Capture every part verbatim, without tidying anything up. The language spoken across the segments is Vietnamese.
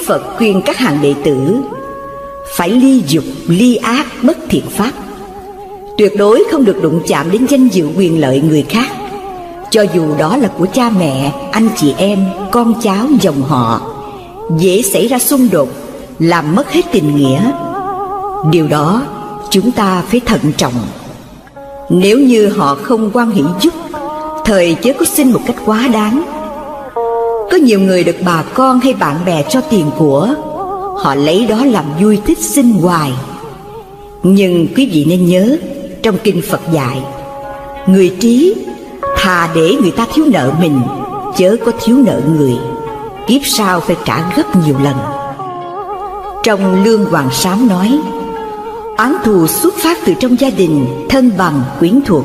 Phật khuyên các hàng đệ tử phải ly dục, ly ác, bất thiện pháp. Tuyệt đối không được đụng chạm đến danh dự quyền lợi người khác, cho dù đó là của cha mẹ, anh chị em, con cháu, dòng họ. Dễ xảy ra xung đột, làm mất hết tình nghĩa. Điều đó chúng ta phải thận trọng. Nếu như họ không hoan hỷ giúp, thời chớ có xin một cách quá đáng. Có nhiều người được bà con hay bạn bè cho tiền của, họ lấy đó làm vui thích xin hoài. Nhưng quý vị nên nhớ, trong kinh Phật dạy, người trí thà để người ta thiếu nợ mình, chớ có thiếu nợ người, kiếp sau phải trả gấp nhiều lần. Trong Lương Hoàng Sám nói, oán thù xuất phát từ trong gia đình, thân bằng, quyến thuộc.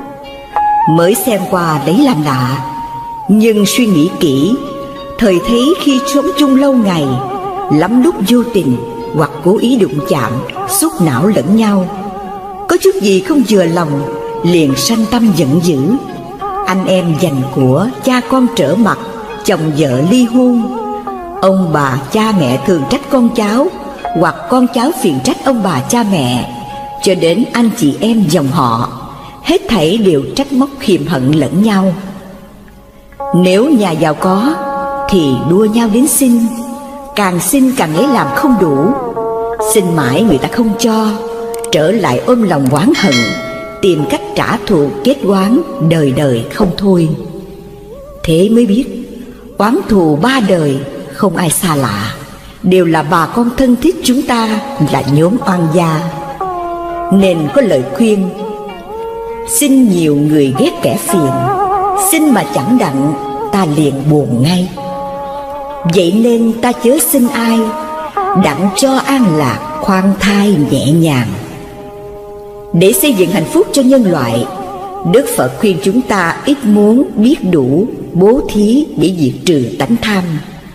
Mới xem qua lấy làm lạ, nhưng suy nghĩ kỹ, thời thấy khi sống chung lâu ngày, lắm lúc vô tình hoặc cố ý đụng chạm, xúc não lẫn nhau. Có chút gì không vừa lòng, liền sanh tâm giận dữ. Anh em giành của, cha con trở mặt, chồng vợ ly hôn. Ông bà cha mẹ thường trách con cháu, hoặc con cháu phiền trách ông bà cha mẹ, cho đến anh chị em dòng họ, hết thảy đều trách móc khiềm hận lẫn nhau. Nếu nhà giàu có thì đua nhau đến xin, càng xin càng lấy làm không đủ. Xin mãi người ta không cho, trở lại ôm lòng oán hận, tìm cách trả thù kết oán đời đời không thôi. Thế mới biết oán thù ba đời không ai xa lạ, đều là bà con thân thiết chúng ta, là nhóm oan gia. Nên có lời khuyên, xin nhiều người ghét kẻ phiền, xin mà chẳng đặng ta liền buồn ngay. Vậy nên ta chớ xin ai, đặng cho an lạc khoan thai nhẹ nhàng. Để xây dựng hạnh phúc cho nhân loại, Đức Phật khuyên chúng ta ít muốn, biết đủ, bố thí để diệt trừ tánh tham.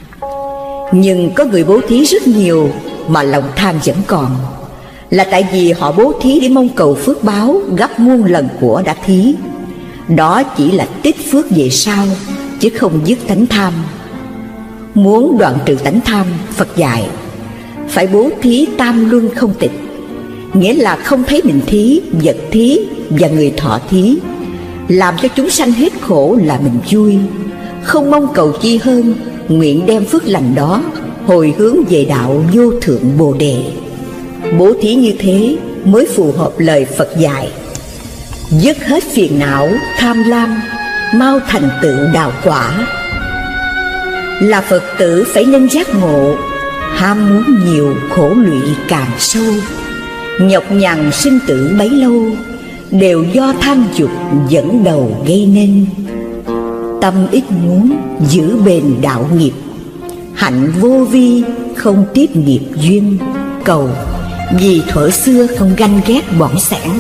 Nhưng có người bố thí rất nhiều mà lòng tham vẫn còn, là tại vì họ bố thí để mong cầu phước báo gấp muôn lần của đã thí. Đó chỉ là tích phước về sau, chứ không dứt tánh tham. Muốn đoạn trừ tánh tham, Phật dạy phải bố thí tam luân không tịch, nghĩa là không thấy mình thí, vật thí và người thọ thí, làm cho chúng sanh hết khổ là mình vui, không mong cầu chi hơn, nguyện đem phước lành đó hồi hướng về đạo vô thượng Bồ Đề. Bố thí như thế mới phù hợp lời Phật dạy, dứt hết phiền não tham lam, mau thành tựu đạo quả. Là Phật tử phải nên giác ngộ, ham muốn nhiều khổ lụy càng sâu. Nhọc nhằn sinh tử bấy lâu, đều do tham dục dẫn đầu gây nên. Tâm ít muốn giữ bền đạo nghiệp, hạnh vô vi không tiếp nghiệp duyên cầu, vì thuở xưa không ganh ghét bỏng sẻn.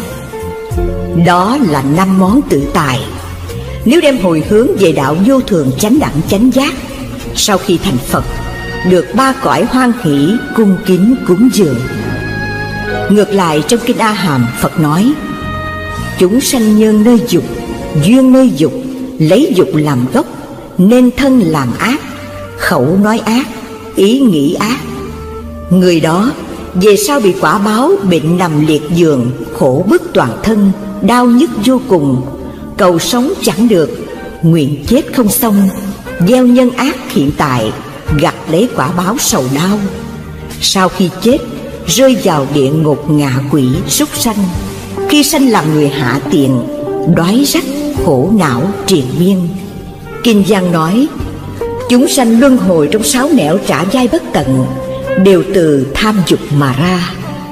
Đó là năm món tự tài. Nếu đem hồi hướng về đạo vô thường chánh đẳng chánh giác, sau khi thành Phật, được ba cõi hoan hỷ cung kính cúng dường. Ngược lại trong kinh A Hàm, Phật nói, chúng sanh nhân nơi dục, duyên nơi dục, lấy dục làm gốc, nên thân làm ác, khẩu nói ác, ý nghĩ ác. Người đó về sau bị quả báo bệnh nằm liệt giường, khổ bức toàn thân, đau nhức vô cùng, cầu sống chẳng được, nguyện chết không xong, gieo nhân ác hiện tại, gặt lấy quả báo sầu đau. Sau khi chết, rơi vào địa ngục ngạ quỷ súc sanh, khi sanh làm người hạ tiện, đói rách khổ não triền miên. Kinh văn nói, chúng sanh luân hồi trong sáu nẻo trả vai bất tận, đều từ tham dục mà ra.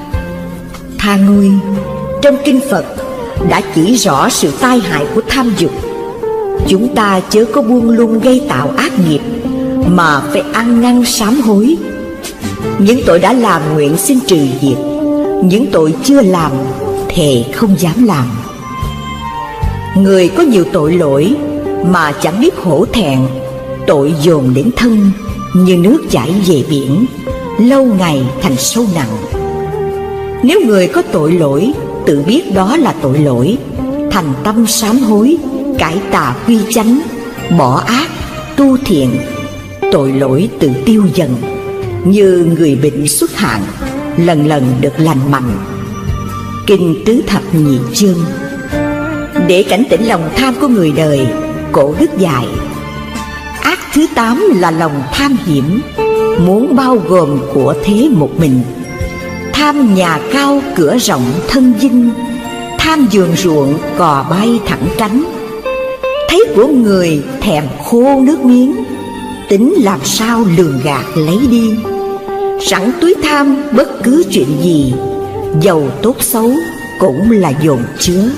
Tha ngươi, trong kinh Phật đã chỉ rõ sự tai hại của tham dục. Chúng ta chớ có buông lung gây tạo ác nghiệp, mà phải ăn năn sám hối. Những tội đã làm nguyện xin trừ diệt, những tội chưa làm thề không dám làm. Người có nhiều tội lỗi mà chẳng biết hổ thẹn, tội dồn đến thân như nước chảy về biển, lâu ngày thành sâu nặng. Nếu người có tội lỗi tự biết đó là tội lỗi, thành tâm sám hối, cải tà quy chánh, bỏ ác tu thiện, tội lỗi tự tiêu dần, như người bệnh xuất hạn, lần lần được lành mạnh. Kinh Tứ Thập Nhị Chương. Để cảnh tỉnh lòng tham của người đời, Cổ Đức dạy: ác thứ tám là lòng tham hiểm, muốn bao gồm của thế một mình. Tham nhà cao cửa rộng thân dinh, tham vườn ruộng cò bay thẳng cánh. Thấy của người thèm khô nước miếng, tính làm sao lường gạt lấy đi. Sẵn túi tham bất cứ chuyện gì, giàu tốt xấu cũng là dồn chứa.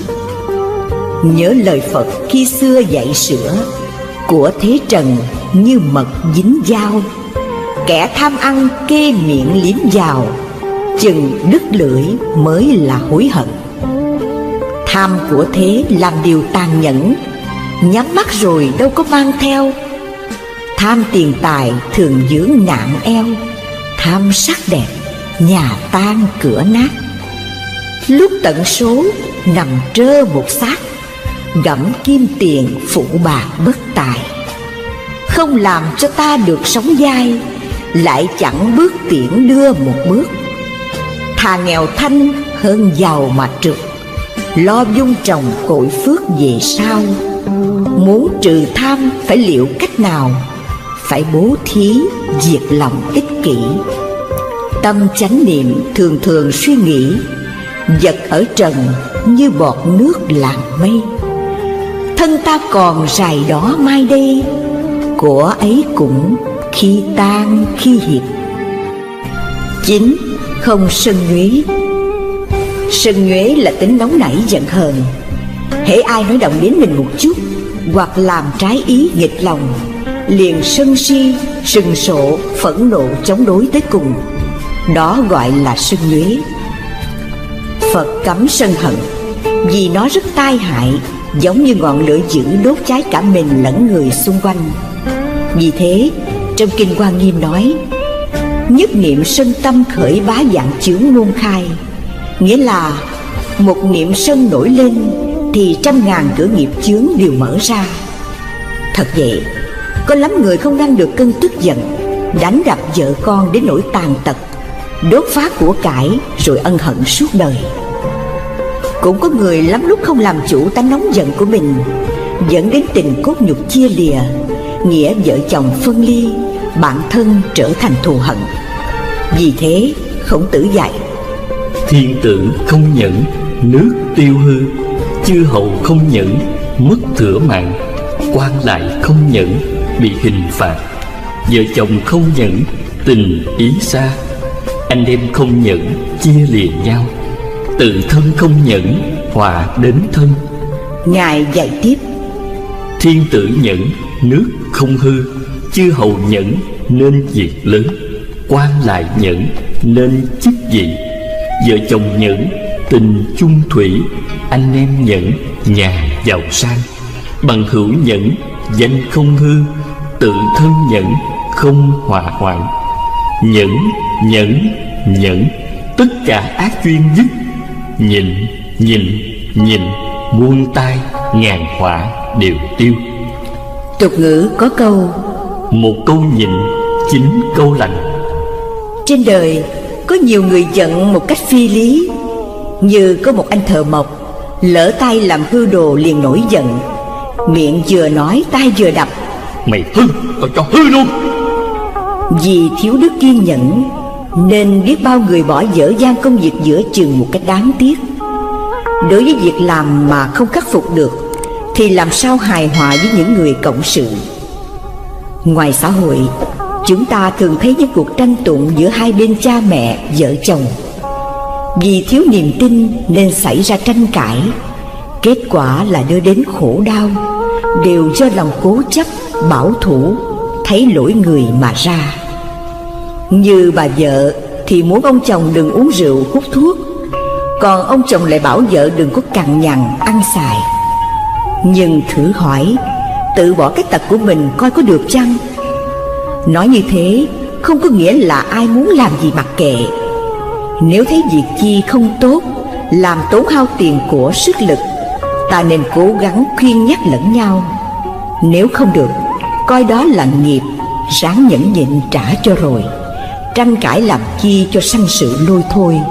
Nhớ lời Phật khi xưa dạy sửa: của thế trần như mật dính dao, kẻ tham ăn kê miệng liếm vào, chừng đứt lưỡi mới là hối hận. Tham của thế làm điều tàn nhẫn, nhắm mắt rồi đâu có mang theo. Tham tiền tài thường dưỡng nạn eo, tham sắc đẹp nhà tan cửa nát. Lúc tận số nằm trơ một xác, gặm kim tiền phụ bạc bất tài. Không làm cho ta được sống dai, lại chẳng bước tiễn đưa một bước. Thà nghèo thanh hơn giàu mà trượt, lo vun trồng cội phước về sau. Muốn trừ tham phải liệu cách nào, phải bố thí diệt lòng ích kỷ. Tâm chánh niệm thường thường suy nghĩ, vật ở trần như bọt nước làm mây. Thân ta còn rày đó mai đây, của ấy cũng khi tan khi hiệp. Chín. Không sân nhuế. Sân nhuế là tính nóng nảy giận hờn. hễ ai nói động đến mình một chút, hoặc làm trái ý nghịch lòng, liền sân si, sừng sộ, phẫn nộ chống đối tới cùng. Đó gọi là sân nhuế. Phật cấm sân hận vì nó rất tai hại, giống như ngọn lửa dữ đốt cháy cả mình lẫn người xung quanh. Vì thế trong Kinh Hoa Nghiêm nói: nhất niệm sân tâm khởi bá vạn chướng môn khai, nghĩa là một niệm sân nổi lên thì trăm ngàn cửa nghiệp chướng đều mở ra. Thật vậy, có lắm người không ngăn được cơn tức giận, đánh đập vợ con đến nỗi tàn tật, đốt phá của cải rồi ân hận suốt đời. Cũng có người lắm lúc không làm chủ tánh nóng giận của mình, dẫn đến tình cốt nhục chia lìa, nghĩa vợ chồng phân ly, bạn thân trở thành thù hận. Vì thế Khổng Tử dạy: thiên tử không nhẫn, nước tiêu hư; chư hầu không nhẫn, mất thửa mạng; quan lại không nhẫn, bị hình phạt; vợ chồng không nhẫn, tình ý xa; anh em không nhẫn, chia lìa nhau; tự thân không nhẫn, họa đến thân. Ngài dạy tiếp: thiên tử nhẫn, nước không hư; chư hầu nhẫn, nên việc lớn; quan lại nhẫn, nên chức vị; vợ chồng nhẫn, tình chung thủy; anh em nhẫn, nhà giàu sang; bằng hữu nhẫn, danh không hư; tự thân nhẫn, không hỏa hoạn. Nhẫn, nhẫn, nhẫn, tất cả ác duyên dứt; nhịn, nhịn, nhịn, muôn tai ngàn họa đều tiêu. Tục ngữ có câu: một câu nhịn, chín câu lành. Trên đời có nhiều người giận một cách phi lý. Như có một anh thợ mộc, lỡ tay làm hư đồ liền nổi giận, miệng vừa nói tay vừa đập: mày hư, tao cho hư luôn. Vì thiếu đức kiên nhẫn nên biết bao người bỏ dở dang công việc giữa chừng một cách đáng tiếc. Đối với việc làm mà không khắc phục được thì làm sao hài hòa với những người cộng sự. Ngoài xã hội, chúng ta thường thấy những cuộc tranh tụng giữa hai bên cha mẹ, vợ chồng. Vì thiếu niềm tin nên xảy ra tranh cãi, kết quả là đưa đến khổ đau, đều do lòng cố chấp, bảo thủ, thấy lỗi người mà ra. Như bà vợ thì muốn ông chồng đừng uống rượu, hút thuốc, còn ông chồng lại bảo vợ đừng có cằn nhằn, ăn xài. Nhưng thử hỏi, tự bỏ cái tật của mình coi có được chăng? Nói như thế không có nghĩa là ai muốn làm gì mặc kệ. Nếu thấy việc chi không tốt, làm tốn hao tiền của sức lực, ta nên cố gắng khuyên nhắc lẫn nhau. Nếu không được, coi đó là nghiệp, ráng nhẫn nhịn trả cho rồi. tranh cãi làm chi cho sanh sự lôi thôi.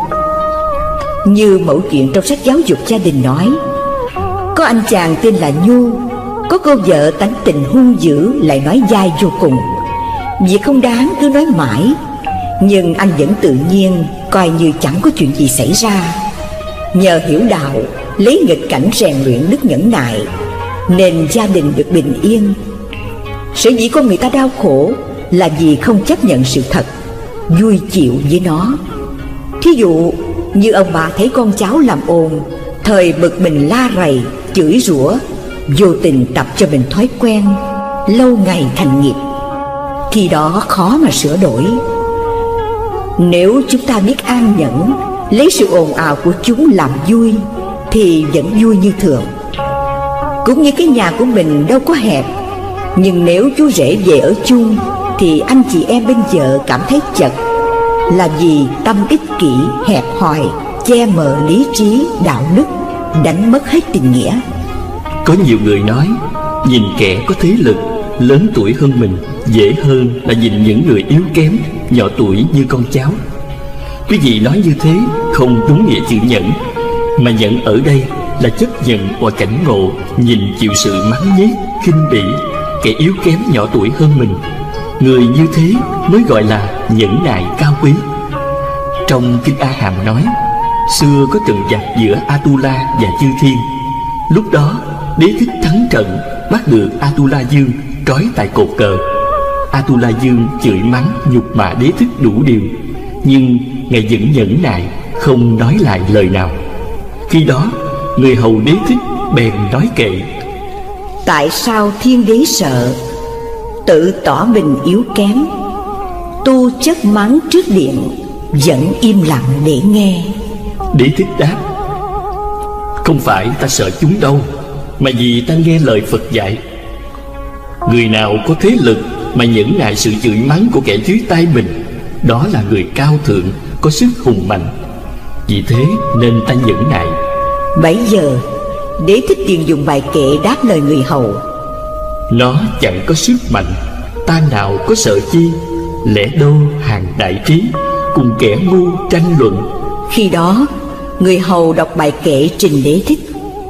Như mẫu chuyện trong sách giáo dục gia đình nói, có anh chàng tên là Nhu, có cô vợ tánh tình hung dữ lại nói dai vô cùng. Việc không đáng cứ nói mãi, nhưng anh vẫn tự nhiên coi như chẳng có chuyện gì xảy ra. Nhờ hiểu đạo, lấy nghịch cảnh rèn luyện đức nhẫn nại, nên gia đình được bình yên. Sở dĩ con người ta đau khổ là vì không chấp nhận sự thật, vui chịu với nó. Thí dụ như ông bà thấy con cháu làm ồn, thời bực mình la rầy, chửi rủa, vô tình tập cho mình thói quen, lâu ngày thành nghiệp. Khi đó khó mà sửa đổi. Nếu chúng ta biết an nhẫn, lấy sự ồn ào của chúng làm vui, thì vẫn vui như thường. Cũng như cái nhà của mình đâu có hẹp, nhưng nếu chú rể về ở chung thì anh chị em bên vợ cảm thấy chật, là vì tâm ích kỷ, hẹp hòi, che mờ lý trí, đạo đức, đánh mất hết tình nghĩa. Có nhiều người nói, nhìn kẻ có thế lực, lớn tuổi hơn mình dễ hơn là nhìn những người yếu kém, nhỏ tuổi như con cháu. Quý vị nói như thế không đúng nghĩa chữ nhẫn, mà nhẫn ở đây là chấp nhận qua cảnh ngộ, nhìn chịu sự mắng nhiếc, khinh bỉ kẻ yếu kém nhỏ tuổi hơn mình. Người như thế mới gọi là nhẫn nại cao quý. Trong Kinh A Hàm nói, xưa có trận giặc giữa Atula và Chư Thiên. Lúc đó Đế Thích thắng trận, bắt được Atula Dương trói tại cột cờ. Atula Dương chửi mắng nhục mạ Đế Thích đủ điều, nhưng ngài vẫn nhẫn nại, không nói lại lời nào. Khi đó người hầu Đế Thích bèn nói kệ: tại sao thiên đế sợ, tự tỏ mình yếu kém, tu chất mắng trước điện, vẫn im lặng để nghe. Đế Thích đáp: không phải ta sợ chúng đâu, mà vì ta nghe lời Phật dạy. Người nào có thế lực mà nhẫn nại sự chửi mắng của kẻ dưới tay mình, đó là người cao thượng, có sức hùng mạnh. Vì thế nên ta nhẫn nại. Bấy giờ Đế Thích liền dùng bài kệ đáp lời người hầu: nó chẳng có sức mạnh, ta nào có sợ chi, lẽ đâu hàng đại trí, cùng kẻ ngu tranh luận. Khi đó người hầu đọc bài kệ trình Đế Thích: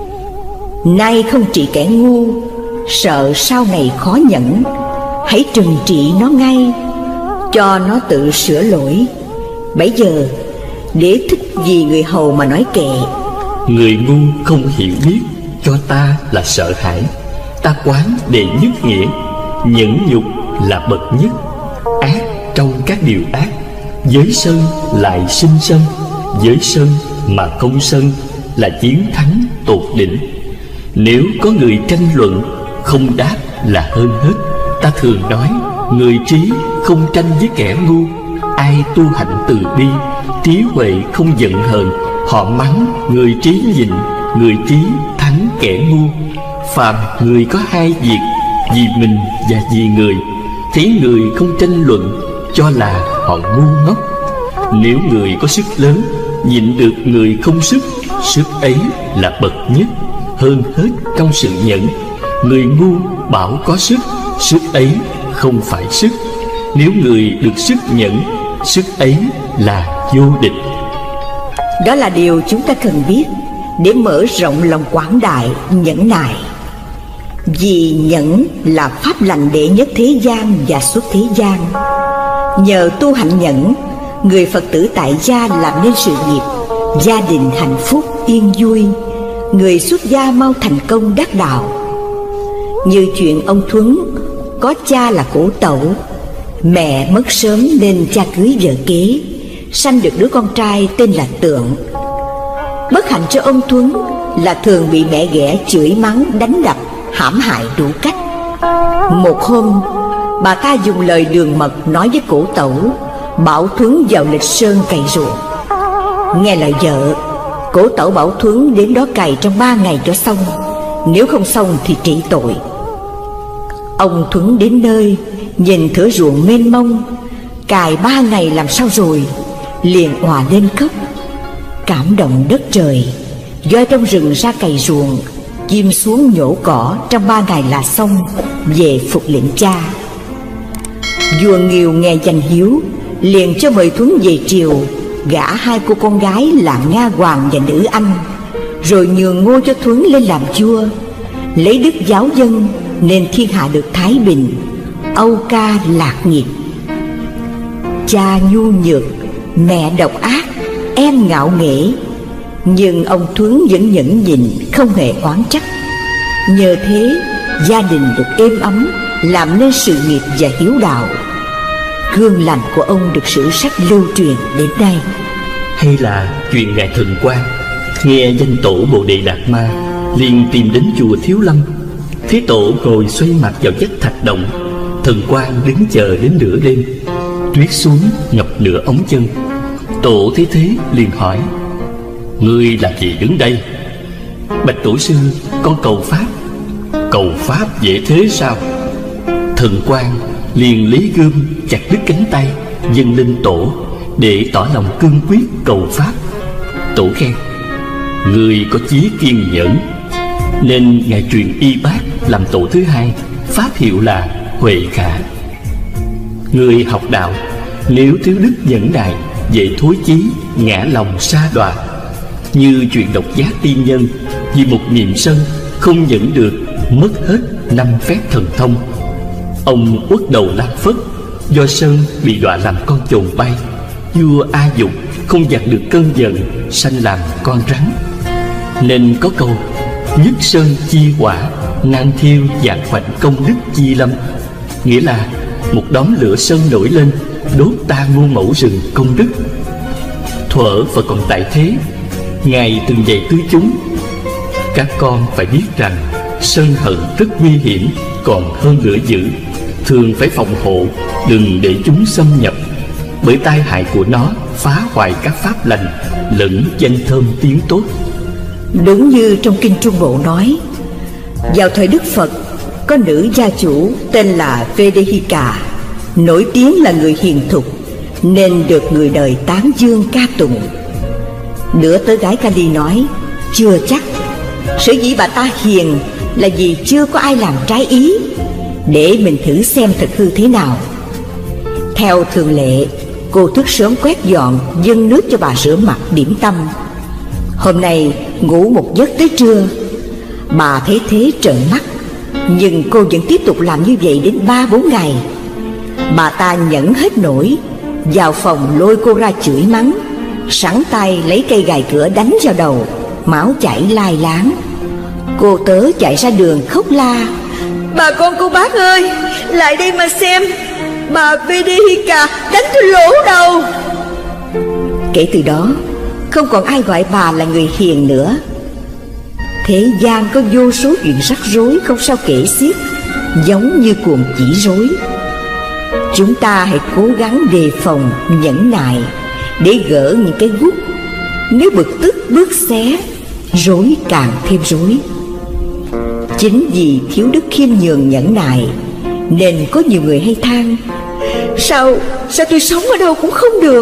nay không trị kẻ ngu, sợ sau này khó nhẫn, hãy trừng trị nó ngay, cho nó tự sửa lỗi. Bấy giờ Đế Thích vì người hầu mà nói kệ: người ngu không hiểu biết, cho ta là sợ hãi. Ta quán đệ nhất nghĩa, nhẫn nhục là bậc nhất. Ác trong các điều ác, giới sân lại sinh sân. Giới sân mà không sân là chiến thắng tột đỉnh. Nếu có người tranh luận, không đáp là hơn hết. Ta thường nói, người trí không tranh với kẻ ngu. Ai tu hạnh từ bi, trí huệ không giận hờn, họ mắng người trí nhịn, người trí thắng kẻ ngu. Phàm người có hai việc, vì mình và vì người, thấy người không tranh luận, cho là họ ngu ngốc. Nếu người có sức lớn, nhịn được người không sức, sức ấy là bậc nhất, hơn hết trong sự nhẫn. Người ngu bảo có sức, sức ấy không phải sức. Nếu người được sức nhẫn, sức ấy là vô địch. Đó là điều chúng ta cần biết để mở rộng lòng quảng đại, nhẫn nại. Vì nhẫn là pháp lành đệ nhất thế gian và xuất thế gian. Nhờ tu hạnh nhẫn, người Phật tử tại gia làm nên sự nghiệp, gia đình hạnh phúc yên vui, người xuất gia mau thành công đắc đạo. Như chuyện ông Thuấn, có cha là Cổ Tẩu, mẹ mất sớm nên cha cưới vợ kế, sanh được đứa con trai tên là Tượng. Bất hạnh cho ông Thuấn là thường bị mẹ ghẻ chửi mắng, đánh đập, hãm hại đủ cách. Một hôm, bà ta dùng lời đường mật nói với Cổ Tẩu, bảo Thuấn vào lịch sơn cày ruộng. Nghe lời vợ, Cổ Tẩu bảo Thuấn đến đó cày trong ba ngày cho xong, nếu không xong thì trị tội. Ông Thuấn đến nơi, nhìn thửa ruộng mênh mông, cày ba ngày làm sao rồi, liền òa lên khóc. Cảm động đất trời, voi trong rừng ra cày ruộng, chim xuống nhổ cỏ, trong ba ngày là xong, về phục lệnh cha. Vua Nghiêu nghe danh hiếu, liền cho mời Thuấn về triều, gả hai cô con gái là Nga Hoàng và Nữ Anh, rồi nhường ngôi cho Thuấn lên làm vua. Lấy đức giáo dân nên thiên hạ được thái bình, âu ca lạc nghiệp. Cha nhu nhược, mẹ độc ác, em ngạo nghễ, nhưng ông Thuấn vẫn nhẫn nhịn, không hề oán trách. Nhờ thế gia đình được êm ấm, làm nên sự nghiệp và hiếu đạo. Gương lành của ông được sử sách lưu truyền đến nay. Hay là chuyện ngài Thần Quang nghe danh tổ Bồ Đề Đạt Ma, liền tìm đến chùa Thiếu Lâm. Thế tổ ngồi xoay mặt vào chất thạch động, Thần Quang đứng chờ đến nửa đêm. Tuyết xuống ngập nửa ống chân. Tổ thấy thế liền hỏi: ngươi làm gì đứng đây? Bạch tổ sư, con cầu pháp. Cầu pháp dễ thế sao? Thần Quang liền lấy gươm chặt đứt cánh tay, dâng lên tổ để tỏ lòng cương quyết cầu pháp. Tổ khen: ngươi có chí kiên nhẫn, nên ngài truyền y bát làm tổ thứ hai, pháp hiệu là Huệ Khả. Người học đạo nếu thiếu đức nhẫn nại, dễ thối chí, ngã lòng sa đọa. Như chuyện độc giác tiên nhân, vì một niệm sân không nhẫn được, mất hết năm phép thần thông. Ông uất đầu Lam Phất, do sân bị đọa làm con chồn bay. Vua A Dục không dạt được cơn giận, sanh làm con rắn. Nên có câu: nhất sơn chi hỏa, nan thiêu vạn khoảnh công đức chi lâm. Nghĩa là một đốm lửa sơn nổi lên, đốt ta muôn mẫu rừng công đức. Thuở Phật còn tại thế, ngài từng dạy tứ chúng: các con phải biết rằng sân hận rất nguy hiểm, còn hơn lửa dữ. Thường phải phòng hộ, đừng để chúng xâm nhập, bởi tai hại của nó phá hoại các pháp lành, lẫn danh thơm tiếng tốt. Đúng như trong kinh Trung Bộ nói, vào thời Đức Phật, có nữ gia chủ tên là Vedehika, nổi tiếng là người hiền thục, nên được người đời tán dương ca tụng. Đứa tớ gái Kali nói: chưa chắc, sở dĩ bà ta hiền là vì chưa có ai làm trái ý, để mình thử xem thực hư thế nào. Theo thường lệ, cô thức sớm quét dọn, dâng nước cho bà rửa mặt điểm tâm. Hôm nay ngủ một giấc tới trưa. Bà thấy thế trợn mắt, nhưng cô vẫn tiếp tục làm như vậy đến ba bốn ngày. Bà ta nhẫn hết nổi, vào phòng lôi cô ra chửi mắng, sẵn tay lấy cây gài cửa đánh vào đầu, máu chảy lai láng. Cô tớ chạy ra đường khóc la: bà con cô bác ơi, lại đây mà xem, bà Vedehika đánh tôi lỗ đầu. Kể từ đó, không còn ai gọi bà là người hiền nữa. Thế gian có vô số chuyện rắc rối không sao kể xiết, giống như cuồng chỉ rối. Chúng ta hãy cố gắng đề phòng, nhẫn nại để gỡ những cái gút. Nếu bực tức bước xé, rối càng thêm rối. Chính vì thiếu đức khiêm nhường nhẫn nại, nên có nhiều người hay than: Sao, sao tôi sống ở đâu cũng không được.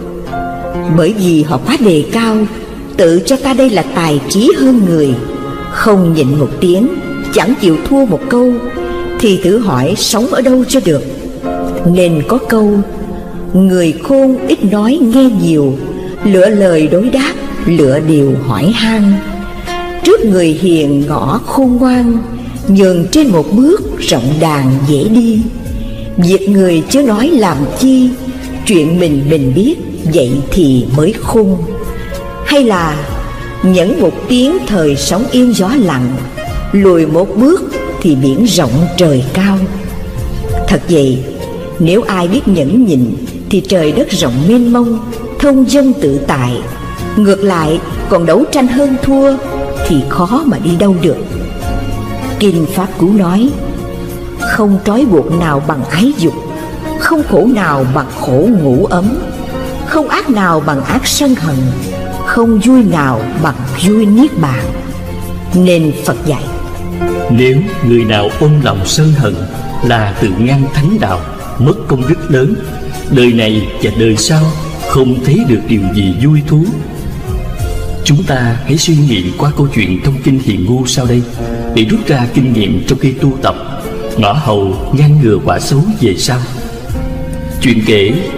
Bởi vì họ quá đề cao, tự cho ta đây là tài trí hơn người, không nhịn một tiếng, chẳng chịu thua một câu, thì thử hỏi sống ở đâu cho được. Nên có câu: người khôn ít nói nghe nhiều, lựa lời đối đáp, lựa điều hỏi han. Trước người hiền ngõ khôn ngoan, nhường trên một bước, rộng đàn dễ đi. Việc người chớ nói làm chi, chuyện mình mình biết, vậy thì mới khôn. Hay là nhẫn một tiếng thời sóng yên gió lặng, lùi một bước thì biển rộng trời cao. Thật vậy, nếu ai biết nhẫn nhịn thì trời đất rộng mênh mông, thông dong tự tại. Ngược lại, còn đấu tranh hơn thua thì khó mà đi đâu được. Kinh Pháp Cú nói: không trói buộc nào bằng ái dục, không khổ nào bằng khổ ngủ ấm, không ác nào bằng ác sân hận, không vui nào bằng vui niết bàn. Nên Phật dạy: nếu người nào ôm lòng sân hận là tự ngăn thánh đạo, mất công đức lớn, đời này và đời sau không thấy được điều gì vui thú. Chúng ta hãy suy nghĩ qua câu chuyện trong kinh Hiền Ngu sau đây, để rút ra kinh nghiệm trong khi tu tập, ngõ hầu ngăn ngừa quả xấu về sau. Chuyện kể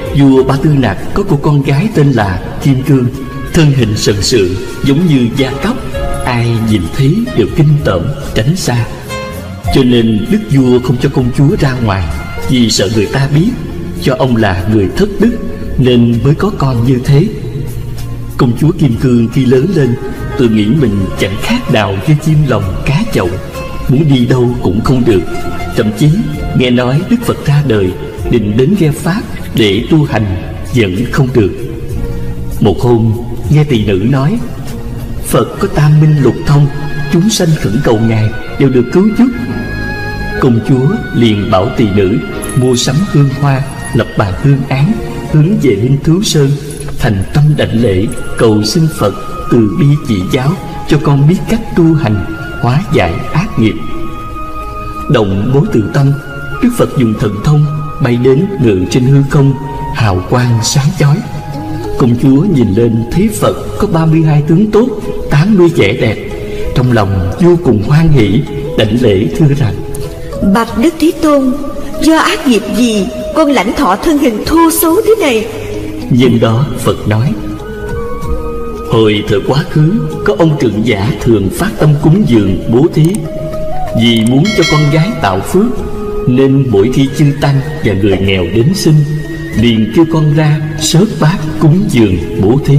vua Ba Tư Nặc có cô con gái tên là Kim Cương, thân hình sần sượng giống như da cóc, ai nhìn thấy đều kinh tởm tránh xa. Cho nên đức vua không cho công chúa ra ngoài, vì sợ người ta biết cho ông là người thất đức nên mới có con như thế. Công chúa Kim Cương khi lớn lên tự nghĩ mình chẳng khác nào với chim lồng cá chậu, muốn đi đâu cũng không được. Thậm chí nghe nói Đức Phật ra đời định đến nghe pháp để tu hành vẫn không được. Một hôm nghe tỳ nữ nói Phật có tam minh lục thông, chúng sanh khẩn cầu Ngài đều được cứu giúp. Công chúa liền bảo tỳ nữ mua sắm hương hoa, lập bàn hương án, hướng về Linh Thứu Sơn, thành tâm đảnh lễ cầu xin Phật từ bi chỉ giáo cho con biết cách tu hành, hóa giải ác nghiệp. Động mối từ tâm, Đức Phật dùng thần thông bay đến ngự trên hư không, hào quang sáng chói. Công chúa nhìn lên thấy Phật có ba mươi hai tướng tốt, tám mươi vẻ đẹp, trong lòng vô cùng hoan hỷ, đảnh lễ thưa rằng: Bạch Đức Thế Tôn, do ác nghiệp gì con lãnh thọ thân hình thô xấu thế này? Nhân đó Phật nói: Hồi thời quá khứ có ông trưởng giả thường phát tâm cúng dường bố thí, vì muốn cho con gái tạo phước, nên mỗi khi chư tăng và người nghèo đến xin, liền kêu con ra sớt bát cúng dường bố thí.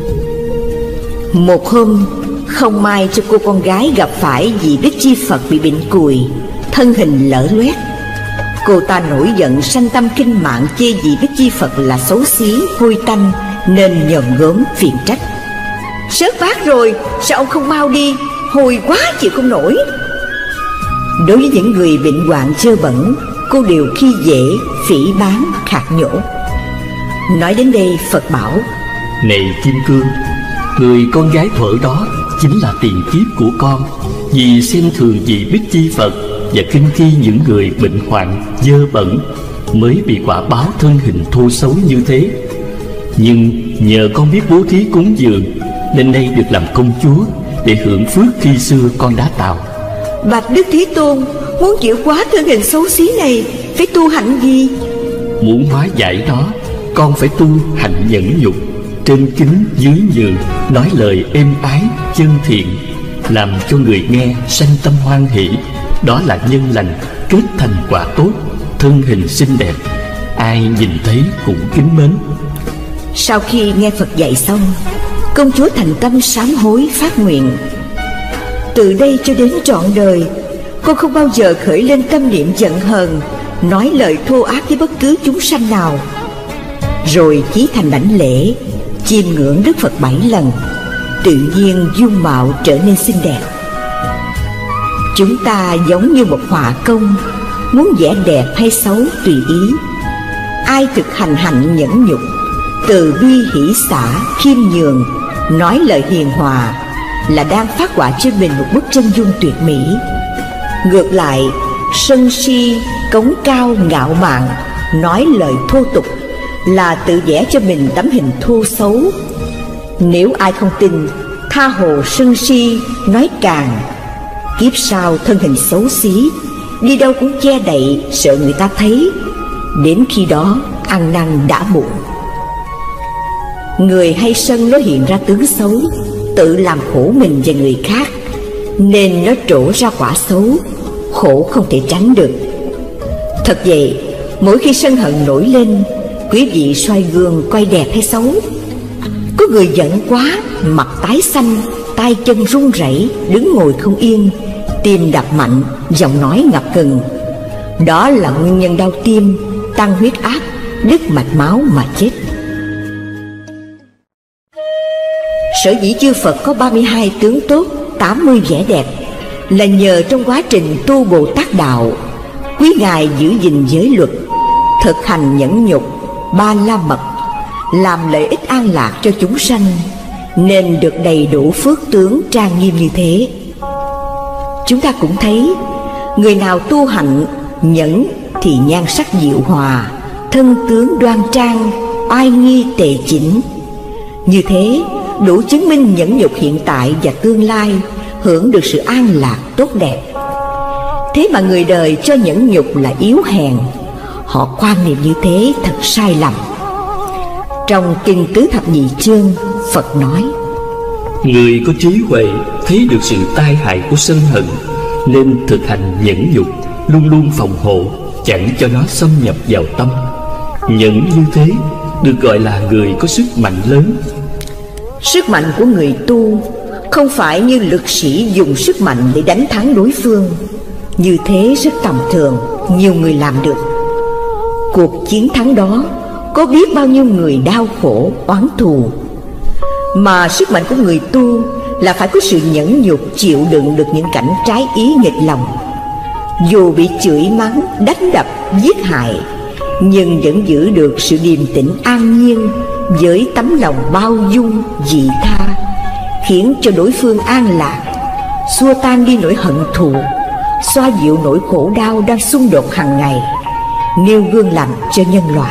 Một hôm không may cho cô con gái gặp phải vị Đức Chi Phật bị bệnh cùi, thân hình lở loét. Cô ta nổi giận sanh tâm kinh mạng chê vị Đức Chi Phật là xấu xí, hôi tanh, nên nhòm gớm phiền trách: Sớt bát rồi sao ông không mau đi, hôi quá chịu không nổi. Đối với những người bệnh hoạn dơ bẩn, cô đều khi dễ, phỉ báng, khạc nhổ. Nói đến đây Phật bảo: Này Kim Cương, người con gái thuở đó chính là tiền kiếp của con, vì xem thường vị Đức Chi Phật và khinh khi những người bệnh hoạn dơ bẩn, mới bị quả báo thân hình thô xấu như thế. Nhưng nhờ con biết bố thí cúng dường, nên nay được làm công chúa để hưởng phước khi xưa con đã tạo. Bạch Đức Thế Tôn, muốn chịu quá thân hình xấu xí này phải tu hạnh gì? Muốn hóa giải đó, con phải tu hạnh nhẫn nhục, trên kính dưới nhường, nói lời êm ái chân thiện, làm cho người nghe sanh tâm hoan hỷ. Đó là nhân lành, kết thành quả tốt, thân hình xinh đẹp, ai nhìn thấy cũng kính mến. Sau khi nghe Phật dạy xong, công chúa thành tâm sám hối phát nguyện: Từ đây cho đến trọn đời, con không bao giờ khởi lên tâm niệm giận hờn, nói lời thô ác với bất cứ chúng sanh nào. Rồi chí thành đảnh lễ, chiêm ngưỡng Đức Phật bảy lần, tự nhiên dung mạo trở nên xinh đẹp. Chúng ta giống như một họa công, muốn vẽ đẹp hay xấu tùy ý. Ai thực hành hạnh nhẫn nhục, từ bi hỷ xả, khiêm nhường, nói lời hiền hòa, là đang phát họa cho mình một bức chân dung tuyệt mỹ. Ngược lại, sân si, cống cao ngạo mạn, nói lời thô tục, là tự vẽ cho mình tấm hình thô xấu. Nếu ai không tin, tha hồ sân si, nói càng, kiếp sau thân hình xấu xí, đi đâu cũng che đậy, sợ người ta thấy. Đến khi đó ăn năn đã muộn. Người hay sân nó hiện ra tướng xấu, tự làm khổ mình và người khác, nên nó trổ ra quả xấu, khổ không thể tránh được. Thật vậy, mỗi khi sân hận nổi lên, quý vị soi gương coi đẹp hay xấu. Có người giận quá, mặt tái xanh, tay chân run rẩy, đứng ngồi không yên, tim đập mạnh, giọng nói ngập ngừng. Đó là nguyên nhân đau tim, tăng huyết áp, đứt mạch máu mà chết. Sở dĩ chư Phật có ba mươi hai tướng tốt, tám mươi vẻ đẹp, là nhờ trong quá trình tu Bồ Tát đạo, quý Ngài giữ gìn giới luật, thực hành nhẫn nhục, ba la mật, làm lợi ích an lạc cho chúng sanh, nên được đầy đủ phước tướng trang nghiêm như thế. Chúng ta cũng thấy, người nào tu hạnh nhẫn thì nhan sắc diệu hòa, thân tướng đoan trang, oai nghi tề chỉnh. Như thế đủ chứng minh nhẫn nhục hiện tại và tương lai hưởng được sự an lạc tốt đẹp. Thế mà người đời cho nhẫn nhục là yếu hèn, họ quan niệm như thế thật sai lầm. Trong Kinh Tứ Thập Nhị Chương, Phật nói: Người có trí huệ thấy được sự tai hại của sân hận, nên thực hành nhẫn nhục, luôn luôn phòng hộ, chẳng cho nó xâm nhập vào tâm. Nhẫn như thế được gọi là người có sức mạnh lớn. Sức mạnh của người tu không phải như lực sĩ dùng sức mạnh để đánh thắng đối phương. Như thế rất tầm thường, nhiều người làm được. Cuộc chiến thắng đó có biết bao nhiêu người đau khổ, oán thù. Mà sức mạnh của người tu là phải có sự nhẫn nhục, chịu đựng được những cảnh trái ý nghịch lòng. Dù bị chửi mắng, đánh đập, giết hại, nhưng vẫn giữ được sự điềm tĩnh an nhiên, với tấm lòng bao dung, vị tha, khiến cho đối phương an lạc, xua tan đi nỗi hận thù, xoa dịu nỗi khổ đau đang xung đột hàng ngày, nêu gương lành cho nhân loại.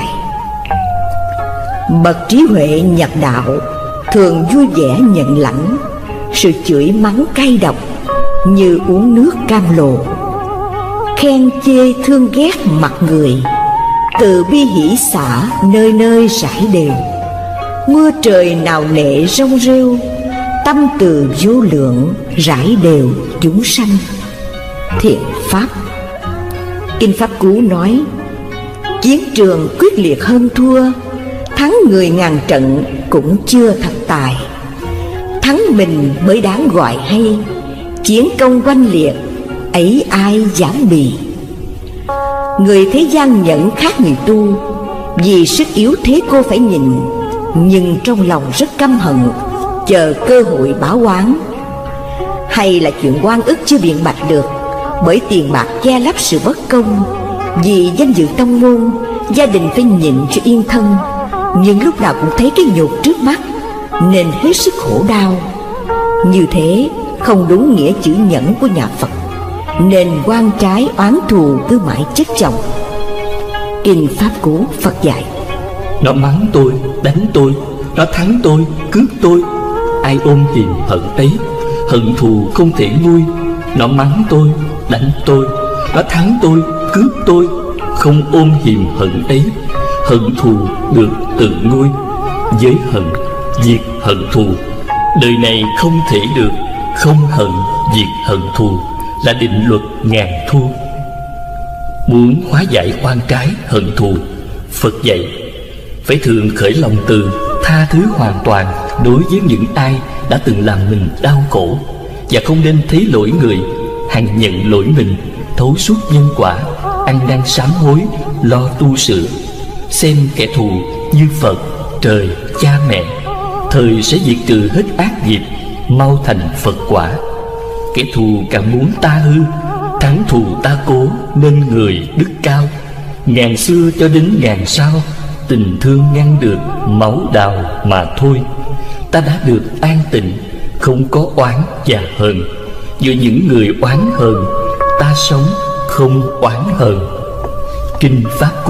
Bậc trí huệ nhập đạo thường vui vẻ nhận lãnh sự chửi mắng cay độc như uống nước cam lồ, khen chê thương ghét mặt người, từ bi hỷ xả nơi nơi rải đều. Mưa trời nào nệ rong rêu, tâm từ vô lượng rải đều chúng sanh. Thiện pháp. Kinh Pháp Cú nói: chiến trường quyết liệt hơn thua, thắng người ngàn trận cũng chưa thật tài. Thắng mình mới đáng gọi hay, chiến công oanh liệt ấy ai dám bì. Người thế gian nhẫn khác người tu, vì sức yếu thế cô phải nhìn, nhưng trong lòng rất căm hận, chờ cơ hội báo oán. Hay là chuyện oan ức chưa biện bạch được, bởi tiền bạc che lấp sự bất công. Vì danh dự tông môn, gia đình phải nhịn cho yên thân, nhưng lúc nào cũng thấy cái nhục trước mắt, nên hết sức khổ đau. Như thế không đúng nghĩa chữ nhẫn của nhà Phật, nên oan trái oán thù cứ mãi chất chồng. Kinh Pháp Cú Phật dạy: nó mắng tôi, đánh tôi, nó thắng tôi, cướp tôi, ai ôm hiềm hận ấy, hận thù không thể nguôi. Nó mắng tôi, đánh tôi, nó thắng tôi, cướp tôi, không ôm hiềm hận ấy, hận thù được tự nguôi. Với hận diệt hận thù, đời này không thể được. Không hận diệt hận thù là định luật ngàn thu. Muốn hóa giải oan trái hận thù, Phật dạy phải thường khởi lòng từ, tha thứ hoàn toàn đối với những ai đã từng làm mình đau khổ, và không nên thấy lỗi người, hằng nhận lỗi mình, thấu suốt nhân quả, ăn năn sám hối, lo tu sửa. Xem kẻ thù như Phật, trời, cha mẹ, thời sẽ diệt trừ hết ác nghiệp, mau thành Phật quả. Kẻ thù càng muốn ta hư, thắng thù ta cố, nên người đức cao. Ngàn xưa cho đến ngàn sau, tình thương ngăn được máu đào mà thôi. Ta đã được an tịnh, không có oán và hờn. Giữa những người oán hờn, ta sống không oán hờn. Kinh Pháp Cú.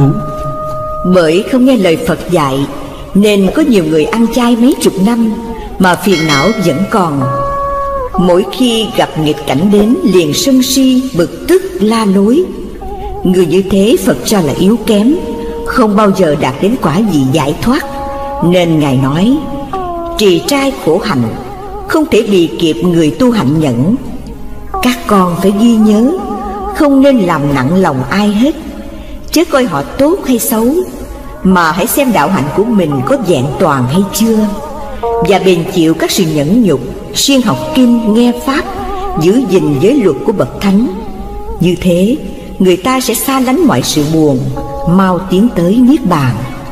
Bởi không nghe lời Phật dạy, nên có nhiều người ăn chay mấy chục năm mà phiền não vẫn còn. Mỗi khi gặp nghịch cảnh đến liền sân si, bực tức, la lối. Người như thế Phật cho là yếu kém, không bao giờ đạt đến quả vị giải thoát. Nên Ngài nói: trì trai khổ hạnh, không thể bì kịp người tu hạnh nhẫn. Các con phải ghi nhớ, không nên làm nặng lòng ai hết, chớ coi họ tốt hay xấu, mà hãy xem đạo hạnh của mình có vẹn toàn hay chưa, và bền chịu các sự nhẫn nhục, siêng học kinh, nghe pháp, giữ gìn giới luật của bậc thánh. Như thế người ta sẽ xa lánh mọi sự buồn, mau tiến tới niết bàn.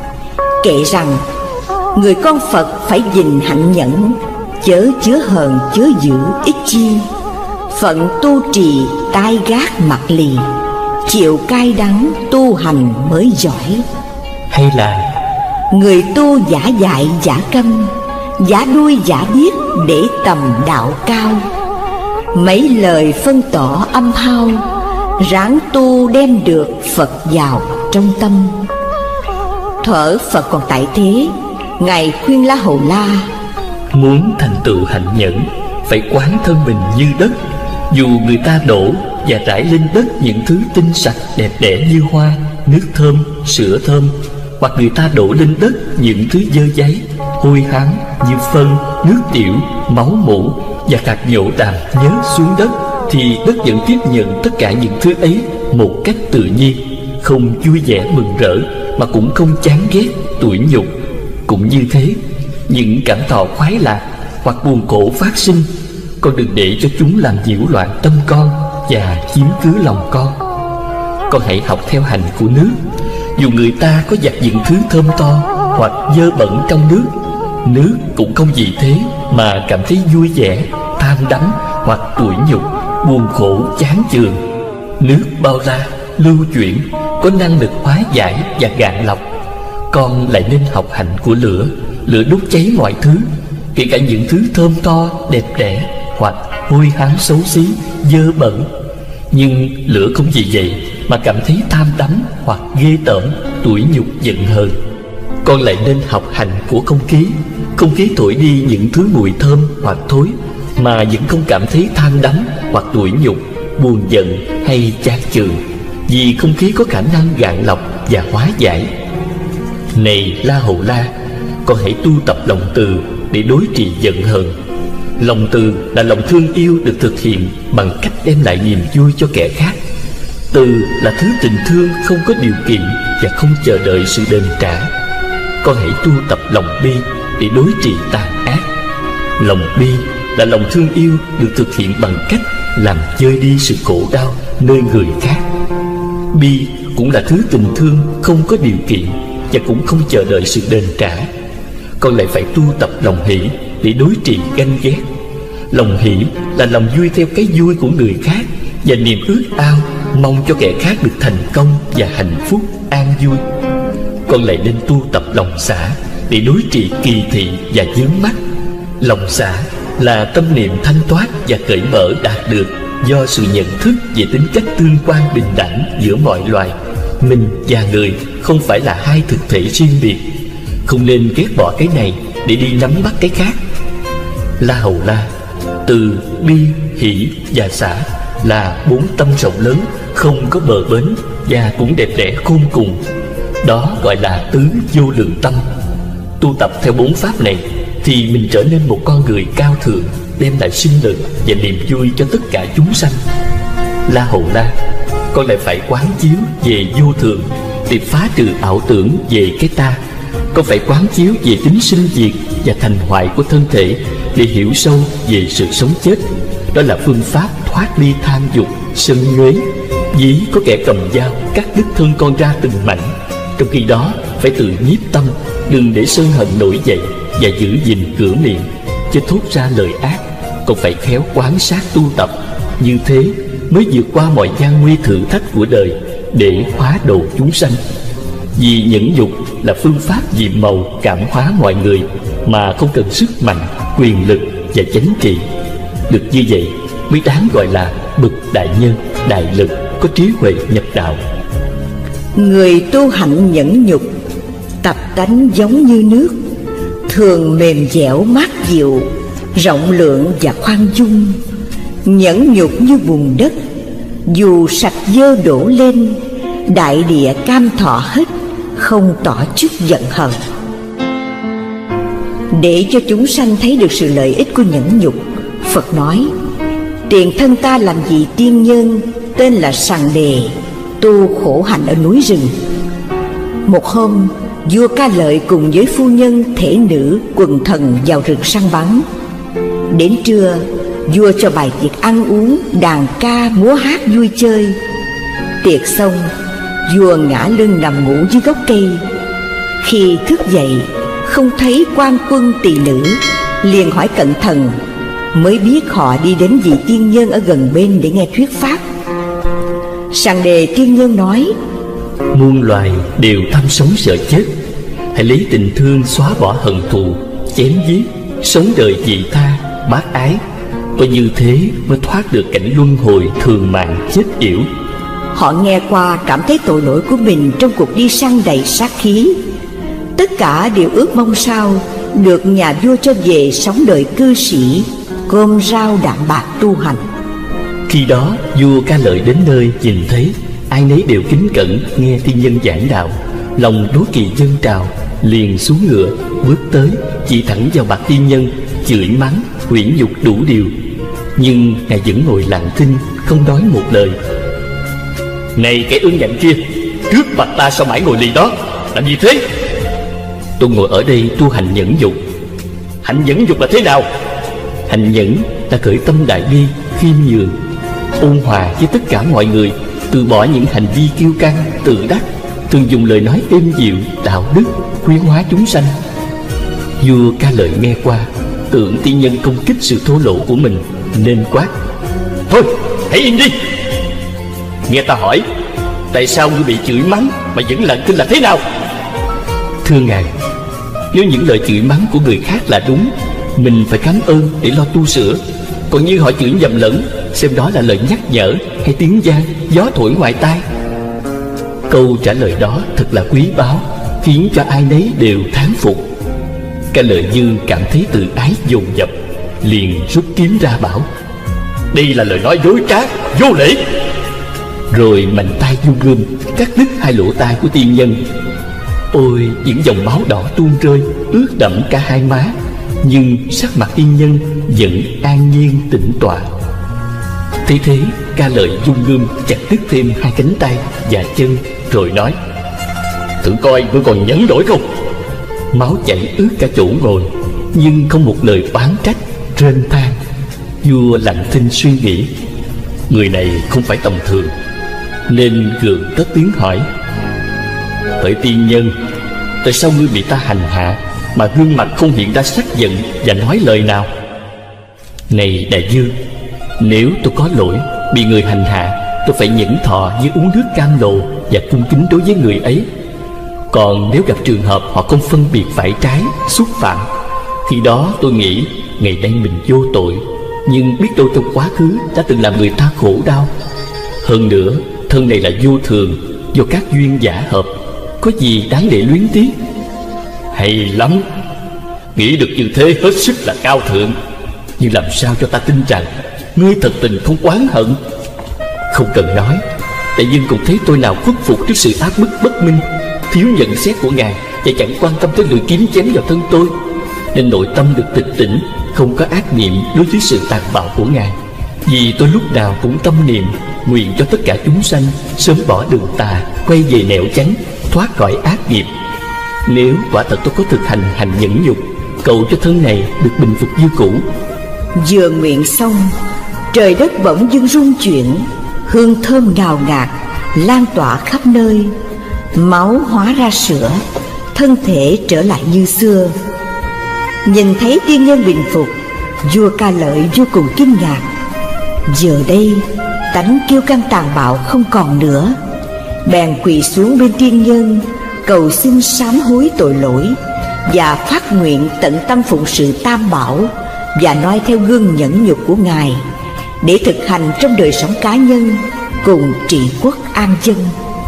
Kệ rằng người con Phật phải gìn hạnh nhẫn, chớ chứa hờn chớ giữ ích chi. Phận tu trì tai gác mặt lì, chịu cay đắng tu hành mới giỏi. Hay là người tu giả dại giả câm, giả đuôi giả điếc để tầm đạo cao. Mấy lời phân tỏ âm hao, ráng tu đem được Phật vào trong tâm. Thuở Phật còn tại thế, Ngài khuyên La Hầu La: muốn thành tựu hạnh nhẫn, phải quán thân mình như đất. Dù người ta đổ và rải lên đất những thứ tinh sạch đẹp đẽ như hoa, nước thơm, sữa thơm, hoặc người ta đổ lên đất những thứ dơ dáy, hôi hám như phân, nước tiểu, máu mủ và hạt nhổ đàm nhớt xuống đất, thì đất vẫn tiếp nhận tất cả những thứ ấy một cách tự nhiên, không vui vẻ mừng rỡ mà cũng không chán ghét tủi nhục. Cũng như thế, những cảm thọ khoái lạc hoặc buồn khổ phát sinh, con đừng để cho chúng làm nhiễu loạn tâm con và chiếm cứ lòng con. Con hãy học theo hành của nước. Dù người ta có giặt những thứ thơm to hoặc dơ bẩn trong nước, nước cũng không vì thế mà cảm thấy vui vẻ, tham đắm hoặc tủi nhục, buồn khổ, chán chường. Nước bao la, lưu chuyển, có năng lực hóa giải và gạn lọc. Con lại nên học hạnh của lửa. Lửa đốt cháy mọi thứ, kể cả những thứ thơm to, đẹp đẽ hoặc hôi hám xấu xí, dơ bẩn. Nhưng lửa không vì vậy mà cảm thấy tham đắm hoặc ghê tởm, tủi nhục, giận hờn. Con lại nên học hành của không khí. Không khí thổi đi những thứ mùi thơm hoặc thối, mà vẫn không cảm thấy tham đắm hoặc tủi nhục, buồn giận hay chán chường, vì không khí có khả năng gạn lọc và hóa giải. Này La Hầu La, con hãy tu tập lòng từ để đối trị giận hờn. Lòng từ là lòng thương yêu được thực hiện bằng cách đem lại niềm vui cho kẻ khác. Từ là thứ tình thương không có điều kiện và không chờ đợi sự đền trả. Con hãy tu tập lòng bi để đối trị tàn ác. Lòng bi là lòng thương yêu được thực hiện bằng cách làm vơi đi sự khổ đau nơi người khác. Bi cũng là thứ tình thương không có điều kiện và cũng không chờ đợi sự đền trả. Con lại phải tu tập lòng hỷ để đối trị ganh ghét. Lòng hỷ là lòng vui theo cái vui của người khác và niềm ước ao mong cho kẻ khác được thành công và hạnh phúc, an vui. Con lại nên tu tập lòng xả để đối trị kỳ thị và vướng mắc. Lòng xả là tâm niệm thanh thoát và cởi mở đạt được do sự nhận thức về tính cách tương quan bình đẳng giữa mọi loài. Mình và người không phải là hai thực thể riêng biệt. Không nên ghét bỏ cái này để đi nắm bắt cái khác. La Hầu La, từ bi, hỷ và xả là bốn tâm rộng lớn, không có bờ bến và cũng đẹp đẽ khôn cùng. Đó gọi là tứ vô lượng tâm. Tu tập theo bốn pháp này thì mình trở nên một con người cao thượng, đem lại sinh lực và niềm vui cho tất cả chúng sanh. La Hầu La, con lại phải quán chiếu về vô thường để phá trừ ảo tưởng về cái ta. Con phải quán chiếu về tính sinh diệt và thành hoại của thân thể để hiểu sâu về sự sống chết. Đó là phương pháp thoát ly tham dục, sân nhuế. Ví có kẻ cầm dao cắt đứt thân con ra từng mảnh. Trong khi đó phải tự nhiếp tâm, đừng để sân hận nổi dậy và giữ gìn cửa miệng, chứ thốt ra lời ác. Còn phải khéo quán sát tu tập. Như thế mới vượt qua mọi gian nguy thử thách của đời để hóa độ chúng sanh. Vì nhẫn nhục là phương pháp diệm màu cảm hóa mọi người mà không cần sức mạnh, quyền lực và chánh trị. Được như vậy mới đáng gọi là bậc đại nhân, đại lực, có trí huệ nhập đạo. Người tu hạnh nhẫn nhục, tập tánh giống như nước, thường mềm dẻo mát dịu, rộng lượng và khoan dung. Nhẫn nhục như bùn đất, dù sạch dơ đổ lên, đại địa cam thọ hết, không tỏ chút giận hờn. Để cho chúng sanh thấy được sự lợi ích của nhẫn nhục, Phật nói: tiền thân ta làm vị tiên nhân, tên là Sàng Đề, tu khổ hạnh ở núi rừng. Một hôm, vua Ca Lợi cùng với phu nhân, thể nữ, quần thần vào rừng săn bắn. Đến trưa, vua cho bài tiệc ăn uống, đàn ca, múa hát vui chơi. Tiệc xong, vua ngã lưng nằm ngủ dưới gốc cây. Khi thức dậy, không thấy quan quân tỳ nữ, liền hỏi cẩn thận, mới biết họ đi đến vị tiên nhân ở gần bên để nghe thuyết pháp. Sàng Đề tiên nhân nói: muôn loài đều tham sống sợ chết, hãy lấy tình thương xóa bỏ hận thù, chém giết, sống đời vị tha, bác ái. Có như thế mới thoát được cảnh luân hồi thường mạng chết yểu. Họ nghe qua cảm thấy tội lỗi của mình trong cuộc đi săn đầy sát khí. Tất cả đều ước mong sao được nhà vua cho về sống đời cư sĩ, cơm rau đạm bạc tu hành. Khi đó vua Ca Lợi đến nơi, nhìn thấy ai nấy đều kính cẩn nghe tiên nhân giảng đạo, lòng đố kỵ dâng trào, liền xuống ngựa bước tới, chỉ thẳng vào mặt tiên nhân, chửi mắng huyễn nhục đủ điều. Nhưng ngài vẫn ngồi lặng thinh, không nói một lời. Này kẻ ương ngạnh kia, trước mặt ta sao mãi ngồi lì đó, làm gì thế? Tôi ngồi ở đây tu hành nhẫn dục. Hành nhẫn dục là thế nào? Hành nhẫn là khởi tâm đại bi, khiêm nhường, ôn hòa với tất cả mọi người, từ bỏ những hành vi kiêu căng, tự đắc, thường dùng lời nói êm dịu, đạo đức, khuyến hóa chúng sanh. Vua Ca Lợi nghe qua, tưởng tiên nhân công kích sự thô lỗ của mình, nên quát: Thôi, hãy im đi! Nghe ta hỏi, tại sao ngươi bị chửi mắng mà vẫn lặng thinh là thế nào? Thưa ngài, nếu những lời chửi mắng của người khác là đúng, mình phải cảm ơn để lo tu sửa. Còn như họ chửi nhầm lẫn, xem đó là lời nhắc nhở hay tiếng gian, gió thổi ngoài tai. Câu trả lời đó thật là quý báu, khiến cho ai nấy đều thán phục. Ca Lợi Như cảm thấy tự ái dồn dập, liền rút kiếm ra bảo: Đây là lời nói dối trá, vô lễ! Rồi mạnh tay vung gươm cắt đứt hai lỗ tai của tiên nhân. Ôi, những dòng máu đỏ tuôn rơi, ướt đẫm cả hai má, nhưng sắc mặt tiên nhân vẫn an nhiên tĩnh tọa. Thế thế, Ca Lợi vung gươm chặt đứt thêm hai cánh tay và chân, rồi nói: Thử coi ngươi còn nhẫn nổi không? Máu chảy ướt cả chỗ ngồi, nhưng không một lời oán trách, rên than. Vua lặng thinh suy nghĩ, người này không phải tầm thường, nên gượng cất tiếng hỏi: Hỡi tiên nhân, tại sao ngươi bị ta hành hạ mà gương mặt không hiện ra sắc giận và nói lời nào? Này đại vương, nếu tôi có lỗi bị người hành hạ, tôi phải nhẫn thọ như uống nước cam lồ và cung kính đối với người ấy. Còn nếu gặp trường hợp họ không phân biệt phải trái, xúc phạm, khi đó tôi nghĩ ngày nay mình vô tội, nhưng biết đâu trong quá khứ đã từng làm người ta khổ đau. Hơn nữa, thân này là vô thường, do các duyên giả hợp, có gì đáng để luyến tiếc? Hay lắm! Nghĩ được như thế hết sức là cao thượng. Nhưng làm sao cho ta tin rằng ngươi thật tình không oán hận? Không cần nói, đại vương cũng thấy tôi nào khuất phục trước sự áp bức bất minh, thiếu nhận xét của ngài, và chẳng quan tâm tới lưỡi kiếm chém vào thân tôi, nên nội tâm được tịch tỉnh, không có ác niệm đối với sự tàn bạo của ngài. Vì tôi lúc nào cũng tâm niệm nguyện cho tất cả chúng sanh sớm bỏ đường tà, quay về nẻo chánh, thoát khỏi ác nghiệp. Nếu quả thật tôi có thực hành hành nhẫn nhục, cầu cho thân này được bình phục như cũ. Vừa nguyện xong, trời đất bỗng dưng rung chuyển, hương thơm ngào ngạt lan tỏa khắp nơi, máu hóa ra sữa, thân thể trở lại như xưa. Nhìn thấy tiên nhân bình phục, vua Ca Lợi vô cùng kinh ngạc. Giờ đây tánh kiêu căng tàn bạo không còn nữa, bèn quỳ xuống bên tiên nhân, cầu xin sám hối tội lỗi và phát nguyện tận tâm phụng sự Tam Bảo và noi theo gương nhẫn nhục của ngài để thực hành trong đời sống cá nhân cùng trị quốc an dân.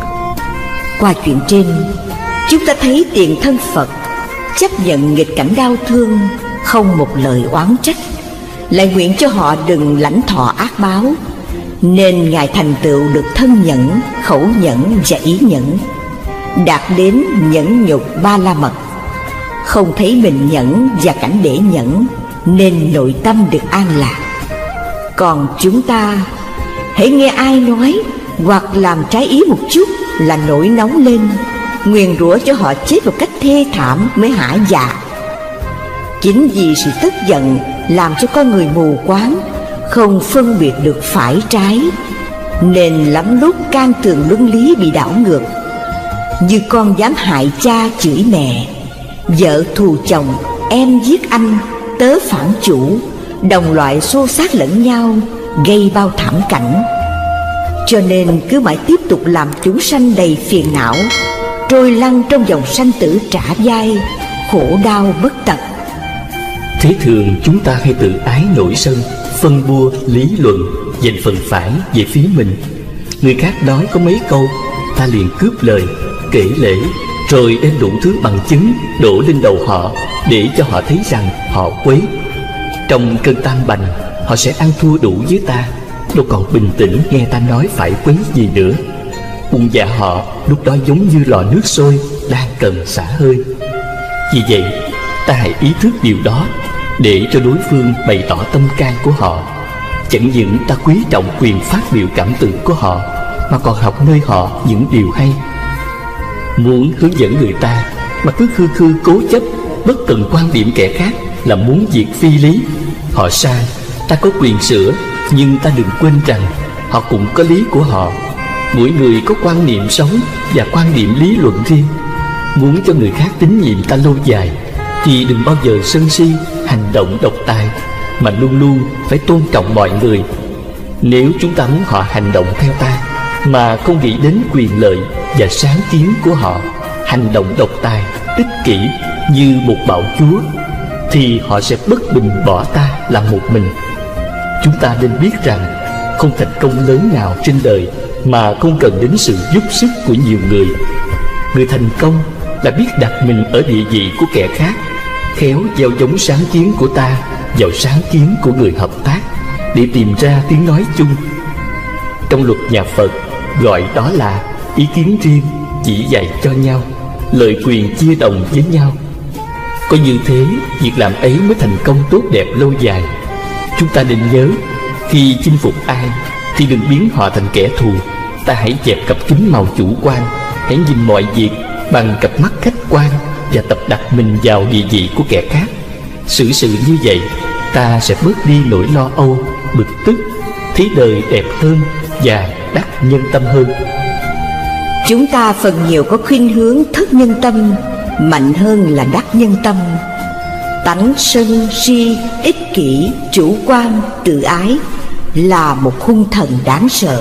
Qua chuyện trên, chúng ta thấy tiền thân Phật chấp nhận nghịch cảnh đau thương, không một lời oán trách, lại nguyện cho họ đừng lãnh thọ ác báo, nên ngài thành tựu được thân nhẫn, khẩu nhẫn và ý nhẫn, đạt đến nhẫn nhục ba la mật. Không thấy mình nhẫn và cảnh để nhẫn, nên nội tâm được an lạc. Còn chúng ta, hễ nghe ai nói hoặc làm trái ý một chút là nổi nóng lên, nguyền rủa cho họ chết một cách thê thảm mới hả dạ. Chính vì sự tức giận làm cho con người mù quáng, không phân biệt được phải trái, nên lắm lúc can tường luân lý bị đảo ngược. Như con dám hại cha chửi mẹ, vợ thù chồng, em giết anh, tớ phản chủ, đồng loại xô xát lẫn nhau, gây bao thảm cảnh. Cho nên cứ mãi tiếp tục làm chúng sanh đầy phiền não, trôi lăn trong dòng sanh tử trả vai, khổ đau bất tận. Thế thường chúng ta hay tự ái nổi sân, phân bua lý luận, giành phần phải về phía mình. Người khác nói có mấy câu, ta liền cướp lời, kể lể, rồi đem đủ thứ bằng chứng đổ lên đầu họ, để cho họ thấy rằng họ quấy. Trong cơn tam bành, họ sẽ ăn thua đủ với ta, đâu còn bình tĩnh nghe ta nói phải quấy gì nữa. Bụng dạ họ lúc đó giống như lò nước sôi, đang cần xả hơi. Vì vậy, ta hãy ý thức điều đó để cho đối phương bày tỏ tâm can của họ. Chẳng những ta quý trọng quyền phát biểu cảm tưởng của họ, mà còn học nơi họ những điều hay. Muốn hướng dẫn người ta mà cứ khư khư cố chấp, bất cần quan điểm kẻ khác là muốn diệt phi lý. Họ sai, ta có quyền sửa, nhưng ta đừng quên rằng họ cũng có lý của họ. Mỗi người có quan niệm sống và quan điểm lý luận riêng. Muốn cho người khác tín nhiệm ta lâu dài thì đừng bao giờ sân si, hành động độc tài, mà luôn luôn phải tôn trọng mọi người. Nếu chúng ta muốn họ hành động theo ta mà không nghĩ đến quyền lợi và sáng kiến của họ, hành động độc tài, ích kỷ như một bạo chúa, thì họ sẽ bất bình bỏ ta làm một mình. Chúng ta nên biết rằng không thành công lớn nào trên đời mà không cần đến sự giúp sức của nhiều người. Người thành công là biết đặt mình ở địa vị của kẻ khác, khéo gieo giống sáng kiến của ta vào sáng kiến của người hợp tác để tìm ra tiếng nói chung. Trong luật nhà Phật gọi đó là ý kiến riêng, chỉ dạy cho nhau, lợi quyền chia đồng với nhau. Có như thế, việc làm ấy mới thành công tốt đẹp lâu dài. Chúng ta nên nhớ, khi chinh phục ai thì đừng biến họ thành kẻ thù. Ta hãy dẹp cặp kính màu chủ quan, hãy nhìn mọi việc bằng cặp mắt khách quan và tập đặt mình vào địa vị của kẻ khác. Xử sự như vậy, ta sẽ bớt đi nỗi lo âu, bực tức, thấy đời đẹp hơn và đắc nhân tâm hơn. Chúng ta phần nhiều có khuynh hướng thất nhân tâm mạnh hơn là đắc nhân tâm. Tánh sân si, ích kỷ, chủ quan, tự ái là một hung thần đáng sợ.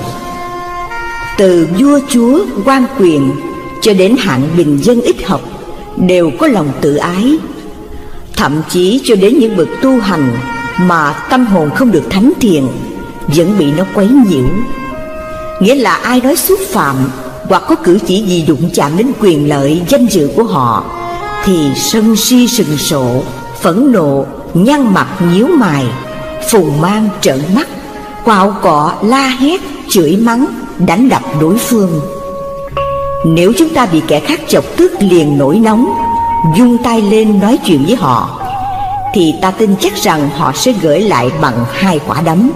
Từ vua chúa, quan quyền cho đến hạng bình dân ít học đều có lòng tự ái. Thậm chí cho đến những bậc tu hành mà tâm hồn không được thánh thiện vẫn bị nó quấy nhiễu. Nghĩa là ai nói xúc phạm hoặc có cử chỉ gì đụng chạm đến quyền lợi, danh dự của họ thì sân si sừng sộ, phẫn nộ, nhăn mặt nhíu mày, phùng mang trợn mắt, quạo cọ, la hét, chửi mắng, đánh đập đối phương. Nếu chúng ta bị kẻ khác chọc tức liền nổi nóng, vung tay lên nói chuyện với họ, thì ta tin chắc rằng họ sẽ gửi lại bằng hai quả đấm.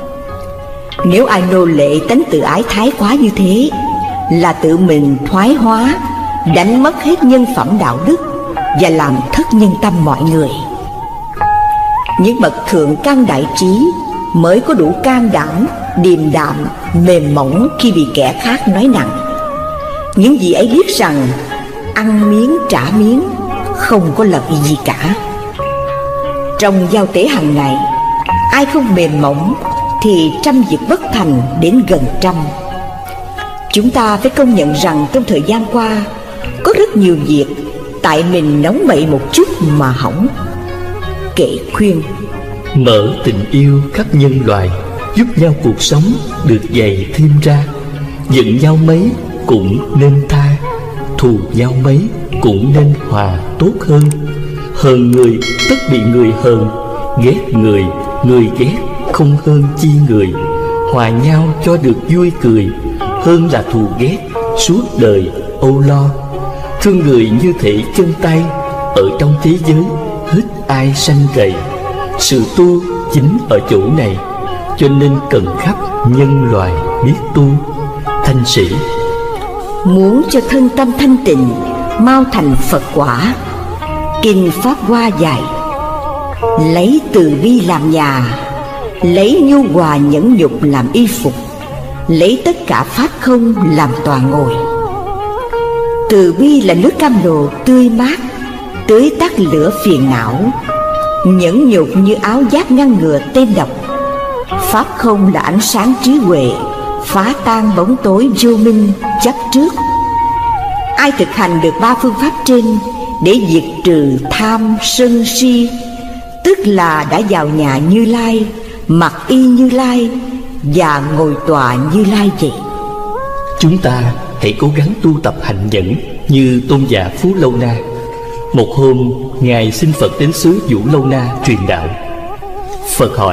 Nếu ai nô lệ tánh tự ái thái quá như thế, là tự mình thoái hóa, đánh mất hết nhân phẩm đạo đức và làm thất nhân tâm mọi người. Những bậc thượng căn đại trí mới có đủ can đảm, điềm đạm, mềm mỏng khi bị kẻ khác nói nặng. Những vị ấy biết rằng ăn miếng trả miếng không có lợi gì cả. Trong giao tế hàng ngày, ai không mềm mỏng thì trăm việc bất thành đến gần trăm. Chúng ta phải công nhận rằng trong thời gian qua có rất nhiều việc tại mình nóng bậy một chút mà hỏng. Kệ khuyên: mở tình yêu khắp nhân loại, giúp nhau cuộc sống được dày thêm ra. Giận nhau mấy cũng nên tha, thù nhau mấy cũng nên hòa tốt hơn. Hờn người tất bị người hờn, ghét người người ghét không hơn chi người. Hòa nhau cho được vui cười, hơn là thù ghét suốt đời âu lo. Thương người như thể chân tay, ở trong thế giới hết ai sanh rầy. Sự tu chính ở chỗ này, cho nên cần khắp nhân loại biết tu. Thanh Sĩ: muốn cho thân tâm thanh tịnh, mau thành Phật quả, kinh Pháp Hoa dạy: lấy từ bi làm nhà, lấy nhu hòa nhẫn nhục làm y phục, lấy tất cả pháp không làm tòa ngồi. Từ bi là nước cam lồ tươi mát, tưới tắt lửa phiền não. Nhẫn nhục như áo giáp ngăn ngừa tên độc. Pháp không là ánh sáng trí huệ, phá tan bóng tối vô minh chấp trước. Ai thực hành được ba phương pháp trên để diệt trừ tham sân si, tức là đã vào nhà Như Lai, mặc y Như Lai và ngồi tọa Như Lai vậy. Chúng ta hãy cố gắng tu tập hạnh nhẫn như tôn giả Phú Lâu Na. Một hôm, Ngài xin Phật đến xứ Vũ Lâu Na truyền đạo. Phật hỏi: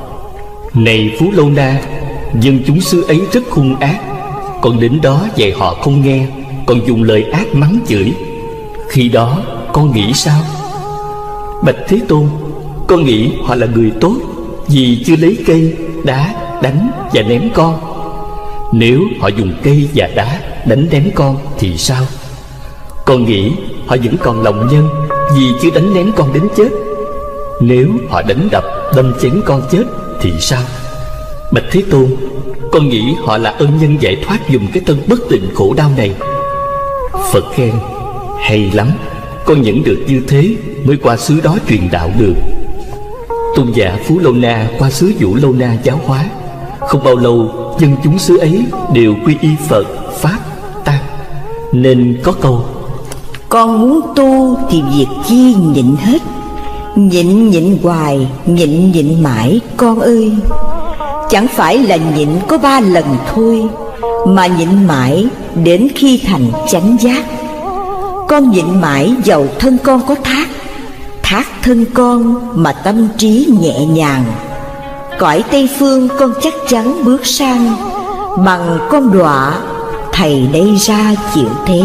này Phú Lâu Na, dân chúng xứ ấy rất hung ác, còn đến đó dạy họ không nghe, còn dùng lời ác mắng chửi, khi đó con nghĩ sao? Bạch Thế Tôn, con nghĩ họ là người tốt vì chưa lấy cây, đá đánh và ném con. Nếu họ dùng cây và đá đánh ném con thì sao? Con nghĩ họ vẫn còn lòng nhân vì chưa đánh ném con đến chết. Nếu họ đánh đập đâm chém con chết thì sao? Bạch Thế Tôn, con nghĩ họ là ân nhân giải thoát dùm cái thân bất tịnh khổ đau này. Phật khen: hay lắm, con nhận được như thế mới qua xứ đó truyền đạo được. Tôn giả Phú Lâu Na qua xứ Vũ Lâu Na giáo hóa. Không bao lâu dân chúng xứ ấy đều quy y Phật, Pháp, Tăng, nên có câu: con muốn tu thì việc chi nhịn hết, nhịn nhịn hoài, nhịn nhịn mãi con ơi. Chẳng phải là nhịn có ba lần thôi, mà nhịn mãi đến khi thành chánh giác. Con nhịn mãi dầu thân con có thác, thác thân con mà tâm trí nhẹ nhàng. Cõi Tây Phương con chắc chắn bước sang, bằng con đọa thầy đây ra chịu thế.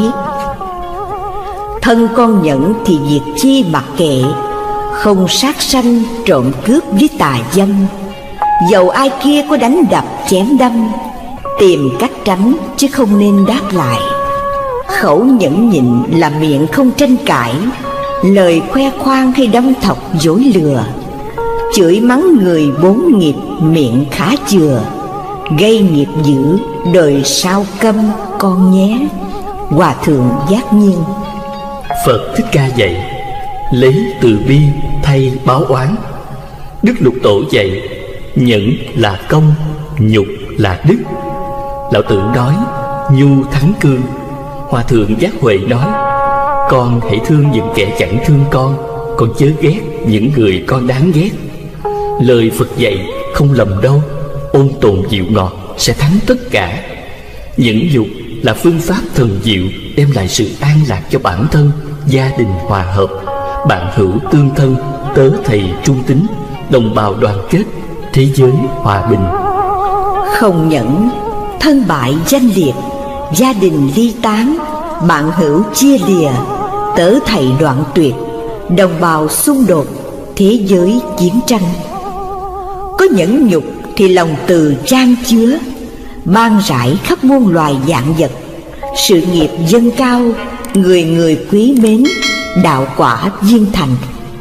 Thân con nhẫn thì việc chi mặc kệ, không sát sanh trộm cướp với tà dâm. Dầu ai kia có đánh đập chém đâm, tìm cách tránh chứ không nên đáp lại. Khẩu nhẫn nhịn là miệng không tranh cãi, lời khoe khoang hay đâm thọc dối lừa. Chửi mắng người bốn nghiệp miệng khá chừa, gây nghiệp dữ đời sao câm con nhé. Hòa Thượng Giác Nhiên. Phật Thích Ca dạy: lấy từ bi thay báo oán. Đức Lục Tổ dạy: nhẫn là công, nhục là đức. Lão Tử nói: nhu thắng cương. Hòa Thượng Giác Huệ nói: con hãy thương những kẻ chẳng thương con, con chớ ghét những người con đáng ghét. Lời Phật dạy không lầm đâu, ôn tồn dịu ngọt sẽ thắng tất cả. Nhẫn nhục là phương pháp thần diệu đem lại sự an lạc cho bản thân, gia đình hòa hợp, bạn hữu tương thân, tớ thầy trung tín, đồng bào đoàn kết, thế giới hòa bình. Không nhẫn, thân bại danh liệt, gia đình ly tán, bạn hữu chia lìa, tớ thầy đoạn tuyệt, đồng bào xung đột, thế giới chiến tranh. Có nhẫn nhục thì lòng từ trang chứa, ban rải khắp muôn loài vạn vật. Sự nghiệp dâng cao, người người quý mến, đạo quả viên thành.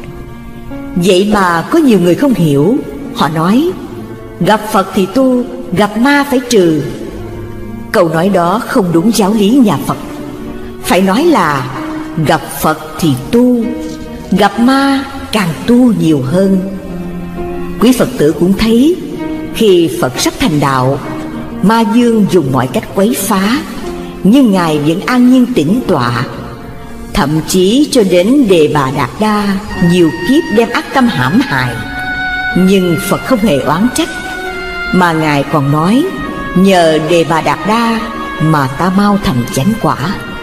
Vậy mà có nhiều người không hiểu. Họ nói: gặp Phật thì tu, gặp ma phải trừ. Câu nói đó không đúng giáo lý nhà Phật. Phải nói là gặp Phật thì tu, gặp ma càng tu nhiều hơn. Quý Phật tử cũng thấy, khi Phật sắp thành đạo, ma dương dùng mọi cách quấy phá, nhưng Ngài vẫn an nhiên tĩnh tọa. Thậm chí cho đến Đề Bà Đạt Đa nhiều kiếp đem ác tâm hãm hại, nhưng Phật không hề oán trách, mà Ngài còn nói: nhờ Đề Bà Đạt Đa mà ta mau thành chánh quả.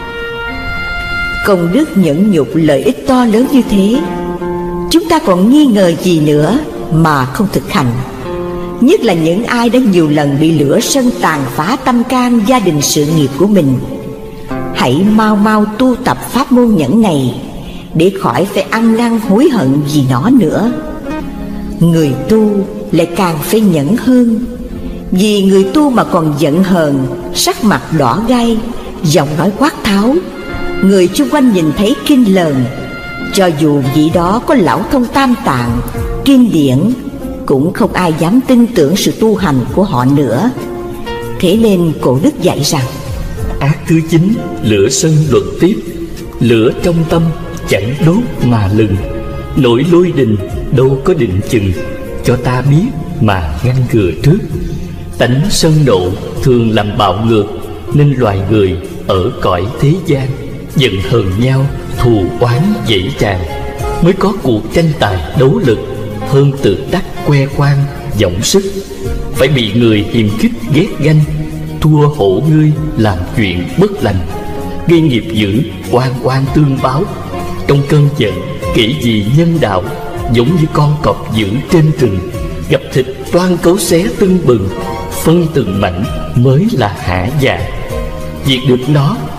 Công đức nhẫn nhục lợi ích to lớn như thế, chúng ta còn nghi ngờ gì nữa mà không thực hành? Nhất là những ai đã nhiều lần bị lửa sân tàn phá tâm can, gia đình, sự nghiệp của mình. Hãy mau mau tu tập pháp môn nhẫn này, để khỏi phải ăn năn hối hận vì nó nữa. Người tu lại càng phải nhẫn hơn, vì người tu mà còn giận hờn, sắc mặt đỏ gay, giọng nói quát tháo, người chung quanh nhìn thấy kinh lờn. Cho dù vị đó có lão thông tam tạng, kinh điển, cũng không ai dám tin tưởng sự tu hành của họ nữa. Thế nên Cổ Đức dạy rằng: ác thứ chín, lửa sân luận tiếp. Lửa trong tâm chẳng đốt mà lừng, nổi lôi đình đâu có định chừng. Cho ta biết mà ngăn ngừa trước. Tánh sân nộ thường làm bạo ngược, nên loài người ở cõi thế gian giận hờn nhau, thù oán dễ tràn, mới có cuộc tranh tài đấu lực, hơn tự đắc khoe khoang vọng sức. Phải bị người hiềm khích ghét ganh, thua hổ ngươi làm chuyện bất lành, gây nghiệp dữ oan oan tương báo. Trong cơn giận kể gì nhân đạo, giống như con cọp dữ trên rừng, gặp thịt toan cấu xé tưng bừng, phân từng mảnh mới là hả dạ. Diệt được nó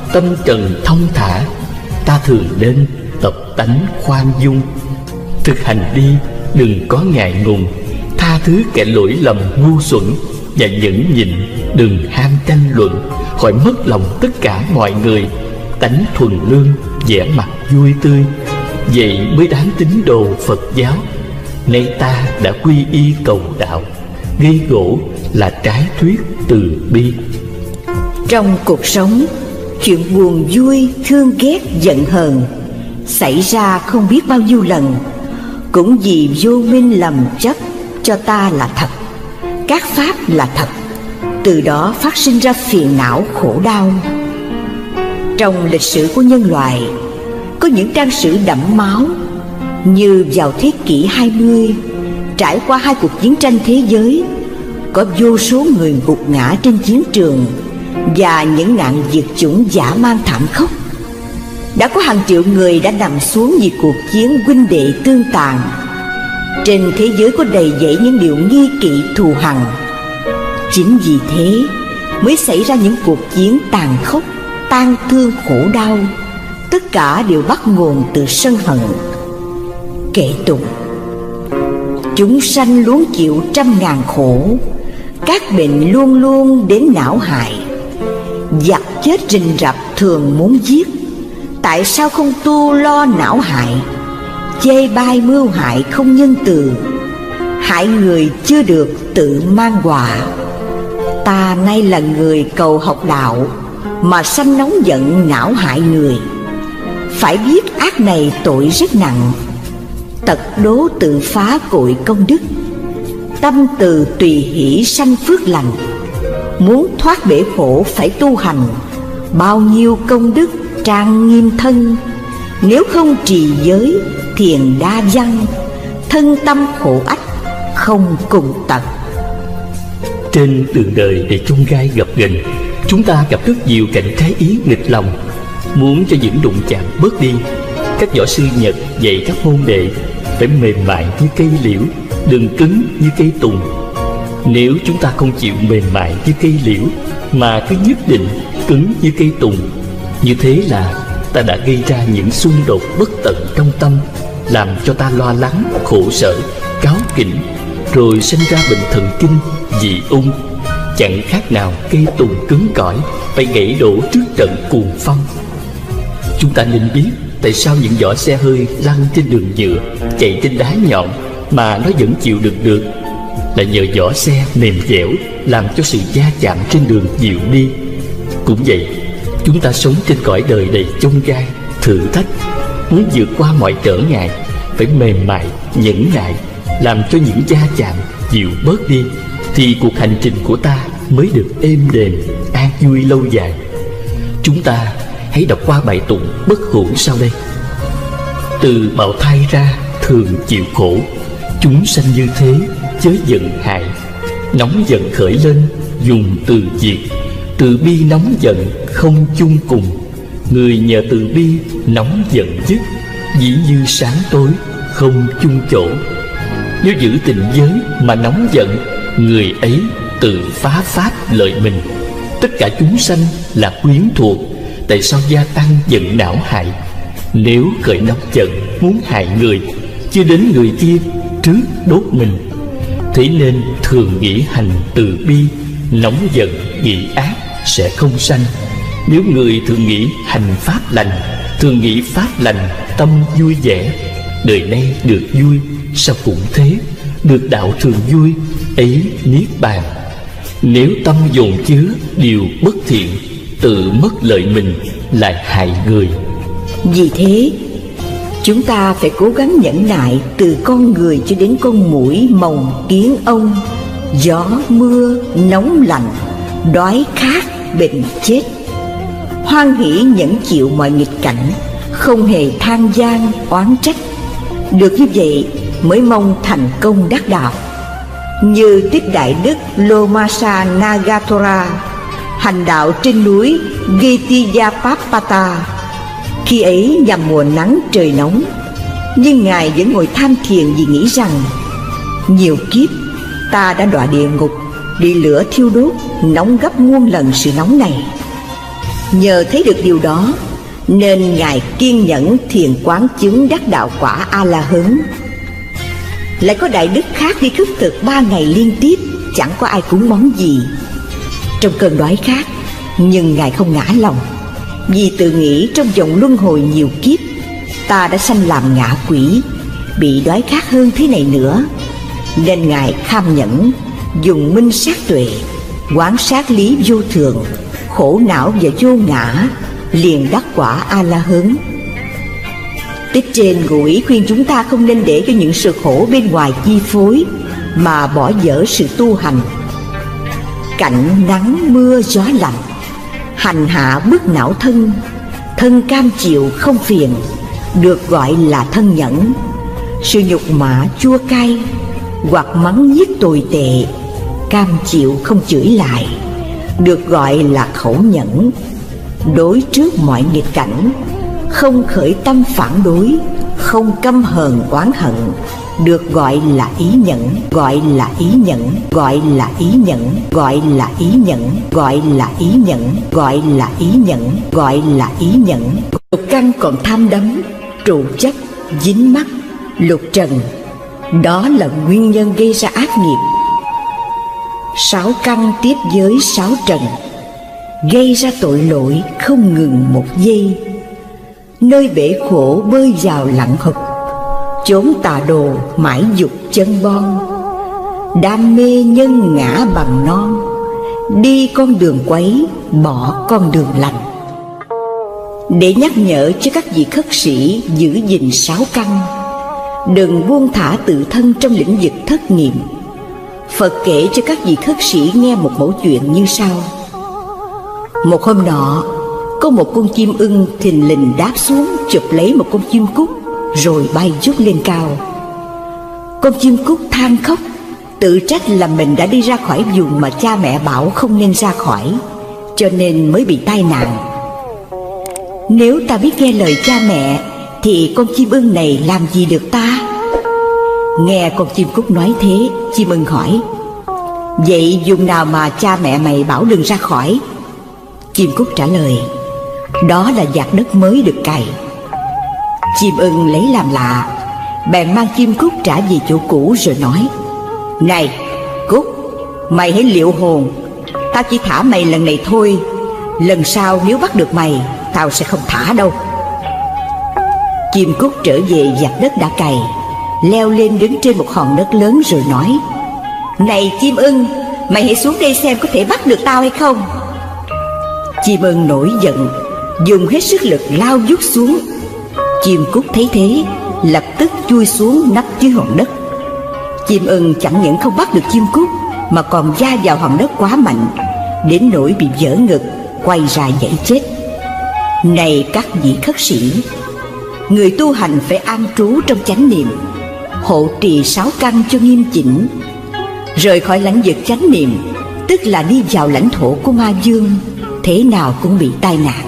tâm trần thông thả, ta thường nên tập tánh khoan dung. Thực hành đi, đừng có ngại ngùng, tha thứ kẻ lỗi lầm ngu xuẩn, và nhẫn nhịn, đừng ham tranh luận, khỏi mất lòng tất cả mọi người. Tánh thuần lương, vẻ mặt vui tươi, vậy mới đáng tín đồ Phật giáo. Nay ta đã quy y cầu đạo, gây gỗ là trái thuyết từ bi. Trong cuộc sống, chuyện buồn vui, thương ghét, giận hờn xảy ra không biết bao nhiêu lần, cũng vì vô minh lầm chấp cho ta là thật, các pháp là thật, từ đó phát sinh ra phiền não khổ đau. Trong lịch sử của nhân loại, có những trang sử đẫm máu, như vào thế kỷ hai mươi, trải qua hai cuộc chiến tranh thế giới, có vô số người gục ngã trên chiến trường và những nạn diệt chủng dã man thảm khốc. Đã có hàng triệu người đã nằm xuống vì cuộc chiến huynh đệ tương tàn. Trên thế giới có đầy dẫy những điều nghi kỵ thù hằn. Chính vì thế mới xảy ra những cuộc chiến tàn khốc, tang thương khổ đau. Tất cả đều bắt nguồn từ sân hận. Kệ tụng: chúng sanh luôn chịu trăm ngàn khổ, các bệnh luôn luôn đến não hại. Giặc chết rình rập thường muốn giết, tại sao không tu lo não hại? Chê bai mưu hại không nhân từ, hại người chưa được tự mang họa. Ta nay là người cầu học đạo, mà sanh nóng giận não hại người. Phải biết ác này tội rất nặng, tật đố tự phá cội công đức. Tâm từ tùy hỷ sanh phước lành, muốn thoát bể khổ phải tu hành. Bao nhiêu công đức trang nghiêm thân, nếu không trì giới thiền đa văn, thân tâm khổ ách không cùng tận. Trên đường đời để chông gai gập ghềnh, chúng ta gặp rất nhiều cảnh trái ý nghịch lòng. Muốn cho những đụng chạm bớt đi, các võ sư Nhật dạy các môn đệ phải mềm mại như cây liễu, đừng cứng như cây tùng. Nếu chúng ta không chịu mềm mại như cây liễu, mà cứ nhất định cứng như cây tùng, như thế là ta đã gây ra những xung đột bất tận trong tâm, làm cho ta lo lắng, khổ sở, cáu kỉnh, rồi sinh ra bệnh thần kinh, dị ung. Chẳng khác nào cây tùng cứng cỏi phải gãy đổ trước trận cuồng phong. Chúng ta nên biết tại sao những vỏ xe hơi lăn trên đường nhựa, chạy trên đá nhọn mà nó vẫn chịu đựng được, là nhờ vỏ xe mềm dẻo, làm cho sự va chạm trên đường dịu đi. Cũng vậy, chúng ta sống trên cõi đời đầy chông gai, thử thách, muốn vượt qua mọi trở ngại phải mềm mại, nhẫn nại, làm cho những va chạm dịu bớt đi, thì cuộc hành trình của ta mới được êm đềm, an vui lâu dài. Chúng ta hãy đọc qua bài tụng bất hủ sau đây: từ bào thai ra thường chịu khổ, chúng sanh như thế chớ giận hại. Nóng giận khởi lên dùng từ diệt, từ bi nóng giận không chung cùng. Người nhờ từ bi nóng giận dứt, dĩ như sáng tối không chung chỗ. Nếu giữ tình giới mà nóng giận, người ấy tự phá pháp lợi mình. Tất cả chúng sanh là quyến thuộc, tại sao gia tăng giận não hại? Nếu khởi nóng giận muốn hại người, chưa đến người kia trước đốt mình. Thế nên thường nghĩ hành từ bi, nóng giận nghĩ ác sẽ không sanh. Nếu người thường nghĩ hành pháp lành, thường nghĩ pháp lành, tâm vui vẻ, đời nay được vui, sao cũng thế, được đạo thường vui, ấy niết bàn. Nếu tâm dồn chứa điều bất thiện, tự mất lợi mình, lại hại người. Vì thế, chúng ta phải cố gắng nhẫn nại từ con người cho đến con muỗi, mồng, kiến ong, gió, mưa, nóng lạnh, đói khát, bệnh chết. Hoan hỷ nhẫn chịu mọi nghịch cảnh, không hề than gian, oán trách. Được như vậy mới mong thành công đắc đạo. Như Tích Đại Đức Lomasa Nagathora hành đạo trên núi Gitiyapapata. Khi ấy nhằm mùa nắng trời nóng, nhưng Ngài vẫn ngồi tham thiền vì nghĩ rằng nhiều kiếp ta đã đọa địa ngục, bị lửa thiêu đốt, nóng gấp muôn lần sự nóng này. Nhờ thấy được điều đó nên Ngài kiên nhẫn thiền quán chứng đắc đạo quả A-la-hớn. Lại có đại đức khác đi khất thực ba ngày liên tiếp, chẳng có ai cúng món gì. Trong cơn đói khát, nhưng Ngài không ngã lòng, vì tự nghĩ trong vòng luân hồi nhiều kiếp, ta đã sanh làm ngạ quỷ, bị đói khát hơn thế này nữa. Nên Ngài kham nhẫn, dùng minh sát tuệ, quán sát lý vô thường, khổ não và vô ngã, liền đắc quả A-la-hớn. Tích trên ngụ ý khuyên chúng ta không nên để cho những sự khổ bên ngoài chi phối, mà bỏ dở sự tu hành. Cảnh nắng mưa gió lạnh, hành hạ bức não thân, thân cam chịu không phiền, được gọi là thân nhẫn. Sự nhục mạ chua cay, hoặc mắng nhiếc tồi tệ, cam chịu không chửi lại, được gọi là khẩu nhẫn. Đối trước mọi nghịch cảnh, không khởi tâm phản đối, không căm hờn oán hận, được gọi là ý nhẫn, gọi là ý nhẫn, gọi là ý nhẫn, gọi là ý nhẫn, gọi là ý nhẫn, gọi là ý nhẫn, gọi là ý nhẫn. Lục căn còn tham đắm, trụ chấp, dính mắc, lục trần, đó là nguyên nhân gây ra ác nghiệp. Sáu căn tiếp với sáu trần, gây ra tội lỗi không ngừng một giây. Nơi bể khổ bơi vào lặng hụp, chốn tà đồ mãi dục chân bon. Đam mê nhân ngã bằng non, đi con đường quấy, bỏ con đường lành. Để nhắc nhở cho các vị khất sĩ giữ gìn sáu căn, đừng buông thả tự thân trong lĩnh vực thất niệm, Phật kể cho các vị khất sĩ nghe một mẩu chuyện như sau. Một hôm nọ, có một con chim ưng thình lình đáp xuống chụp lấy một con chim cút, rồi bay vút lên cao. Con chim cút than khóc, tự trách là mình đã đi ra khỏi vùng mà cha mẹ bảo không nên ra khỏi, cho nên mới bị tai nạn. Nếu ta biết nghe lời cha mẹ, thì con chim ưng này làm gì được ta? Nghe con chim cút nói thế, chim ưng hỏi: Vậy vùng nào mà cha mẹ mày bảo đừng ra khỏi? Chim cút trả lời: Đó là vạt đất mới được cày. Chim ưng lấy làm lạ, bèn mang chim cút trả về chỗ cũ rồi nói: Này Cút, mày hãy liệu hồn, tao chỉ thả mày lần này thôi, lần sau nếu bắt được mày, tao sẽ không thả đâu. Chim cút trở về vạt đất đã cày, leo lên đứng trên một hòn đất lớn rồi nói: Này chim ưng, mày hãy xuống đây xem có thể bắt được tao hay không. Chim ưng nổi giận, dùng hết sức lực lao vút xuống. Chim cút thấy thế, lập tức chui xuống nấp dưới hòn đất. Chim ưng chẳng những không bắt được chim cút, mà còn va vào hòn đất quá mạnh, đến nỗi bị vỡ ngực, quay ra giãy chết. Này các vị khất sĩ, người tu hành phải an trú trong chánh niệm, hộ trì sáu căn cho nghiêm chỉnh. Rời khỏi lãnh vực chánh niệm, tức là đi vào lãnh thổ của ma dương, thế nào cũng bị tai nạn.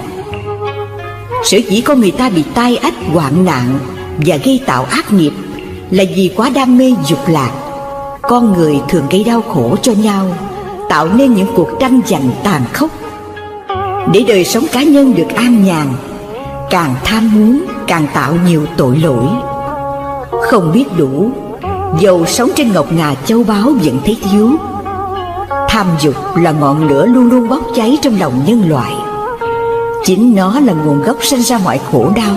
Sở dĩ con người ta bị tai ách, hoạn nạn và gây tạo ác nghiệp là vì quá đam mê dục lạc. Con người thường gây đau khổ cho nhau, tạo nên những cuộc tranh giành tàn khốc. Để đời sống cá nhân được an nhàn, càng tham muốn càng tạo nhiều tội lỗi. Không biết đủ, dầu sống trên ngọc ngà châu báu vẫn thấy thiếu. Tham dục là ngọn lửa luôn luôn bốc cháy trong lòng nhân loại. Chính nó là nguồn gốc sinh ra mọi khổ đau.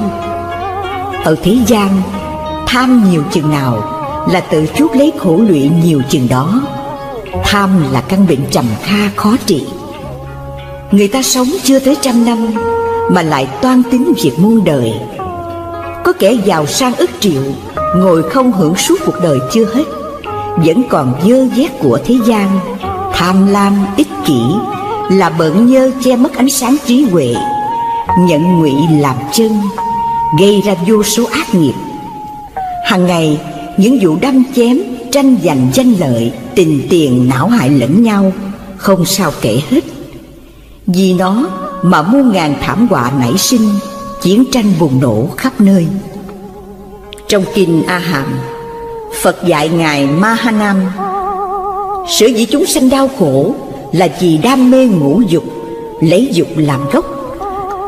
Ở thế gian, tham nhiều chừng nào là tự chuốc lấy khổ lụy nhiều chừng đó. Tham là căn bệnh trầm kha khó trị. Người ta sống chưa tới trăm năm mà lại toan tính việc muôn đời. Có kẻ giàu sang ức triệu, ngồi không hưởng suốt cuộc đời chưa hết, vẫn còn dơ vét của thế gian. Tham lam, ích kỷ là bợn nhơ che mất ánh sáng trí huệ, nhận ngụy làm chân, gây ra vô số ác nghiệp. Hằng ngày, những vụ đâm chém, tranh giành danh lợi, tình tiền não hại lẫn nhau, không sao kể hết. Vì nó mà muôn ngàn thảm họa nảy sinh, chiến tranh bùng nổ khắp nơi. Trong kinh A Hàm, Phật dạy ngài Mahanam: sở dĩ chúng sanh đau khổ là vì đam mê ngũ dục, lấy dục làm gốc,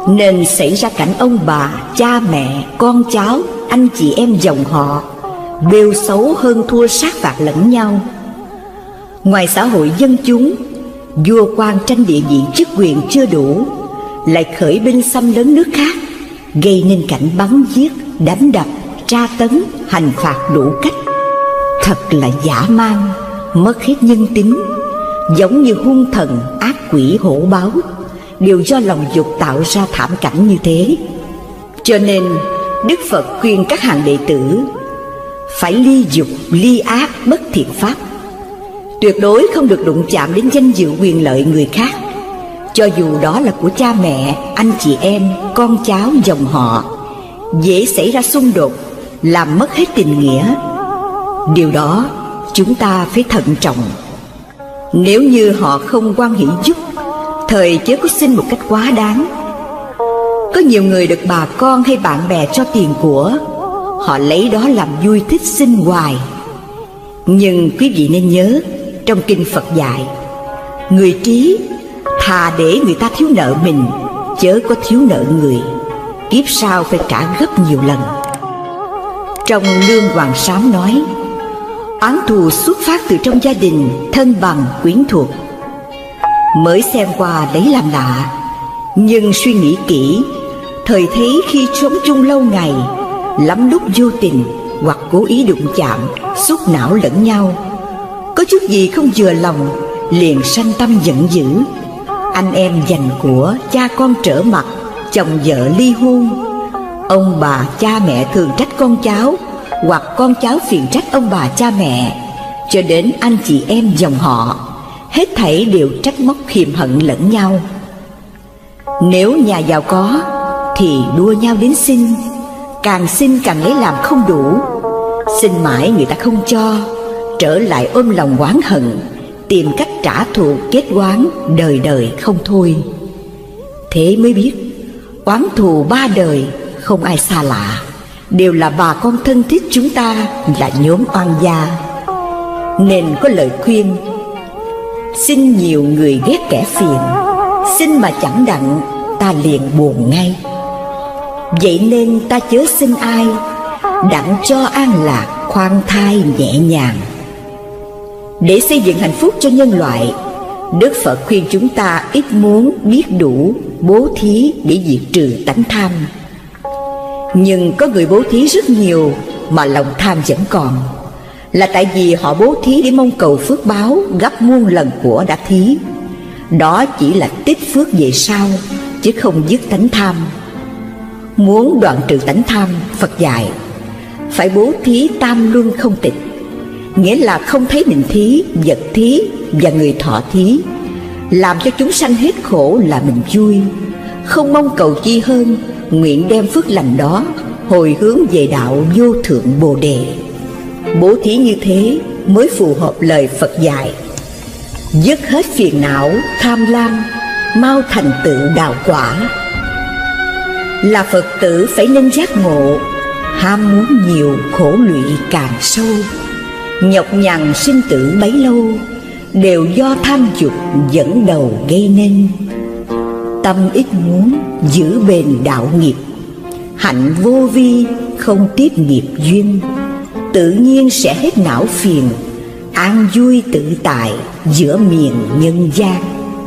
nên xảy ra cảnh ông bà, cha mẹ, con cháu, anh chị em dòng họ bêu xấu hơn thua sát phạt lẫn nhau. Ngoài xã hội dân chúng, vua quan tranh địa vị chức quyền chưa đủ, lại khởi binh xâm lấn nước khác, gây nên cảnh bắn giết, đánh đập, tra tấn, hành phạt đủ cách. Thật là dã man, mất hết nhân tính, giống như hung thần, ác quỷ hổ báo, đều do lòng dục tạo ra thảm cảnh như thế. Cho nên Đức Phật khuyên các hàng đệ tử phải ly dục, ly ác, bất thiện pháp, tuyệt đối không được đụng chạm đến danh dự quyền lợi người khác, cho dù đó là của cha mẹ, anh chị em, con cháu, dòng họ, dễ xảy ra xung đột, làm mất hết tình nghĩa. Điều đó chúng ta phải thận trọng. Nếu như họ không hoan hỷ giúp, thời chớ có xin một cách quá đáng. Có nhiều người được bà con hay bạn bè cho tiền của, họ lấy đó làm vui thích xin hoài. Nhưng quý vị nên nhớ, trong kinh Phật dạy, người trí thà để người ta thiếu nợ mình, chớ có thiếu nợ người, kiếp sau phải trả gấp nhiều lần. Trong Lương Hoàng Sám nói, oán thù xuất phát từ trong gia đình, thân bằng, quyến thuộc. Mới xem qua lấy làm lạ, nhưng suy nghĩ kỹ, thời thấy khi sống chung lâu ngày, lắm lúc vô tình hoặc cố ý đụng chạm, xúc não lẫn nhau, có chút gì không vừa lòng liền sanh tâm giận dữ. Anh em giành của, cha con trở mặt, chồng vợ ly hôn. Ông bà cha mẹ thường trách con cháu, hoặc con cháu phiền trách ông bà cha mẹ, cho đến anh chị em dòng họ, hết thảy đều trách móc hiềm hận lẫn nhau. Nếu nhà giàu có thì đua nhau đến xin, càng xin càng lấy làm không đủ, xin mãi người ta không cho, trở lại ôm lòng oán hận, tìm cách trả thù kết oán đời đời không thôi. Thế mới biết oán thù ba đời không ai xa lạ, đều là bà con thân thiết chúng ta, là nhóm oan gia. Nên có lời khuyên, xin nhiều người ghét kẻ phiền, xin mà chẳng đặng ta liền buồn ngay. Vậy nên ta chớ xin ai, đặng cho an lạc khoan thai nhẹ nhàng. Để xây dựng hạnh phúc cho nhân loại, Đức Phật khuyên chúng ta ít muốn, biết đủ, bố thí để diệt trừ tánh tham. Nhưng có người bố thí rất nhiều mà lòng tham vẫn còn, là tại vì họ bố thí để mong cầu phước báo gấp muôn lần của đã thí. Đó chỉ là tích phước về sau, chứ không dứt tánh tham. Muốn đoạn trừ tánh tham, Phật dạy phải bố thí tam luân không tịch, nghĩa là không thấy mình thí, vật thí và người thọ thí, làm cho chúng sanh hết khổ là mình vui, không mong cầu chi hơn, nguyện đem phước lành đó hồi hướng về đạo vô thượng Bồ Đề. Bố thí như thế mới phù hợp lời Phật dạy, dứt hết phiền não, tham lam, mau thành tựu đạo quả. Là Phật tử phải nên giác ngộ, ham muốn nhiều khổ lụy càng sâu, nhọc nhằn sinh tử bấy lâu, đều do tham dục dẫn đầu gây nên. Tâm ít muốn giữ bền đạo nghiệp, hạnh vô vi không tiếp nghiệp duyên, tự nhiên sẽ hết não phiền, an vui tự tại giữa miền nhân gian.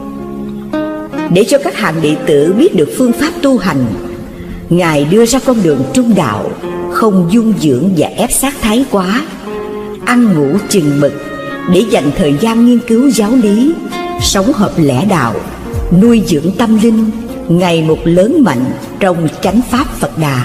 Để cho các hàng đệ tử biết được phương pháp tu hành, Ngài đưa ra con đường trung đạo, không dung dưỡng và ép sát thái quá, ăn ngủ chừng mực để dành thời gian nghiên cứu giáo lý, sống hợp lẽ đạo, nuôi dưỡng tâm linh, ngày một lớn mạnh trong chánh pháp Phật Đà.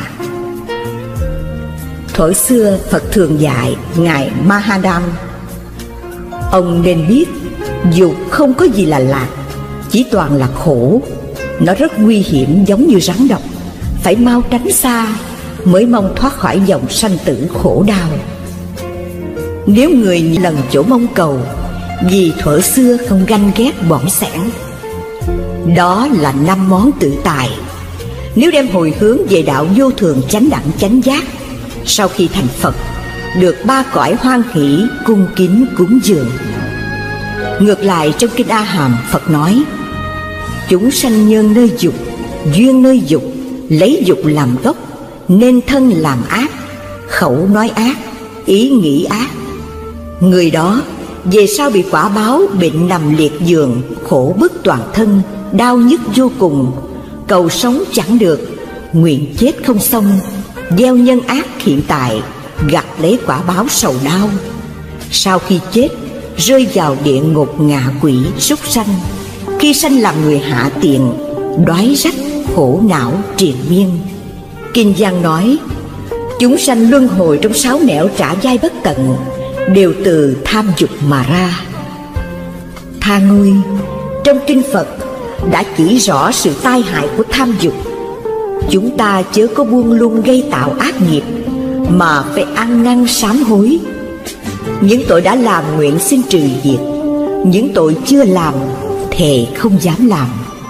Thuở xưa Phật thường dạy Ngài Mahadam, ông nên biết dục không có gì là lạc, chỉ toàn là khổ. Nó rất nguy hiểm, giống như rắn độc, phải mau tránh xa mới mong thoát khỏi dòng sanh tử khổ đau. Nếu người lần chỗ mong cầu, vì thuở xưa không ganh ghét bỏng sẻn, đó là năm món tự tài. Nếu đem hồi hướng về đạo vô thường chánh đẳng chánh giác, sau khi thành Phật, được ba cõi hoan hỷ cung kính cúng dường. Ngược lại trong kinh A Hàm, Phật nói, chúng sanh nhân nơi dục, duyên nơi dục, lấy dục làm gốc, nên thân làm ác, khẩu nói ác, ý nghĩ ác. Người đó về sau bị quả báo bệnh nằm liệt giường, khổ bức toàn thân, đau nhức vô cùng, cầu sống chẳng được, nguyện chết không xong, gieo nhân ác hiện tại, gặt lấy quả báo sầu đau. Sau khi chết, rơi vào địa ngục ngạ quỷ súc sanh. Khi sanh làm người hạ tiện, đói rách, khổ não triền miên. Kinh văn nói, chúng sanh luân hồi trong sáu nẻo trả vai bất tận, đều từ tham dục mà ra. Tha ngươi, trong kinh Phật đã chỉ rõ sự tai hại của tham dục. Chúng ta chớ có buông lung gây tạo ác nghiệp, mà phải ăn năn sám hối. Những tội đã làm nguyện xin trừ diệt, những tội chưa làm thề không dám làm.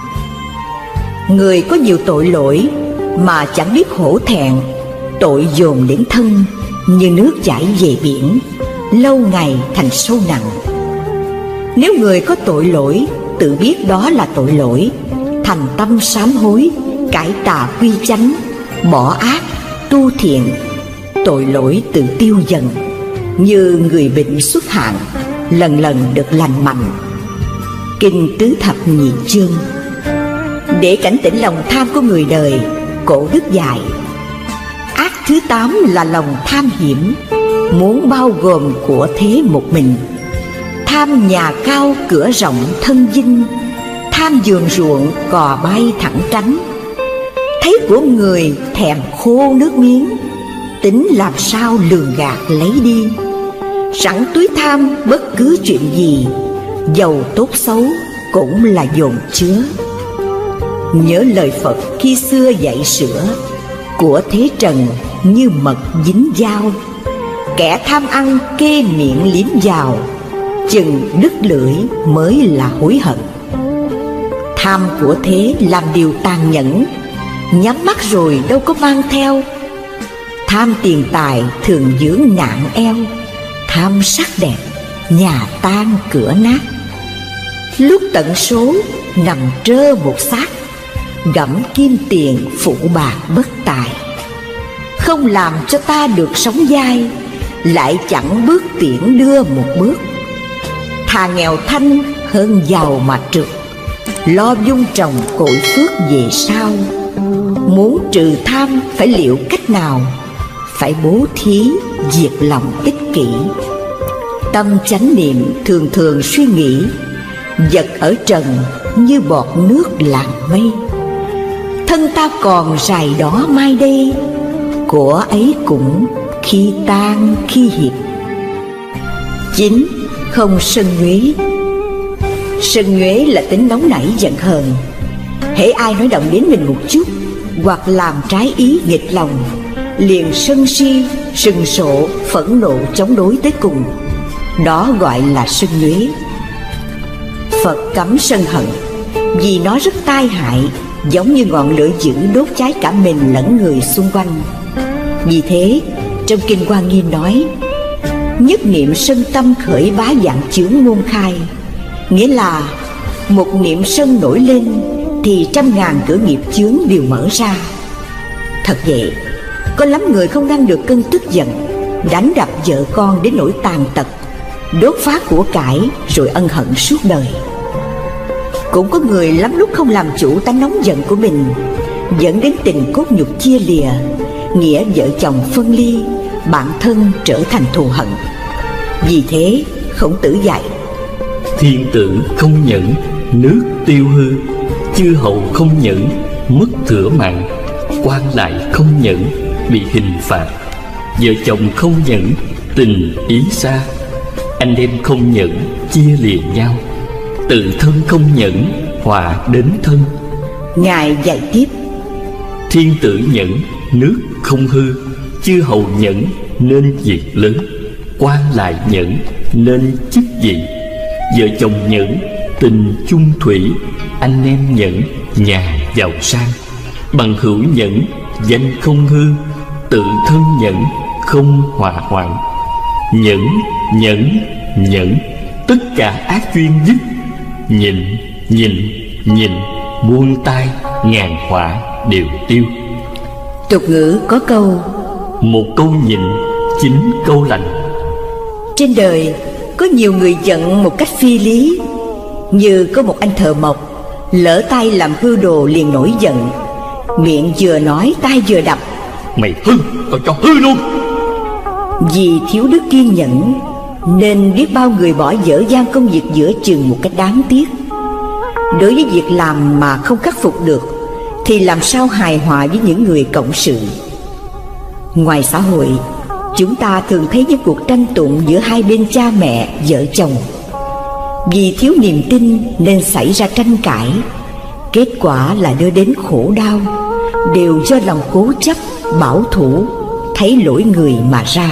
Người có nhiều tội lỗi mà chẳng biết hổ thẹn, tội dồn đến thân như nước chảy về biển, lâu ngày thành sâu nặng. Nếu người có tội lỗi tự biết đó là tội lỗi, thành tâm sám hối, cải tà quy chánh, bỏ ác tu thiện, tội lỗi tự tiêu dần, như người bệnh xuất hạn, lần lần được lành mạnh. Kinh Tứ Thập Nhị Chương. Để cảnh tỉnh lòng tham của người đời, Cổ Đức dạy, ác thứ tám là lòng tham hiểm, muốn bao gồm của thế một mình. Tham nhà cao cửa rộng thân dinh, tham vườn ruộng cò bay thẳng cánh. Thấy của người thèm khô nước miếng, tính làm sao lường gạt lấy đi. Sẵn túi tham bất cứ chuyện gì, giàu tốt xấu cũng là dồn chứa. Nhớ lời Phật khi xưa dạy sửa, của thế trần như mật dính dao, kẻ tham ăn kê miệng liếm vào, chừng đứt lưỡi mới là hối hận. Tham của thế làm điều tàn nhẫn, nhắm mắt rồi đâu có mang theo. Tham tiền tài thường dướng nạn eo, tham sắc đẹp nhà tan cửa nát. Lúc tận số nằm trơ một xác, gặm kim tiền phụ bạc bất tài. Không làm cho ta được sống dai, lại chẳng bước tiễn đưa một bước. Thà nghèo thanh hơn giàu mà trượt, lo dung trồng cội phước về sau. Muốn trừ tham phải liệu cách nào, phải bố thí diệt lòng ích kỷ. Tâm chánh niệm thường thường suy nghĩ, vật ở trần như bọt nước làng mây. Thân ta còn dài đó mai đây, của ấy cũng khi tan khi hiệp. Chín. Không sân nhuế. Sân nhuế là tính nóng nảy giận hờn. hễ ai nói động đến mình một chút, hoặc làm trái ý nghịch lòng, liền sân si, sừng sộ, phẫn nộ chống đối tới cùng. Đó gọi là sân nhuế. Phật cấm sân hận vì nó rất tai hại, giống như ngọn lửa dữ đốt cháy cả mình lẫn người xung quanh. Vì thế trong Kinh Hoa Nghiêm nói: nhất niệm sân tâm khởi bá vạn chướng môn khai, nghĩa là một niệm sân nổi lên thì trăm ngàn cửa nghiệp chướng đều mở ra. Thật vậy, có lắm người không ngăn được cơn tức giận, đánh đập vợ con đến nỗi tàn tật, đốt phá của cải rồi ân hận suốt đời. Cũng có người lắm lúc không làm chủ tánh nóng giận của mình, dẫn đến tình cốt nhục chia lìa, nghĩa vợ chồng phân ly, bạn thân trở thành thù hận. Vì thế Khổng Tử dạy: thiên tử không nhẫn, nước tiêu hư; chư hầu không nhẫn, mất thửa mạng; quan lại không nhẫn, bị hình phạt; vợ chồng không nhẫn, tình ý xa; anh em không nhẫn, chia lìa nhau; tự thân không nhẫn, họa đến thân. Ngài dạy tiếp: thiên tử nhẫn, nước không hư; chư hầu nhẫn, nên việc lớn; quan lại nhẫn, nên chức vị; vợ chồng nhẫn, tình chung thủy; anh em nhẫn, nhà giàu sang; bằng hữu nhẫn, danh không hư; tự thân nhẫn, không hỏa hoạn. Nhẫn, nhẫn, nhẫn, tất cả ác duyên dứt; nhịn, nhịn, nhịn, muôn tai ngàn họa đều tiêu. Tục ngữ có câu: một câu nhịn, chín câu lành. Trên đời có nhiều người giận một cách phi lý. Như có một anh thợ mộc, lỡ tay làm hư đồ liền nổi giận, miệng vừa nói tay vừa đập: mày hư, tao cho hư luôn. Vì thiếu đức kiên nhẫn nên biết bao người bỏ dở dang công việc giữa chừng một cách đáng tiếc. Đối với việc làm mà không khắc phục được thì làm sao hài hòa với những người cộng sự. Ngoài xã hội, chúng ta thường thấy những cuộc tranh tụng giữa hai bên cha mẹ, vợ chồng. Vì thiếu niềm tin nên xảy ra tranh cãi, kết quả là đưa đến khổ đau, đều do lòng cố chấp, bảo thủ, thấy lỗi người mà ra.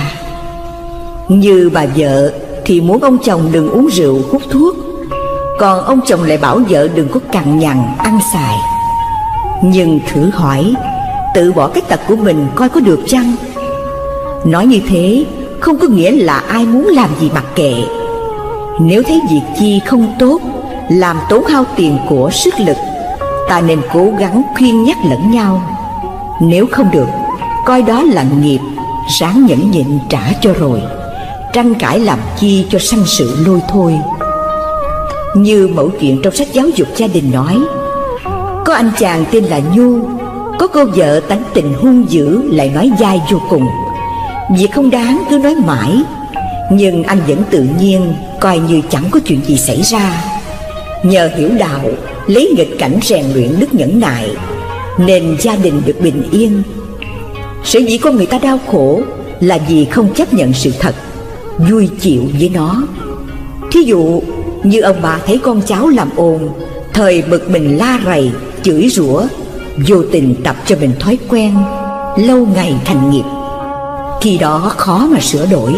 Như bà vợ thì muốn ông chồng đừng uống rượu, hút thuốc, còn ông chồng lại bảo vợ đừng có cằn nhằn, ăn xài. Nhưng thử hỏi, tự bỏ cái tật của mình coi có được chăng? Nói như thế không có nghĩa là ai muốn làm gì mặc kệ. Nếu thấy việc chi không tốt, làm tốn hao tiền của sức lực, ta nên cố gắng khuyên nhắc lẫn nhau. Nếu không được, coi đó là nghiệp, ráng nhẫn nhịn trả cho rồi. Tranh cãi làm chi cho sanh sự lôi thôi. Như mẫu chuyện trong sách giáo dục gia đình nói, có anh chàng tên là Nhu, có cô vợ tánh tình hung dữ lại nói dai vô cùng. Việc không đáng cứ nói mãi, nhưng anh vẫn tự nhiên coi như chẳng có chuyện gì xảy ra. Nhờ hiểu đạo, lấy nghịch cảnh rèn luyện đức nhẫn nại, nên gia đình được bình yên. Sở dĩ con người ta đau khổ là vì không chấp nhận sự thật, vui chịu với nó. Thí dụ như ông bà thấy con cháu làm ồn, thời bực mình la rầy, chửi rủa, vô tình tập cho mình thói quen, lâu ngày thành nghiệp. Khi đó khó mà sửa đổi.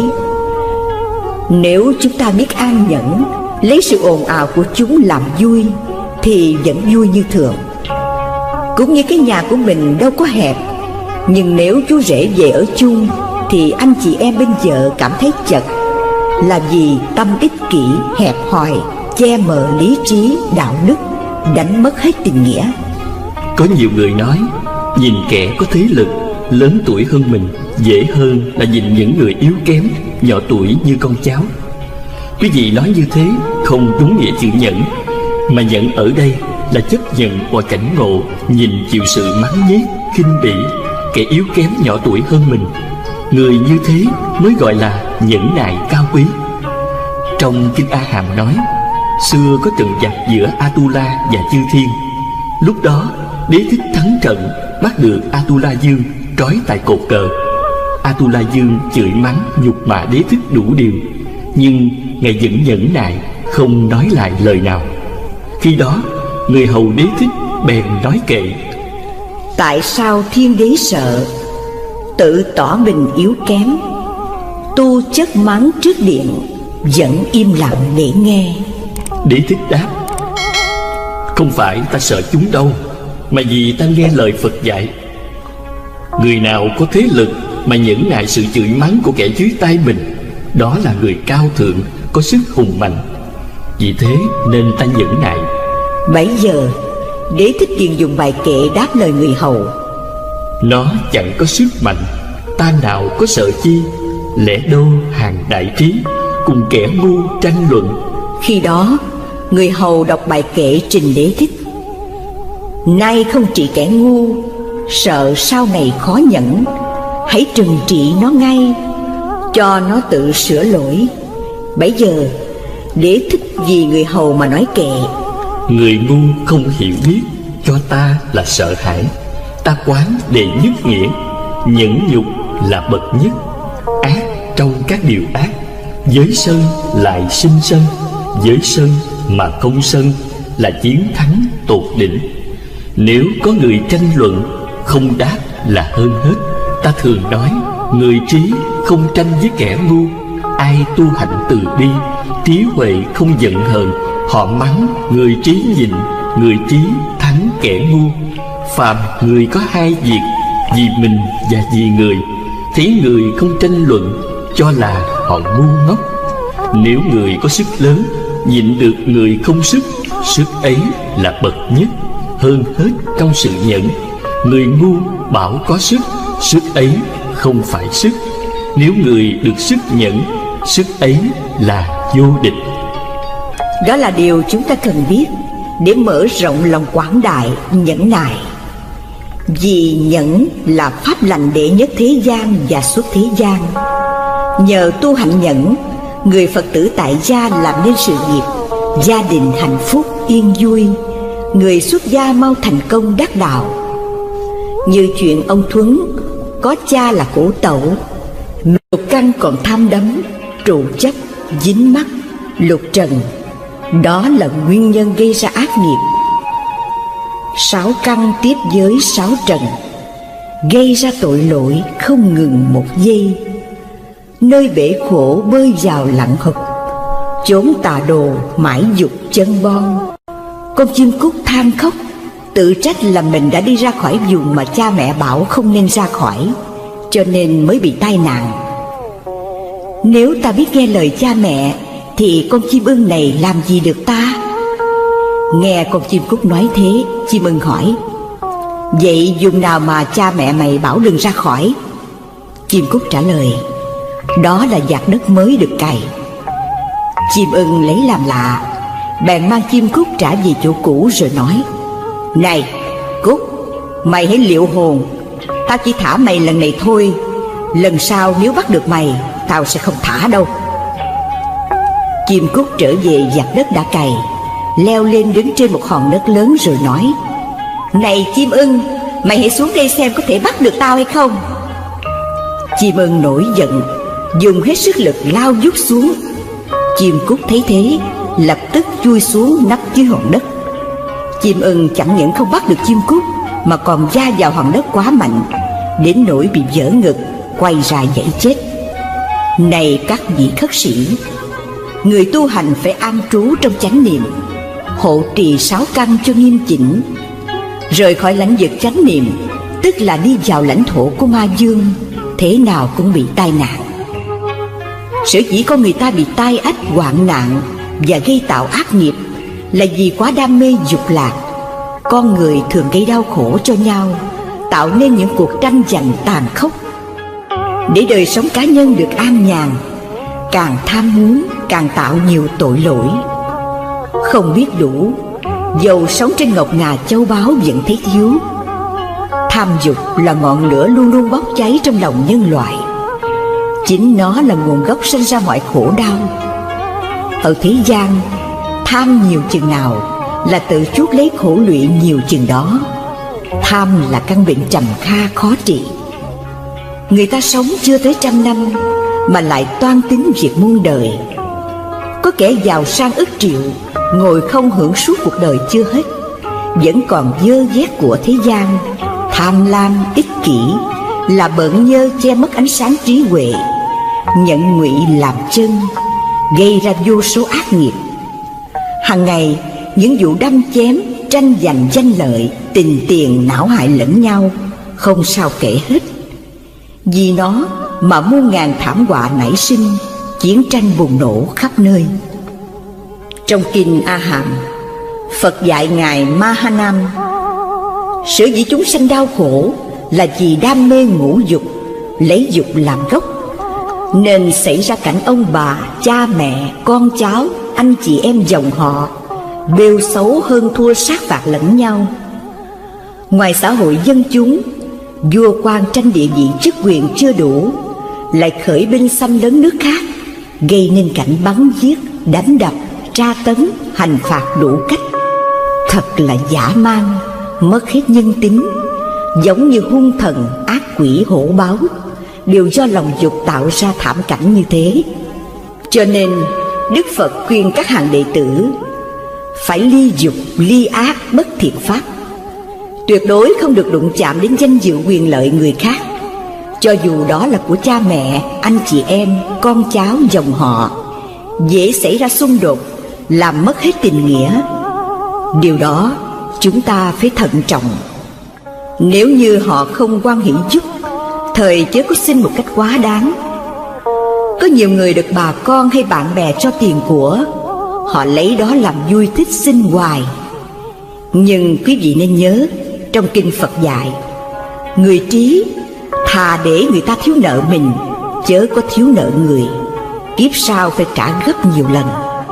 Nếu chúng ta biết an nhẫn, lấy sự ồn ào của chúng làm vui, thì vẫn vui như thường. Cũng như cái nhà của mình đâu có hẹp, nhưng nếu chú rể về ở chung thì anh chị em bên vợ cảm thấy chật, là vì tâm ích kỷ, hẹp hòi, che mờ lý trí, đạo đức, đánh mất hết tình nghĩa. Có nhiều người nói, nhìn kẻ có thế lực, lớn tuổi hơn mình dễ hơn là nhìn những người yếu kém, nhỏ tuổi như con cháu. Quý vị nói như thế không đúng nghĩa chữ nhẫn, mà nhẫn ở đây là chấp nhận qua cảnh ngộ, nhìn chịu sự mắng nhiếc, khinh bỉ kẻ yếu kém nhỏ tuổi hơn mình. Người như thế mới gọi là nhẫn nại cao quý. Trong Kinh A Hàm nói, xưa có trận giặc giữa Atula và Chư Thiên. Lúc đó Đế Thích thắng trận, bắt được Atula Dương trói tại cột cờ. Atula Dương chửi mắng nhục mạ Đế Thích đủ điều, nhưng ngài vẫn nhẫn nại, không nói lại lời nào. Khi đó người hầu Đế Thích bèn nói kệ: tại sao thiên đế sợ, tự tỏ mình yếu kém, tu chất mắng trước điện, vẫn im lặng để nghe. Đế Thích đáp: không phải ta sợ chúng đâu, mà vì ta nghe lời Phật dạy. Người nào có thế lực mà nhẫn nại sự chửi mắng của kẻ dưới tay mình, đó là người cao thượng, có sức hùng mạnh. Vì thế nên ta nhẫn nại. Bấy giờ Đế Thích liền dùng bài kệ đáp lời người hầu: nó chẳng có sức mạnh, ta nào có sợ chi, lẽ đâu hàng đại trí, cùng kẻ ngu tranh luận. Khi đó người hầu đọc bài kệ trình Đế Thích: nay không trị kẻ ngu, sợ sau này khó nhẫn, hãy trừng trị nó ngay, cho nó tự sửa lỗi. Bấy giờ Đế Thích vì người hầu mà nói kệ: người ngu không hiểu biết, cho ta là sợ hãi. Ta quán đệ nhất nghĩa, nhẫn nhục là bậc nhất. Ác trong các điều ác, giới sân lại sinh sân. Giới sân mà không sân là chiến thắng tột đỉnh. Nếu có người tranh luận, không đáp là hơn hết. Ta thường nói, người trí không tranh với kẻ ngu. Ai tu hạnh từ bi, trí huệ không giận hờn, họ mắng người trí nhịn, người trí thắng kẻ ngu. Phàm người có hai việc, vì mình và vì người, thấy người không tranh luận, cho là họ ngu ngốc. Nếu người có sức lớn nhịn được người không sức, sức ấy là bậc nhất. hơn hết trong sự nhẫn. Người ngu bảo có sức, sức ấy không phải sức. Nếu người được sức nhẫn, sức ấy là vô địch. Đó là điều chúng ta cần biết để mở rộng lòng quảng đại, nhẫn nại. Vì nhẫn là pháp lành đệ nhất thế gian và xuất thế gian. Nhờ tu hành nhẫn, người Phật tử tại gia làm nên sự nghiệp, gia đình hạnh phúc yên vui, người xuất gia mau thành công đắc đạo. Như chuyện ông Thuấn có cha là cổ tẩu, lục căn còn tham đắm, trụ chấp, dính mắc, lục trần. Đó là nguyên nhân gây ra ác nghiệp. Sáu căn tiếp với sáu trần, gây ra tội lỗi không ngừng một giây. Nơi bể khổ bơi vào lặng hụp, chốn tà đồ mãi dục chân bon. Con chim cút than khóc, tự trách là mình đã đi ra khỏi vùng mà cha mẹ bảo không nên ra khỏi, cho nên mới bị tai nạn. Nếu ta biết nghe lời cha mẹ thì con chim ưng này làm gì được ta? Nghe con chim cút nói thế, chim ưng hỏi: vậy vùng nào mà cha mẹ mày bảo đừng ra khỏi? Chim cút trả lời: đó là vạt đất mới được cày. Chim ưng lấy làm lạ, bèn mang chim cút trả về chỗ cũ rồi nói: này Cút, mày hãy liệu hồn, tao chỉ thả mày lần này thôi, lần sau nếu bắt được mày, tao sẽ không thả đâu. Chim cút trở về vạt đất đã cày, leo lên đứng trên một hòn đất lớn rồi nói: này chim ưng, mày hãy xuống đây xem có thể bắt được tao hay không. Chim ưng nổi giận, dùng hết sức lực lao vút xuống. Chim cút thấy thế, lập tức chui xuống nấp dưới hòn đất. Chim ưng chẳng những không bắt được chim cút, mà còn va vào hòn đất quá mạnh, đến nỗi bị vỡ ngực, quay ra giãy chết. Này các vị khất sĩ, người tu hành phải an trú trong chánh niệm, hộ trì sáu căn cho nghiêm chỉnh. Rời khỏi lãnh vực chánh niệm, tức là đi vào lãnh thổ của ma dương, thế nào cũng bị tai nạn. Sở dĩ con người ta bị tai ách, hoạn nạn và gây tạo ác nghiệp là vì quá đam mê dục lạc. Con người thường gây đau khổ cho nhau, tạo nên những cuộc tranh giành tàn khốc. Để đời sống cá nhân được an nhàn, càng tham muốn càng tạo nhiều tội lỗi. Không biết đủ, dầu sống trên ngọc ngà châu báu vẫn thấy thiếu. Tham dục là ngọn lửa luôn luôn bốc cháy trong lòng nhân loại. Chính nó là nguồn gốc sinh ra mọi khổ đau. Ở thế gian, tham nhiều chừng nào là tự chuốc lấy khổ lụy nhiều chừng đó. Tham là căn bệnh trầm kha khó trị. Người ta sống chưa tới trăm năm mà lại toan tính việc muôn đời. Có kẻ giàu sang ức triệu, ngồi không hưởng suốt cuộc đời chưa hết, vẫn còn dơ vét của thế gian. Tham lam, ích kỷ là bợn nhơ che mất ánh sáng trí huệ, nhận ngụy làm chân, gây ra vô số ác nghiệp. Hằng ngày những vụ đâm chém, tranh giành danh lợi, tình tiền não hại lẫn nhau, không sao kể hết. Vì nó mà muôn ngàn thảm họa nảy sinh, chiến tranh bùng nổ khắp nơi. Trong kinh A Hàm, Phật dạy ngài Mahanam: sở dĩ chúng sanh đau khổ là vì đam mê ngũ dục, lấy dục làm gốc, nên xảy ra cảnh ông bà, cha mẹ, con cháu, anh chị em dòng họ bêu xấu hơn thua sát phạt lẫn nhau. Ngoài xã hội dân chúng, vua quan tranh địa vị chức quyền chưa đủ, lại khởi binh xâm lấn nước khác, gây nên cảnh bắn giết, đánh đập, tra tấn, hành phạt đủ cách. Thật là dã man, mất hết nhân tính, giống như hung thần, ác quỷ hổ báo, đều do lòng dục tạo ra thảm cảnh như thế. Cho nên Đức Phật khuyên các hàng đệ tử phải ly dục, ly ác, bất thiện pháp. Tuyệt đối không được đụng chạm đến danh dự quyền lợi người khác, cho dù đó là của cha mẹ, anh chị em, con cháu, dòng họ. Dễ xảy ra xung đột, làm mất hết tình nghĩa. Điều đó chúng ta phải thận trọng. Nếu như họ không hoan hỷ giúp, thời chớ có xin một cách quá đáng. Có nhiều người được bà con hay bạn bè cho tiền của, họ lấy đó làm vui thích xin hoài. Nhưng quý vị nên nhớ, trong kinh Phật dạy, người trí thà để người ta thiếu nợ mình, chớ có thiếu nợ người, kiếp sau phải trả gấp nhiều lần.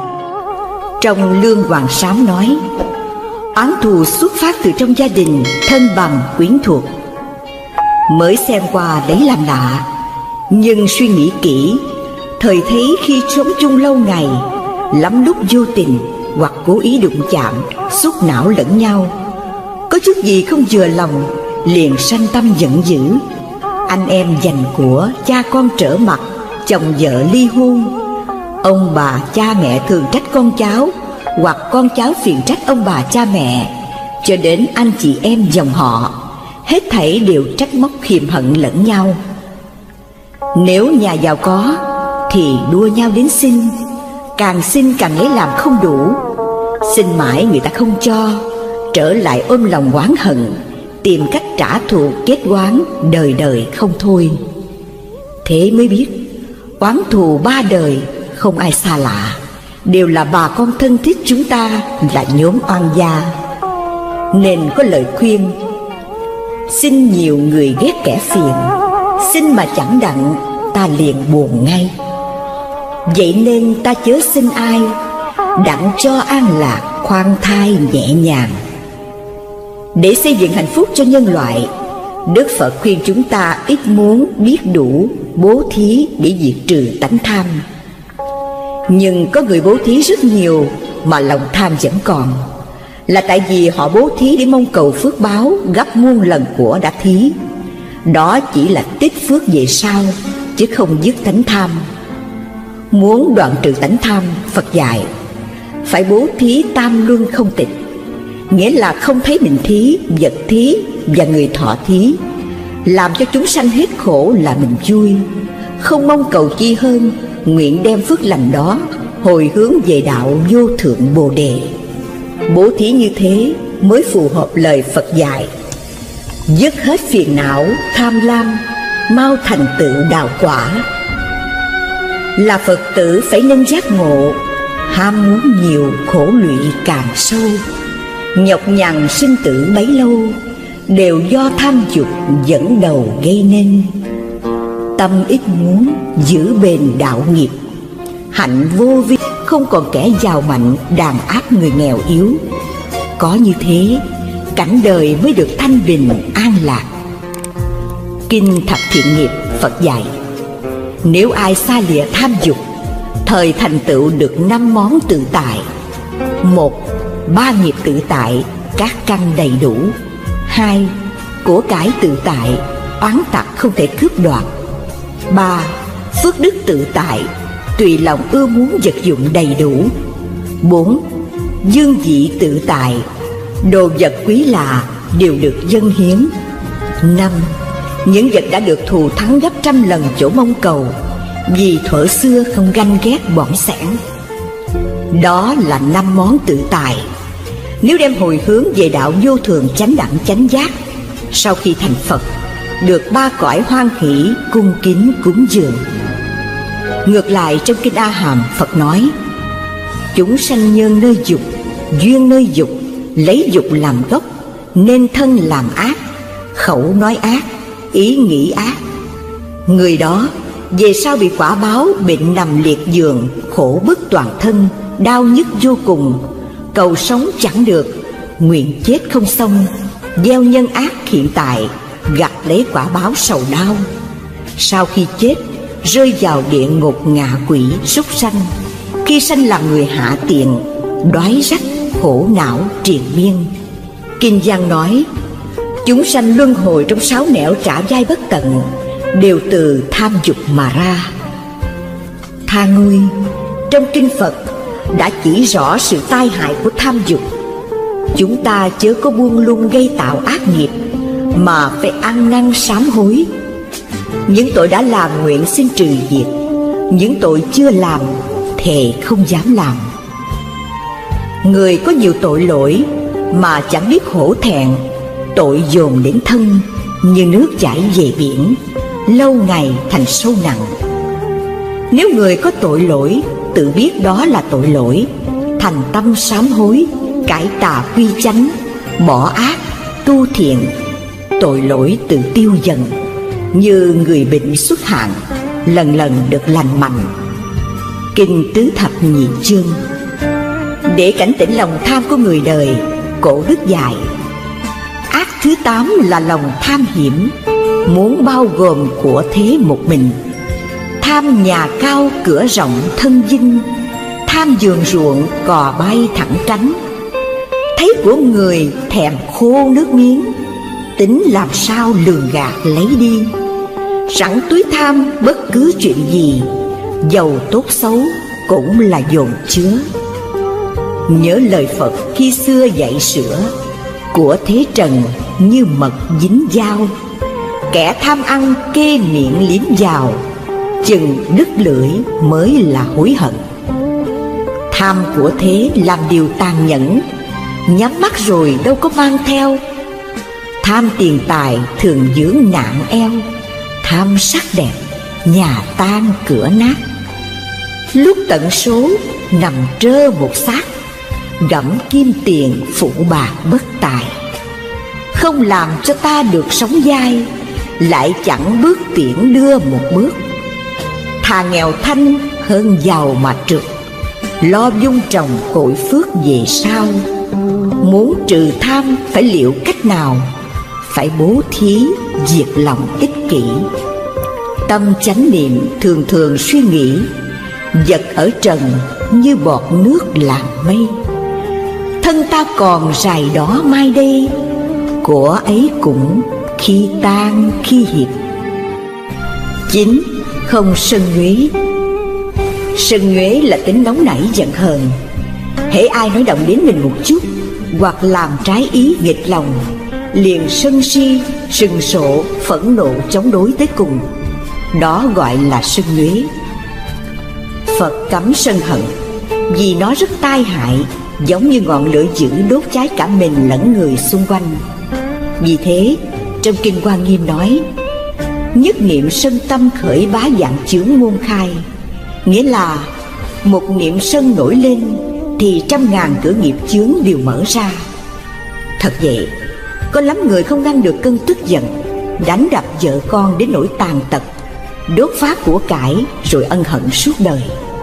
Trong Lương Hoàng Sám nói, oán thù xuất phát từ trong gia đình, thân bằng, quyến thuộc. Mới xem qua lấy làm lạ, nhưng suy nghĩ kỹ, thời thấy khi sống chung lâu ngày, lắm lúc vô tình hoặc cố ý đụng chạm, xúc não lẫn nhau. Có chút gì không vừa lòng, liền sanh tâm giận dữ. Anh em giành của, cha con trở mặt, chồng vợ ly hôn. Ông bà cha mẹ thường trách con cháu, hoặc con cháu phiền trách ông bà cha mẹ, cho đến anh chị em dòng họ, hết thảy đều trách móc khiềm hận lẫn nhau. Nếu nhà giàu có thì đua nhau đến xin, càng xin càng lấy làm không đủ. Xin mãi người ta không cho, trở lại ôm lòng oán hận, tìm cách trả thù kết oán đời đời không thôi. Thế mới biết oán thù ba đời không ai xa lạ, đều là bà con thân thiết chúng ta, là nhóm oan gia. Nên có lời khuyên, xin nhiều người ghét kẻ phiền, xin mà chẳng đặng ta liền buồn ngay. Vậy nên ta chớ xin ai, đặng cho an lạc khoan thai nhẹ nhàng. Để xây dựng hạnh phúc cho nhân loại, Đức Phật khuyên chúng ta ít muốn biết đủ, bố thí để diệt trừ tánh tham. Nhưng có người bố thí rất nhiều mà lòng tham vẫn còn, là tại vì họ bố thí để mong cầu phước báo gấp muôn lần của đã thí. Đó chỉ là tích phước về sau, chứ không dứt tánh tham. Muốn đoạn trừ tánh tham, Phật dạy phải bố thí tam luân không tịch, nghĩa là không thấy mình thí, vật thí và người thọ thí, làm cho chúng sanh hết khổ là mình vui, không mong cầu chi hơn, nguyện đem phước lành đó hồi hướng về đạo vô thượng Bồ Đề. Bố thí như thế mới phù hợp lời Phật dạy, dứt hết phiền não tham lam, mau thành tựu đạo quả. Là Phật tử phải nên giác ngộ, ham muốn nhiều khổ lụy càng sâu. Nhọc nhằn sinh tử bấy lâu, đều do tham dục dẫn đầu gây nên. Tâm ít muốn giữ bền đạo nghiệp, hạnh vô vi, không còn kẻ giàu mạnh đàn áp người nghèo yếu. Có như thế, cảnh đời mới được thanh bình an lạc. Kinh Thập Thiện Nghiệp Phật dạy, nếu ai xa lìa tham dục, thời thành tựu được năm món tự tại. Một, ba nghiệp tự tại, các căn đầy đủ. Hai, của cải tự tại, oán tặc không thể cướp đoạt. Ba, phước đức tự tại, tùy lòng ưa muốn vật dụng đầy đủ. Bốn, dương vị tự tại, đồ vật quý lạ đều được dâng hiến. Năm, những vật đã được thù thắng gấp trăm lần chỗ mong cầu, vì thuở xưa không ganh ghét bỏng sẻn. Đó là năm món tự tại. Nếu đem hồi hướng về đạo vô thường chánh đẳng chánh giác, sau khi thành Phật, được ba cõi hoan hỷ cung kính cúng dường. Ngược lại trong kinh A Hàm, Phật nói, chúng sanh nhân nơi dục, duyên nơi dục, lấy dục làm gốc, nên thân làm ác, khẩu nói ác, ý nghĩ ác. Người đó về sau bị quả báo bệnh nằm liệt giường, khổ bức toàn thân, đau nhức vô cùng, cầu sống chẳng được, nguyện chết không xong, gieo nhân ác hiện tại, gặt lấy quả báo sầu đau. Sau khi chết, rơi vào địa ngục ngạ quỷ súc sanh, khi sanh làm người hạ tiện, đói rách, khổ não triền miên. Kinh Văn nói, chúng sanh luân hồi trong sáu nẻo trả vai bất tận, đều từ tham dục mà ra. Tha ngươi, trong kinh Phật đã chỉ rõ sự tai hại của tham dục. Chúng ta chớ có buông lung gây tạo ác nghiệp, mà phải ăn năn sám hối. Những tội đã làm nguyện xin trừ diệt, những tội chưa làm thề không dám làm. Người có nhiều tội lỗi mà chẳng biết hổ thẹn, tội dồn đến thân như nước chảy về biển, lâu ngày thành sâu nặng. Nếu người có tội lỗi tự biết đó là tội lỗi, thành tâm sám hối, cải tà quy chánh, bỏ ác, tu thiện, tội lỗi tự tiêu dần, như người bệnh xuất hạn, lần lần được lành mạnh. Kinh Tứ Thập Nhị Chương. Để cảnh tỉnh lòng tham của người đời, Cổ Đức dạy: ác thứ tám là lòng tham hiểm, muốn bao gồm của thế một mình. Tham nhà cao cửa rộng thân dinh, tham vườn ruộng cò bay thẳng cánh. Thấy của người thèm khô nước miếng, tính làm sao lường gạt lấy đi. Sẵn túi tham bất cứ chuyện gì, giàu tốt xấu cũng là dồn chứa. Nhớ lời Phật khi xưa dạy sửa: của thế trần như mật dính dao, kẻ tham ăn kê miệng liếm vào, chừng đứt lưỡi mới là hối hận. Tham của thế làm điều tàn nhẫn, nhắm mắt rồi đâu có mang theo. Tham tiền tài thường dưỡng nạn eo, tham sắc đẹp nhà tan cửa nát. Lúc tận số nằm trơ một xác, gặm kim tiền phụ bạc bất tài. Không làm cho ta được sống dai, lại chẳng bước tiễn đưa một bước. Thà nghèo thanh hơn giàu mà trượt, lo vun trồng hội phước về sau. Muốn trừ tham phải liệu cách nào, phải bố thí diệt lòng ích kỷ. Tâm chánh niệm thường thường suy nghĩ, vật ở trần như bọt nước làm mây. Thân ta còn rài đó mai đây, của ấy cũng khi tan khi hiệp. Chín. Không sân nhuế. Sân nhuế là tính nóng nảy giận hờn. hễ ai nói động đến mình một chút, hoặc làm trái ý nghịch lòng, liền sân si, sừng sộ, phẫn nộ chống đối tới cùng. Đó gọi là sân nhuế. Phật cấm sân hận vì nó rất tai hại, giống như ngọn lửa dữ đốt cháy cả mình lẫn người xung quanh. Vì thế trong Kinh Hoa Nghiêm nói: nhất niệm sân tâm khởi bá vạn chướng môn khai. Nghĩa là một niệm sân nổi lên thì trăm ngàn cửa nghiệp chướng đều mở ra. Thật vậy, có lắm người không ngăn được cơn tức giận, đánh đập vợ con đến nỗi tàn tật, đốt phá của cải rồi ân hận suốt đời.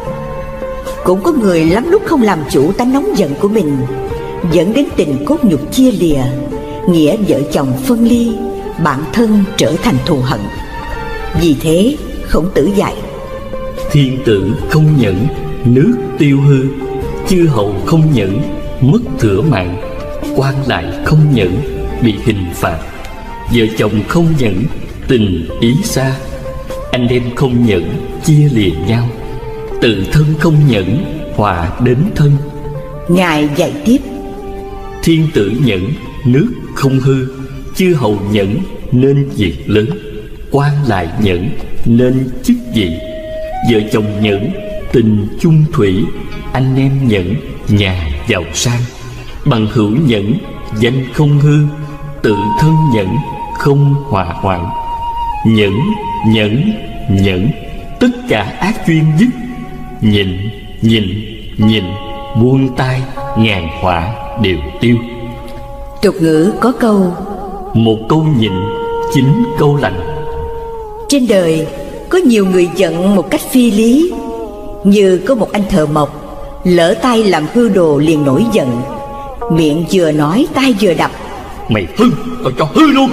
Cũng có người lắm lúc không làm chủ tánh nóng giận của mình, dẫn đến tình cốt nhục chia lìa, nghĩa vợ chồng phân ly, bạn thân trở thành thù hận. Vì thế Khổng Tử dạy: thiên tử không nhẫn, nước tiêu hư; chư hầu không nhẫn, mất thửa mạng; quan lại không nhẫn, bị hình phạt; vợ chồng không nhẫn, tình ý xa; anh em không nhẫn, chia lìa nhau; tự thân không nhẫn, họa đến thân. Ngài dạy tiếp: thiên tử nhẫn, nước không hư; chư hầu nhẫn, nên việc lớn; quan lại nhẫn, nên chức vị; vợ chồng nhẫn, tình chung thủy; anh em nhẫn, nhà giàu sang; bằng hữu nhẫn, danh không hư; tự thân nhẫn, không hỏa hoạn. Nhẫn, nhẫn, nhẫn, tất cả ác duyên dứt; nhịn, nhịn, nhịn, buông tay, ngàn họa đều tiêu. Tục ngữ có câu: một câu nhịn, chín câu lành. Trên đời có nhiều người giận một cách phi lý. Như có một anh thợ mộc, lỡ tay làm hư đồ liền nổi giận, miệng vừa nói tay vừa đập: mày hư, tao cho hư luôn.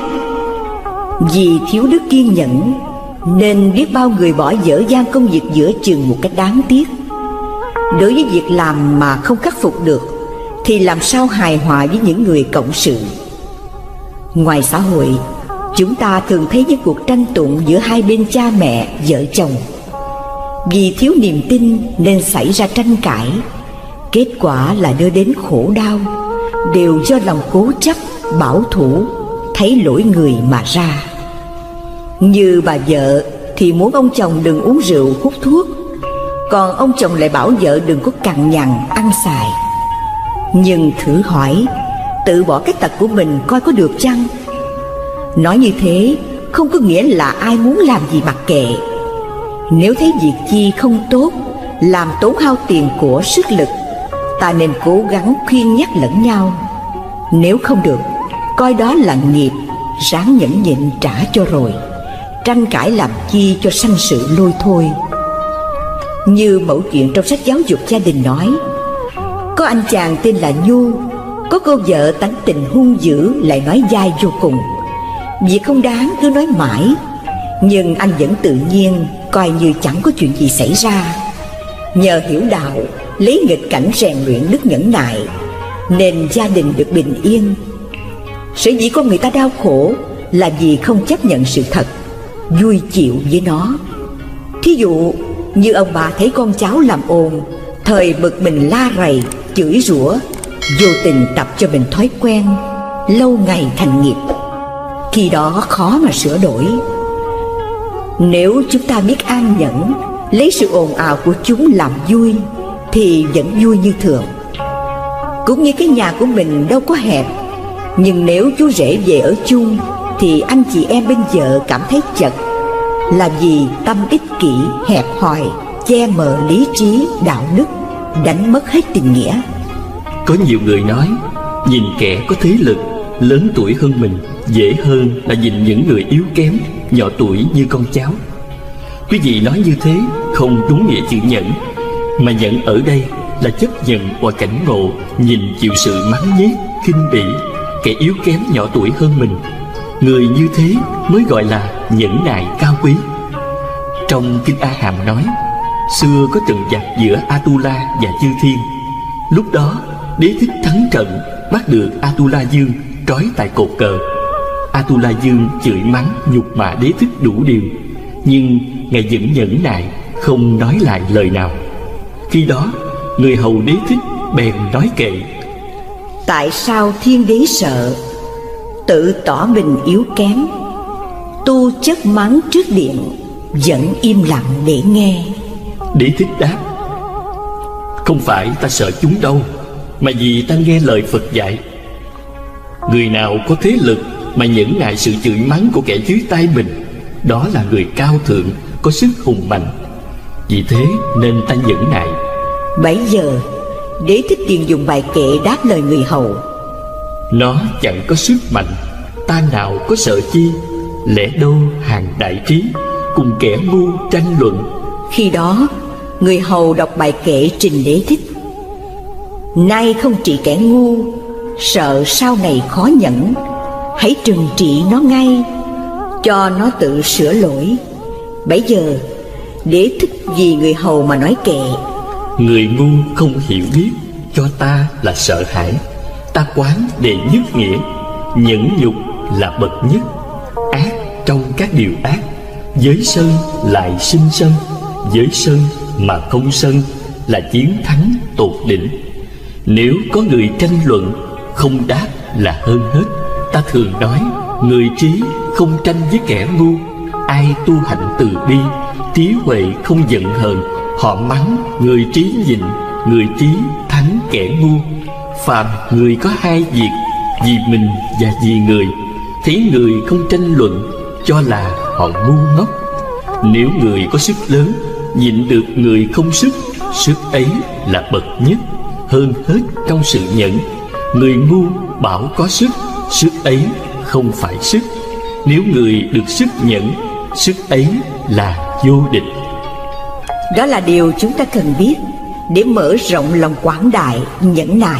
Vì thiếu đức kiên nhẫn nên biết bao người bỏ dở dang công việc giữa chừng một cách đáng tiếc. Đối với việc làm mà không khắc phục được thì làm sao hài hòa với những người cộng sự. Ngoài xã hội, chúng ta thường thấy những cuộc tranh tụng giữa hai bên cha mẹ, vợ chồng. Vì thiếu niềm tin nên xảy ra tranh cãi, kết quả là đưa đến khổ đau, đều do lòng cố chấp, bảo thủ, thấy lỗi người mà ra. Như bà vợ thì muốn ông chồng đừng uống rượu hút thuốc, còn ông chồng lại bảo vợ đừng có cằn nhằn ăn xài. Nhưng thử hỏi, tự bỏ cái tật của mình coi có được chăng? Nói như thế không có nghĩa là ai muốn làm gì mặc kệ. Nếu thấy việc chi không tốt, làm tốn hao tiền của sức lực, ta nên cố gắng khuyên nhắc lẫn nhau. Nếu không được, coi đó là nghiệp, ráng nhẫn nhịn trả cho rồi. Tranh cãi làm chi cho sanh sự lôi thôi. Như mẫu chuyện trong sách giáo dục gia đình nói, có anh chàng tên là Nhu, có cô vợ tánh tình hung dữ lại nói dai vô cùng. Việc không đáng cứ nói mãi, nhưng anh vẫn tự nhiên coi như chẳng có chuyện gì xảy ra. Nhờ hiểu đạo, lấy nghịch cảnh rèn luyện đức nhẫn nại, nên gia đình được bình yên. Sở dĩ con người ta đau khổ là vì không chấp nhận sự thật, vui chịu với nó. Thí dụ như ông bà thấy con cháu làm ồn, thời bực mình la rầy, chửi rủa, vô tình tập cho mình thói quen, lâu ngày thành nghiệp. Khi đó khó mà sửa đổi. Nếu chúng ta biết an nhẫn, lấy sự ồn ào của chúng làm vui, thì vẫn vui như thường. Cũng như cái nhà của mình đâu có hẹp, nhưng nếu chú rể về ở chung thì anh chị em bên vợ cảm thấy chật, là vì tâm ích kỷ, hẹp hòi, che mờ lý trí, đạo đức, đánh mất hết tình nghĩa. Có nhiều người nói, nhìn kẻ có thế lực, lớn tuổi hơn mình dễ hơn là nhìn những người yếu kém, nhỏ tuổi như con cháu. Quý vị nói như thế không đúng nghĩa chữ nhẫn, mà nhẫn ở đây là chấp nhận qua cảnh ngộ, nhìn chịu sự mắng nhiếc, khinh bỉ kẻ yếu kém nhỏ tuổi hơn mình. Người như thế mới gọi là nhẫn nại cao quý. Trong Kinh A Hàm nói, xưa có trận giặc giữa Atula và Chư Thiên. Lúc đó Đế Thích thắng trận, bắt được Atula Dương trói tại cột cờ. Atula Dương chửi mắng nhục mạ Đế Thích đủ điều, nhưng ngài vẫn nhẫn nại, không nói lại lời nào. Khi đó người hầu Đế Thích bèn nói kệ: tại sao thiên đế sợ, tự tỏ mình yếu kém, tu chất mắng trước điện, vẫn im lặng để nghe. Đế Thích đáp: không phải ta sợ chúng đâu, mà vì ta nghe lời Phật dạy. Người nào có thế lực mà nhẫn nại sự chửi mắng của kẻ dưới tay mình, đó là người cao thượng, có sức hùng mạnh. Vì thế nên ta nhẫn nại. Bấy giờ Đế Thích liền dùng bài kệ đáp lời người hầu: nó chẳng có sức mạnh, ta nào có sợ chi, lẽ đâu hàng đại trí, cùng kẻ ngu tranh luận. Khi đó người hầu đọc bài kệ trình Đế Thích: nay không trị kẻ ngu, sợ sau này khó nhẫn, hãy trừng trị nó ngay, cho nó tự sửa lỗi. Bấy giờ Đế Thích vì người hầu mà nói kệ: người ngu không hiểu biết, cho ta là sợ hãi. Ta quán đệ nhất nghĩa, nhẫn nhục là bậc nhất. Ác trong các điều ác, giới sân lại sinh sân. Giới sân mà không sân là chiến thắng tột đỉnh. Nếu có người tranh luận, không đáp là hơn hết. Ta thường nói, người trí không tranh với kẻ ngu. Ai tu hạnh từ bi, trí huệ không giận hờn, họ mắng người trí nhịn, người trí thắng kẻ ngu. Phàm người có hai việc, vì mình và vì người, thấy người không tranh luận, cho là họ ngu ngốc. Nếu người có sức lớn, nhịn được người không sức, sức ấy là bậc nhất, hơn hết trong sự nhẫn. Người ngu bảo có sức, sức ấy không phải sức. Nếu người được sức nhẫn, sức ấy là vô địch. Đó là điều chúng ta cần biết để mở rộng lòng quảng đại, nhẫn nại.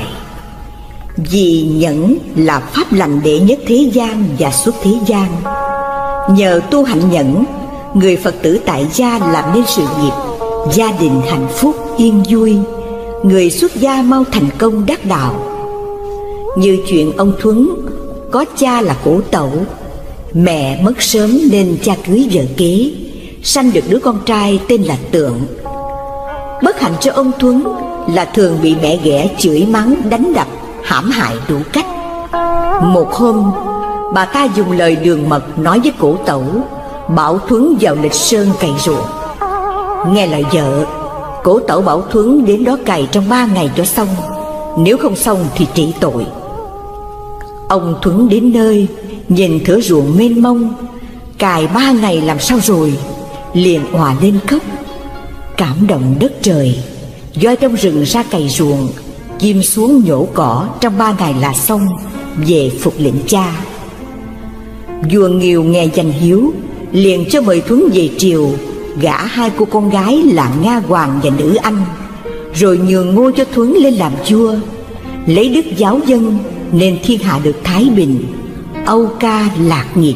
Vì nhẫn là pháp lành đệ nhất thế gian và xuất thế gian. Nhờ tu hạnh nhẫn, người Phật tử tại gia làm nên sự nghiệp, gia đình hạnh phúc yên vui, người xuất gia mau thành công đắc đạo. Như chuyện ông Thuấn, có cha là Cổ Tẩu, mẹ mất sớm nên cha cưới vợ kế, sanh được đứa con trai tên là Tượng. Bất hạnh cho ông Thuấn là thường bị mẹ ghẻ chửi mắng, đánh đập, hãm hại đủ cách. Một hôm, bà ta dùng lời đường mật nói với Cổ Tẩu, bảo Thuấn vào lịch sơn cày ruộng. Nghe lời vợ, Cổ Tẩu bảo Thuấn đến đó cày trong ba ngày cho xong, nếu không xong thì trị tội. Ông Thuấn đến nơi, nhìn thửa ruộng mênh mông, cày ba ngày làm sao rồi, liền òa lên khóc. Cảm động đất trời, do trong rừng ra cày ruộng, chim xuống nhổ cỏ trong ba ngày là xong, về phục lệnh cha. Vua Nghiêu nghe danh hiếu, liền cho mời Thuấn về triều, gả hai cô con gái là Nga Hoàng và Nữ Anh, rồi nhường ngôi cho Thuấn lên làm vua. Lấy đức giáo dân nên thiên hạ được thái bình, âu ca lạc nghiệp.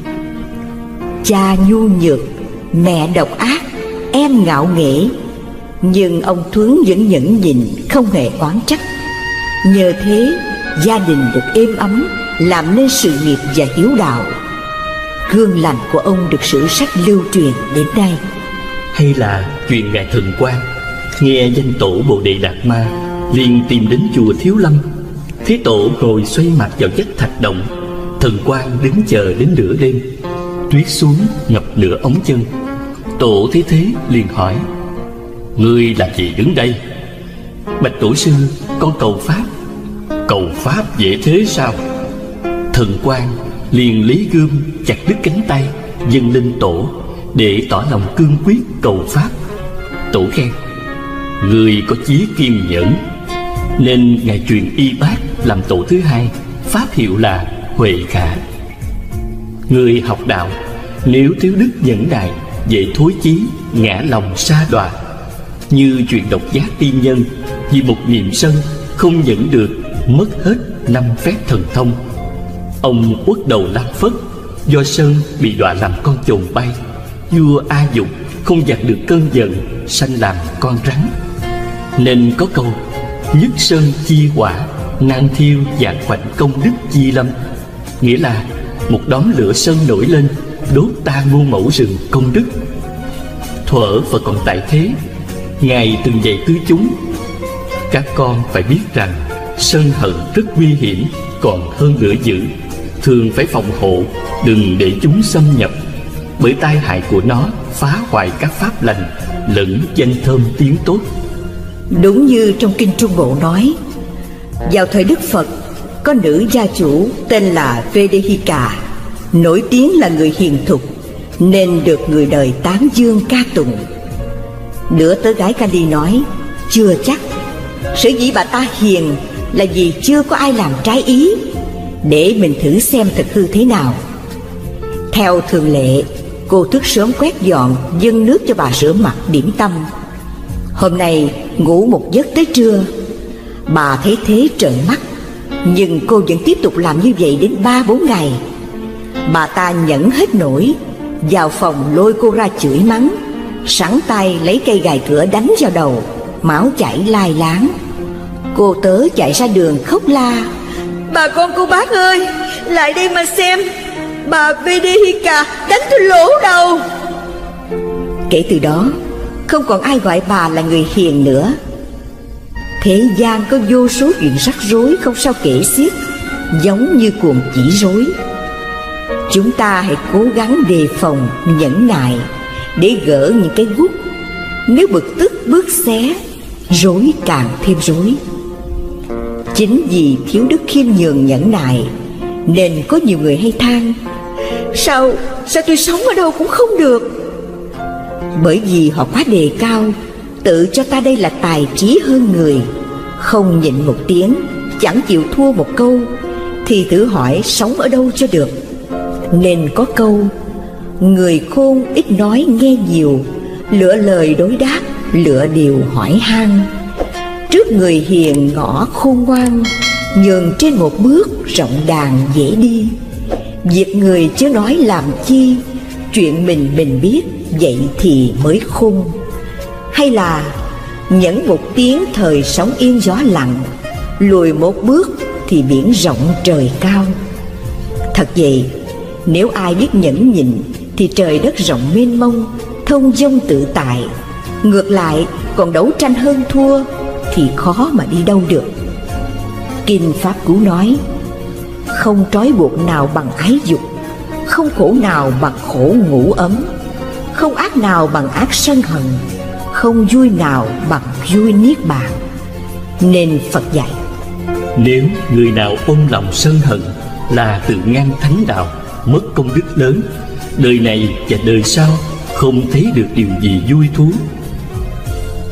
Cha nhu nhược, mẹ độc ác, em ngạo nghễ, nhưng ông Thuấn vẫn nhẫn nhịn, không hề oán trách. Nhờ thế gia đình được êm ấm, làm nên sự nghiệp và hiếu đạo. Gương lành của ông được sử sách lưu truyền đến nay. Hay là chuyện ngài Thần Quang nghe danh tổ Bồ Đề Đạt Ma, liền tìm đến chùa Thiếu Lâm. Thế tổ ngồi xoay mặt vào vách thạch động. Thần Quang đứng chờ đến nửa đêm. Tuyết xuống ngập nửa ống chân. Tổ thấy thế liền hỏi: ngươi làm gì đứng đây? Bạch tổ sư, con cầu pháp. Cầu pháp dễ thế sao? Thần Quang liền lấy gươm chặt đứt cánh tay, dâng lên tổ để tỏ lòng cương quyết cầu pháp. Tổ khen: người có chí kiên nhẫn, nên ngài truyền y bát làm tổ thứ hai, pháp hiệu là Huệ Khả. Người học đạo nếu thiếu đức nhẫn nại, dễ thối chí, ngã lòng sa đọa. Như chuyện độc giác tiên nhân, vì một niệm sân không nhẫn được, mất hết năm phép thần thông. Ông uất đầu Lam Phất, do sân bị đọa làm con chồn bay. Vua A Dục không dạt được cơn giận, sanh làm con rắn. Nên có câu: nhất sơn chi hỏa, nan thiêu vạn khoảnh công đức chi lâm. Nghĩa là một đốm lửa sơn nổi lên, đốt ta muôn mẫu rừng công đức. Thuở Phật còn tại thế, ngài từng dạy tứ chúng: các con phải biết rằng sân hận rất nguy hiểm, còn hơn lửa dữ. Thường phải phòng hộ, đừng để chúng xâm nhập, bởi tai hại của nó phá hoại các pháp lành, lẫn danh thơm tiếng tốt. Đúng như trong kinh Trung Bộ nói, vào thời Đức Phật, có nữ gia chủ tên là Vedehika, nổi tiếng là người hiền thục, nên được người đời tán dương ca tụng. Đứa tớ gái Kali nói: chưa chắc. Sở dĩ bà ta hiền là vì chưa có ai làm trái ý, để mình thử xem thật hư thế nào. Theo thường lệ, cô thức sớm quét dọn, dâng nước cho bà rửa mặt điểm tâm. Hôm nay ngủ một giấc tới trưa. Bà thấy thế trợn mắt, nhưng cô vẫn tiếp tục làm như vậy đến ba bốn ngày. Bà ta nhẫn hết nổi, vào phòng lôi cô ra chửi mắng, sẵn tay lấy cây gài cửa đánh vào đầu, máu chảy lai láng. Cô tớ chạy ra đường khóc la: bà con cô bác ơi, lại đây mà xem, bà Vedehika đánh tôi lỗ đầu. Kể từ đó, không còn ai gọi bà là người hiền nữa. Thế gian có vô số chuyện rắc rối không sao kể xiết, giống như cuồng chỉ rối. Chúng ta hãy cố gắng đề phòng, nhẫn nại, để gỡ những cái guốc. Nếu bực tức bước xé, rối càng thêm rối. Chính vì thiếu đức khiêm nhường nhẫn nại, nên có nhiều người hay than: Sao, sao tôi sống ở đâu cũng không được. Bởi vì họ quá đề cao, tự cho ta đây là tài trí hơn người, không nhịn một tiếng, chẳng chịu thua một câu, thì thử hỏi sống ở đâu cho được. Nên có câu: người khôn ít nói nghe nhiều, lựa lời đối đáp, lựa điều hỏi han. Trước người hiền ngõ khôn ngoan, nhường trên một bước rộng đàn dễ đi. Việc người chớ nói làm chi, chuyện mình mình biết, vậy thì mới khôn. Hay là nhẫn một tiếng thời sóng yên gió lặng, lùi một bước thì biển rộng trời cao. Thật vậy, nếu ai biết nhẫn nhịn thì trời đất rộng mênh mông, thông dong tự tại. Ngược lại, còn đấu tranh hơn thua thì khó mà đi đâu được. Kinh Pháp Cú nói: không trói buộc nào bằng ái dục, không khổ nào bằng khổ ngủ ấm, không ác nào bằng ác sân hận, không vui nào bằng vui niết bàn. Nên Phật dạy: nếu người nào ôm lòng sân hận là tự ngang thánh đạo, mất công đức lớn, đời này và đời sau không thấy được điều gì vui thú.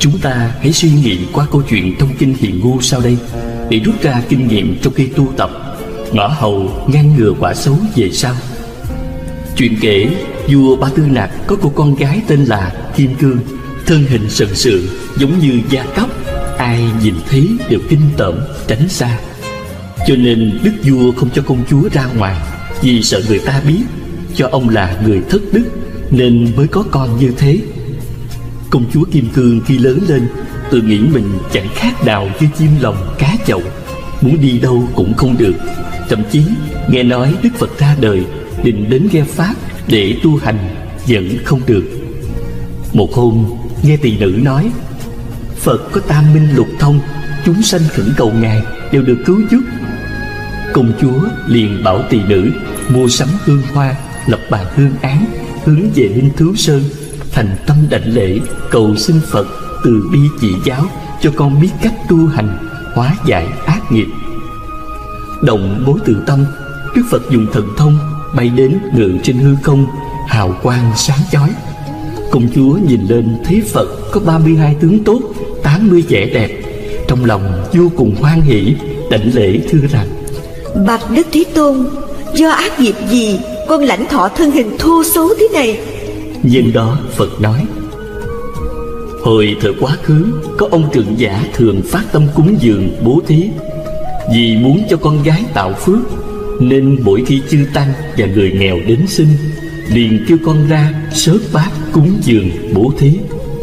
Chúng ta hãy suy nghĩ qua câu chuyện trong kinh Hiền Ngu sau đây để rút ra kinh nghiệm trong khi tu tập, ngõ hầu ngăn ngừa quả xấu về sau. Chuyện kể vua Ba Tư Nặc có cô con gái tên là Kim Cương, thân hình sần sượng giống như da cóc, ai nhìn thấy đều kinh tởm tránh xa. Cho nên đức vua không cho công chúa ra ngoài, vì sợ người ta biết cho ông là người thất đức nên mới có con như thế. Công chúa Kim Cương khi lớn lên tự nghĩ mình chẳng khác nào như chim lồng cá chậu, muốn đi đâu cũng không được. Thậm chí nghe nói Đức Phật ra đời định đến nghe pháp để tu hành vẫn không được. Một hôm nghe tỳ nữ nói Phật có tam minh lục thông, chúng sanh khẩn cầu Ngài đều được cứu giúp. Công chúa liền bảo tỳ nữ mua sắm hương hoa, lập bàn hương án, hướng về Linh Thứu Sơn, thành tâm đảnh lễ cầu xin Phật từ bi chỉ giáo cho con biết cách tu hành, hóa giải ác nghiệp. Động bối từ tâm, Đức Phật dùng thần thông bay đến ngự trên hư không, hào quang sáng chói. Công chúa nhìn lên thấy Phật có ba mươi hai tướng tốt, tám mươi vẻ đẹp, trong lòng vô cùng hoan hỷ, đảnh lễ thưa rằng: Bạch Đức Thế Tôn, do ác nghiệp gì con lãnh thọ thân hình thô xấu thế này? Nhân đó Phật nói: Hồi thời quá khứ, có ông trưởng giả thường phát tâm cúng dường bố thí. Vì muốn cho con gái tạo phước, nên mỗi khi chư tăng và người nghèo đến xin, liền kêu con ra sớt bát cúng dường bố thí.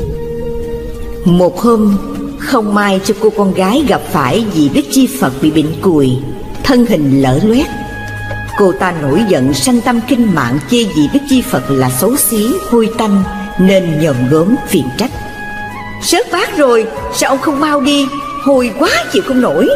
Một hôm, không may cho cô con gái gặp phải vị Đức Chi Phật bị bệnh cùi, thân hình lở loét. Cô ta nổi giận sanh tâm kinh mạng chê vị Đức Chi Phật là xấu xí, hôi tanh, nên nhòm gớm phiền trách: Sớt bát rồi, sao ông không mau đi, hôi quá chịu không nổi.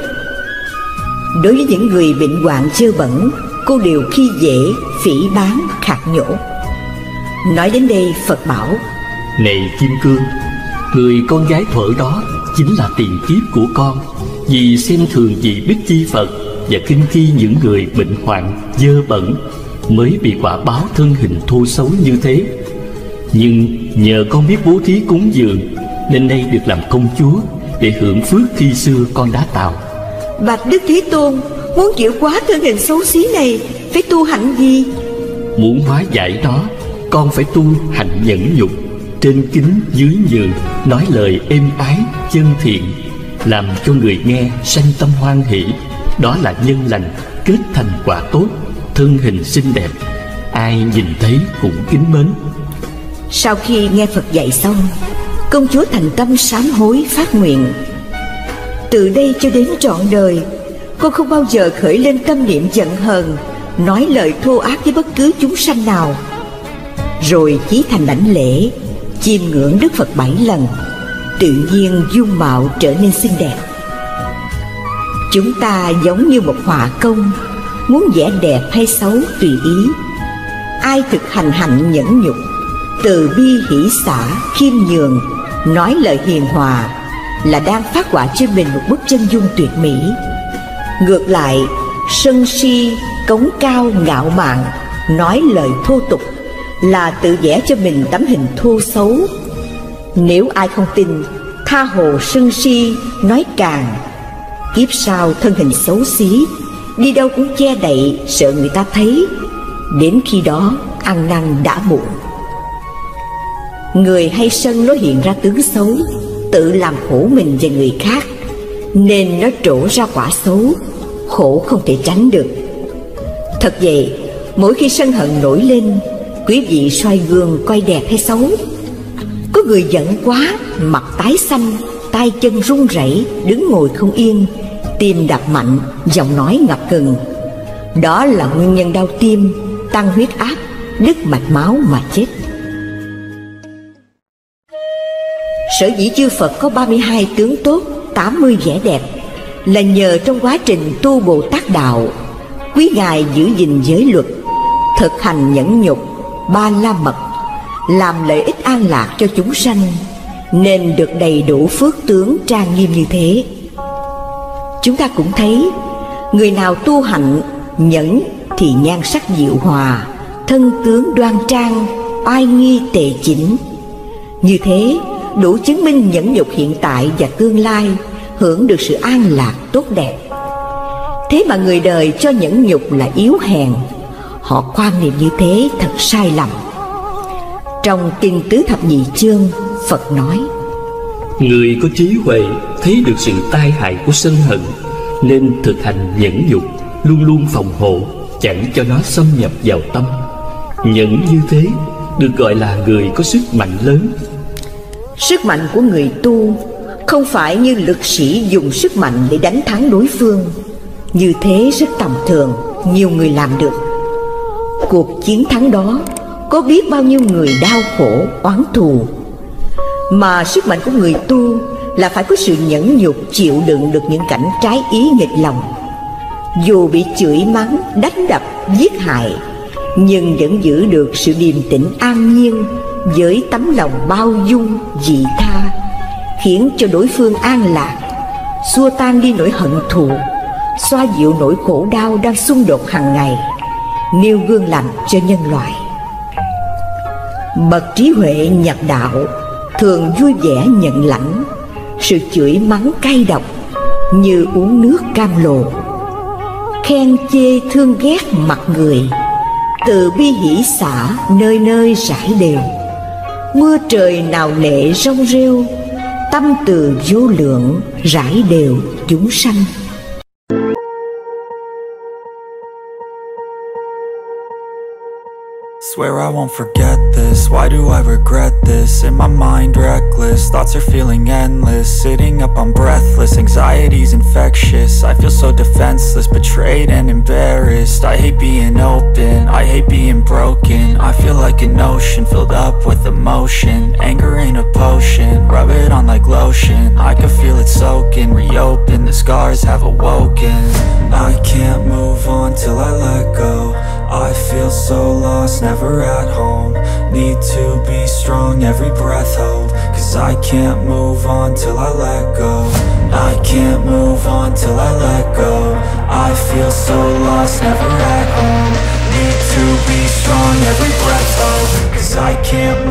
Đối với những người bệnh hoạn dơ bẩn, cô đều khi dễ, phỉ báng, khạc nhổ. Nói đến đây Phật bảo: Này Kim Cương, người con gái thuở đó chính là tiền kiếp của con, vì xem thường vị Đức Chi Phật và khinh khi những người bệnh hoạn dơ bẩn, mới bị quả báo thân hình thô xấu như thế. Nhưng nhờ con biết bố thí cúng dường, nên nay được làm công chúa để hưởng phước khi xưa con đã tạo. Bạch Đức Thế Tôn, muốn chịu quá thân hình xấu xí này, phải tu hạnh gì? Muốn hóa giải nó, con phải tu hạnh nhẫn nhục, trên kính dưới nhường, nói lời êm ái chân thiện, làm cho người nghe sanh tâm hoan hỷ. Đó là nhân lành, kết thành quả tốt, thân hình xinh đẹp, ai nhìn thấy cũng kính mến. Sau khi nghe Phật dạy xong, công chúa thành tâm sám hối phát nguyện: Từ đây cho đến trọn đời, con không bao giờ khởi lên tâm niệm giận hờn, nói lời thô ác với bất cứ chúng sanh nào. Rồi chí thành đảnh lễ, chiêm ngưỡng Đức Phật bảy lần, tự nhiên dung mạo trở nên xinh đẹp. Chúng ta giống như một họa công, muốn vẽ đẹp hay xấu tùy ý. Ai thực hành hạnh nhẫn nhục, từ bi hỷ xả, khiêm nhường, nói lời hiền hòa, là đang phát họa cho mình một bức chân dung tuyệt mỹ. Ngược lại, sân si, cống cao ngạo mạn, nói lời thô tục, là tự vẽ cho mình tấm hình thô xấu. Nếu ai không tin, tha hồ sân si, nói càng. Kiếp sau thân hình xấu xí, đi đâu cũng che đậy, sợ người ta thấy. Đến khi đó ăn năn đã muộn. Người hay sân nó hiện ra tướng xấu, tự làm khổ mình và người khác, nên nó trổ ra quả xấu, khổ không thể tránh được. Thật vậy, mỗi khi sân hận nổi lên, quý vị soi gương coi đẹp hay xấu. Có người giận quá, mặt tái xanh, tay chân run rẩy, đứng ngồi không yên, tim đập mạnh, giọng nói ngập ngừng. Đó là nguyên nhân đau tim, tăng huyết áp, đứt mạch máu mà chết. Sở dĩ chư Phật có ba mươi hai tướng tốt, tám mươi vẻ đẹp, là nhờ trong quá trình tu Bồ Tát đạo, quý Ngài giữ gìn giới luật, thực hành nhẫn nhục, ba la mật, làm lợi ích an lạc cho chúng sanh, nên được đầy đủ phước tướng trang nghiêm như thế. Chúng ta cũng thấy, người nào tu hạnh nhẫn thì nhan sắc diệu hòa, thân tướng đoan trang, oai nghi tề chỉnh. Như thế đủ chứng minh nhẫn nhục hiện tại và tương lai hưởng được sự an lạc tốt đẹp. Thế mà người đời cho nhẫn nhục là yếu hèn. Họ quan niệm như thế thật sai lầm. Trong Kinh Tứ Thập Nhị Chương, Phật nói: Người có trí huệ thấy được sự tai hại của sân hận, nên thực hành nhẫn nhục, luôn luôn phòng hộ, chẳng cho nó xâm nhập vào tâm. Nhẫn như thế được gọi là người có sức mạnh lớn. Sức mạnh của người tu không phải như lực sĩ dùng sức mạnh để đánh thắng đối phương. Như thế rất tầm thường, nhiều người làm được. Cuộc chiến thắng đó có biết bao nhiêu người đau khổ, oán thù. Mà sức mạnh của người tu là phải có sự nhẫn nhục, chịu đựng được những cảnh trái ý nghịch lòng. Dù bị chửi mắng, đánh đập, giết hại, nhưng vẫn giữ được sự điềm tĩnh an nhiên, với tấm lòng bao dung, vị tha, khiến cho đối phương an lạc, xua tan đi nỗi hận thù, xoa dịu nỗi khổ đau đang xung đột hàng ngày, nêu gương lành cho nhân loại. Bậc trí huệ nhập đạo thường vui vẻ nhận lãnh sự chửi mắng cay độc như uống nước cam lồ, khen chê thương ghét mặt người, từ bi hỷ xả nơi nơi rải đều. Mưa trời nào lệ rong rêu, tâm từ vô lượng rải đều chúng sanh. Swear I won't forget this, why do I regret this? In my mind reckless, thoughts are feeling endless. Sitting up I'm breathless, anxiety's infectious. I feel so defenseless, betrayed and embarrassed. I hate being open, I hate being broken. I feel like an ocean filled up with emotion. Anger ain't a potion, rub it on like lotion. I can feel it soaking, reopen, the scars have awoken. I can't move on till I let go. I feel so lost, never at home. Need to be strong, every breath hold. Cause I can't move on till I let go. I can't move on till I let go. I feel so lost, never at home. Need to be strong, every breath hold. Cause I can't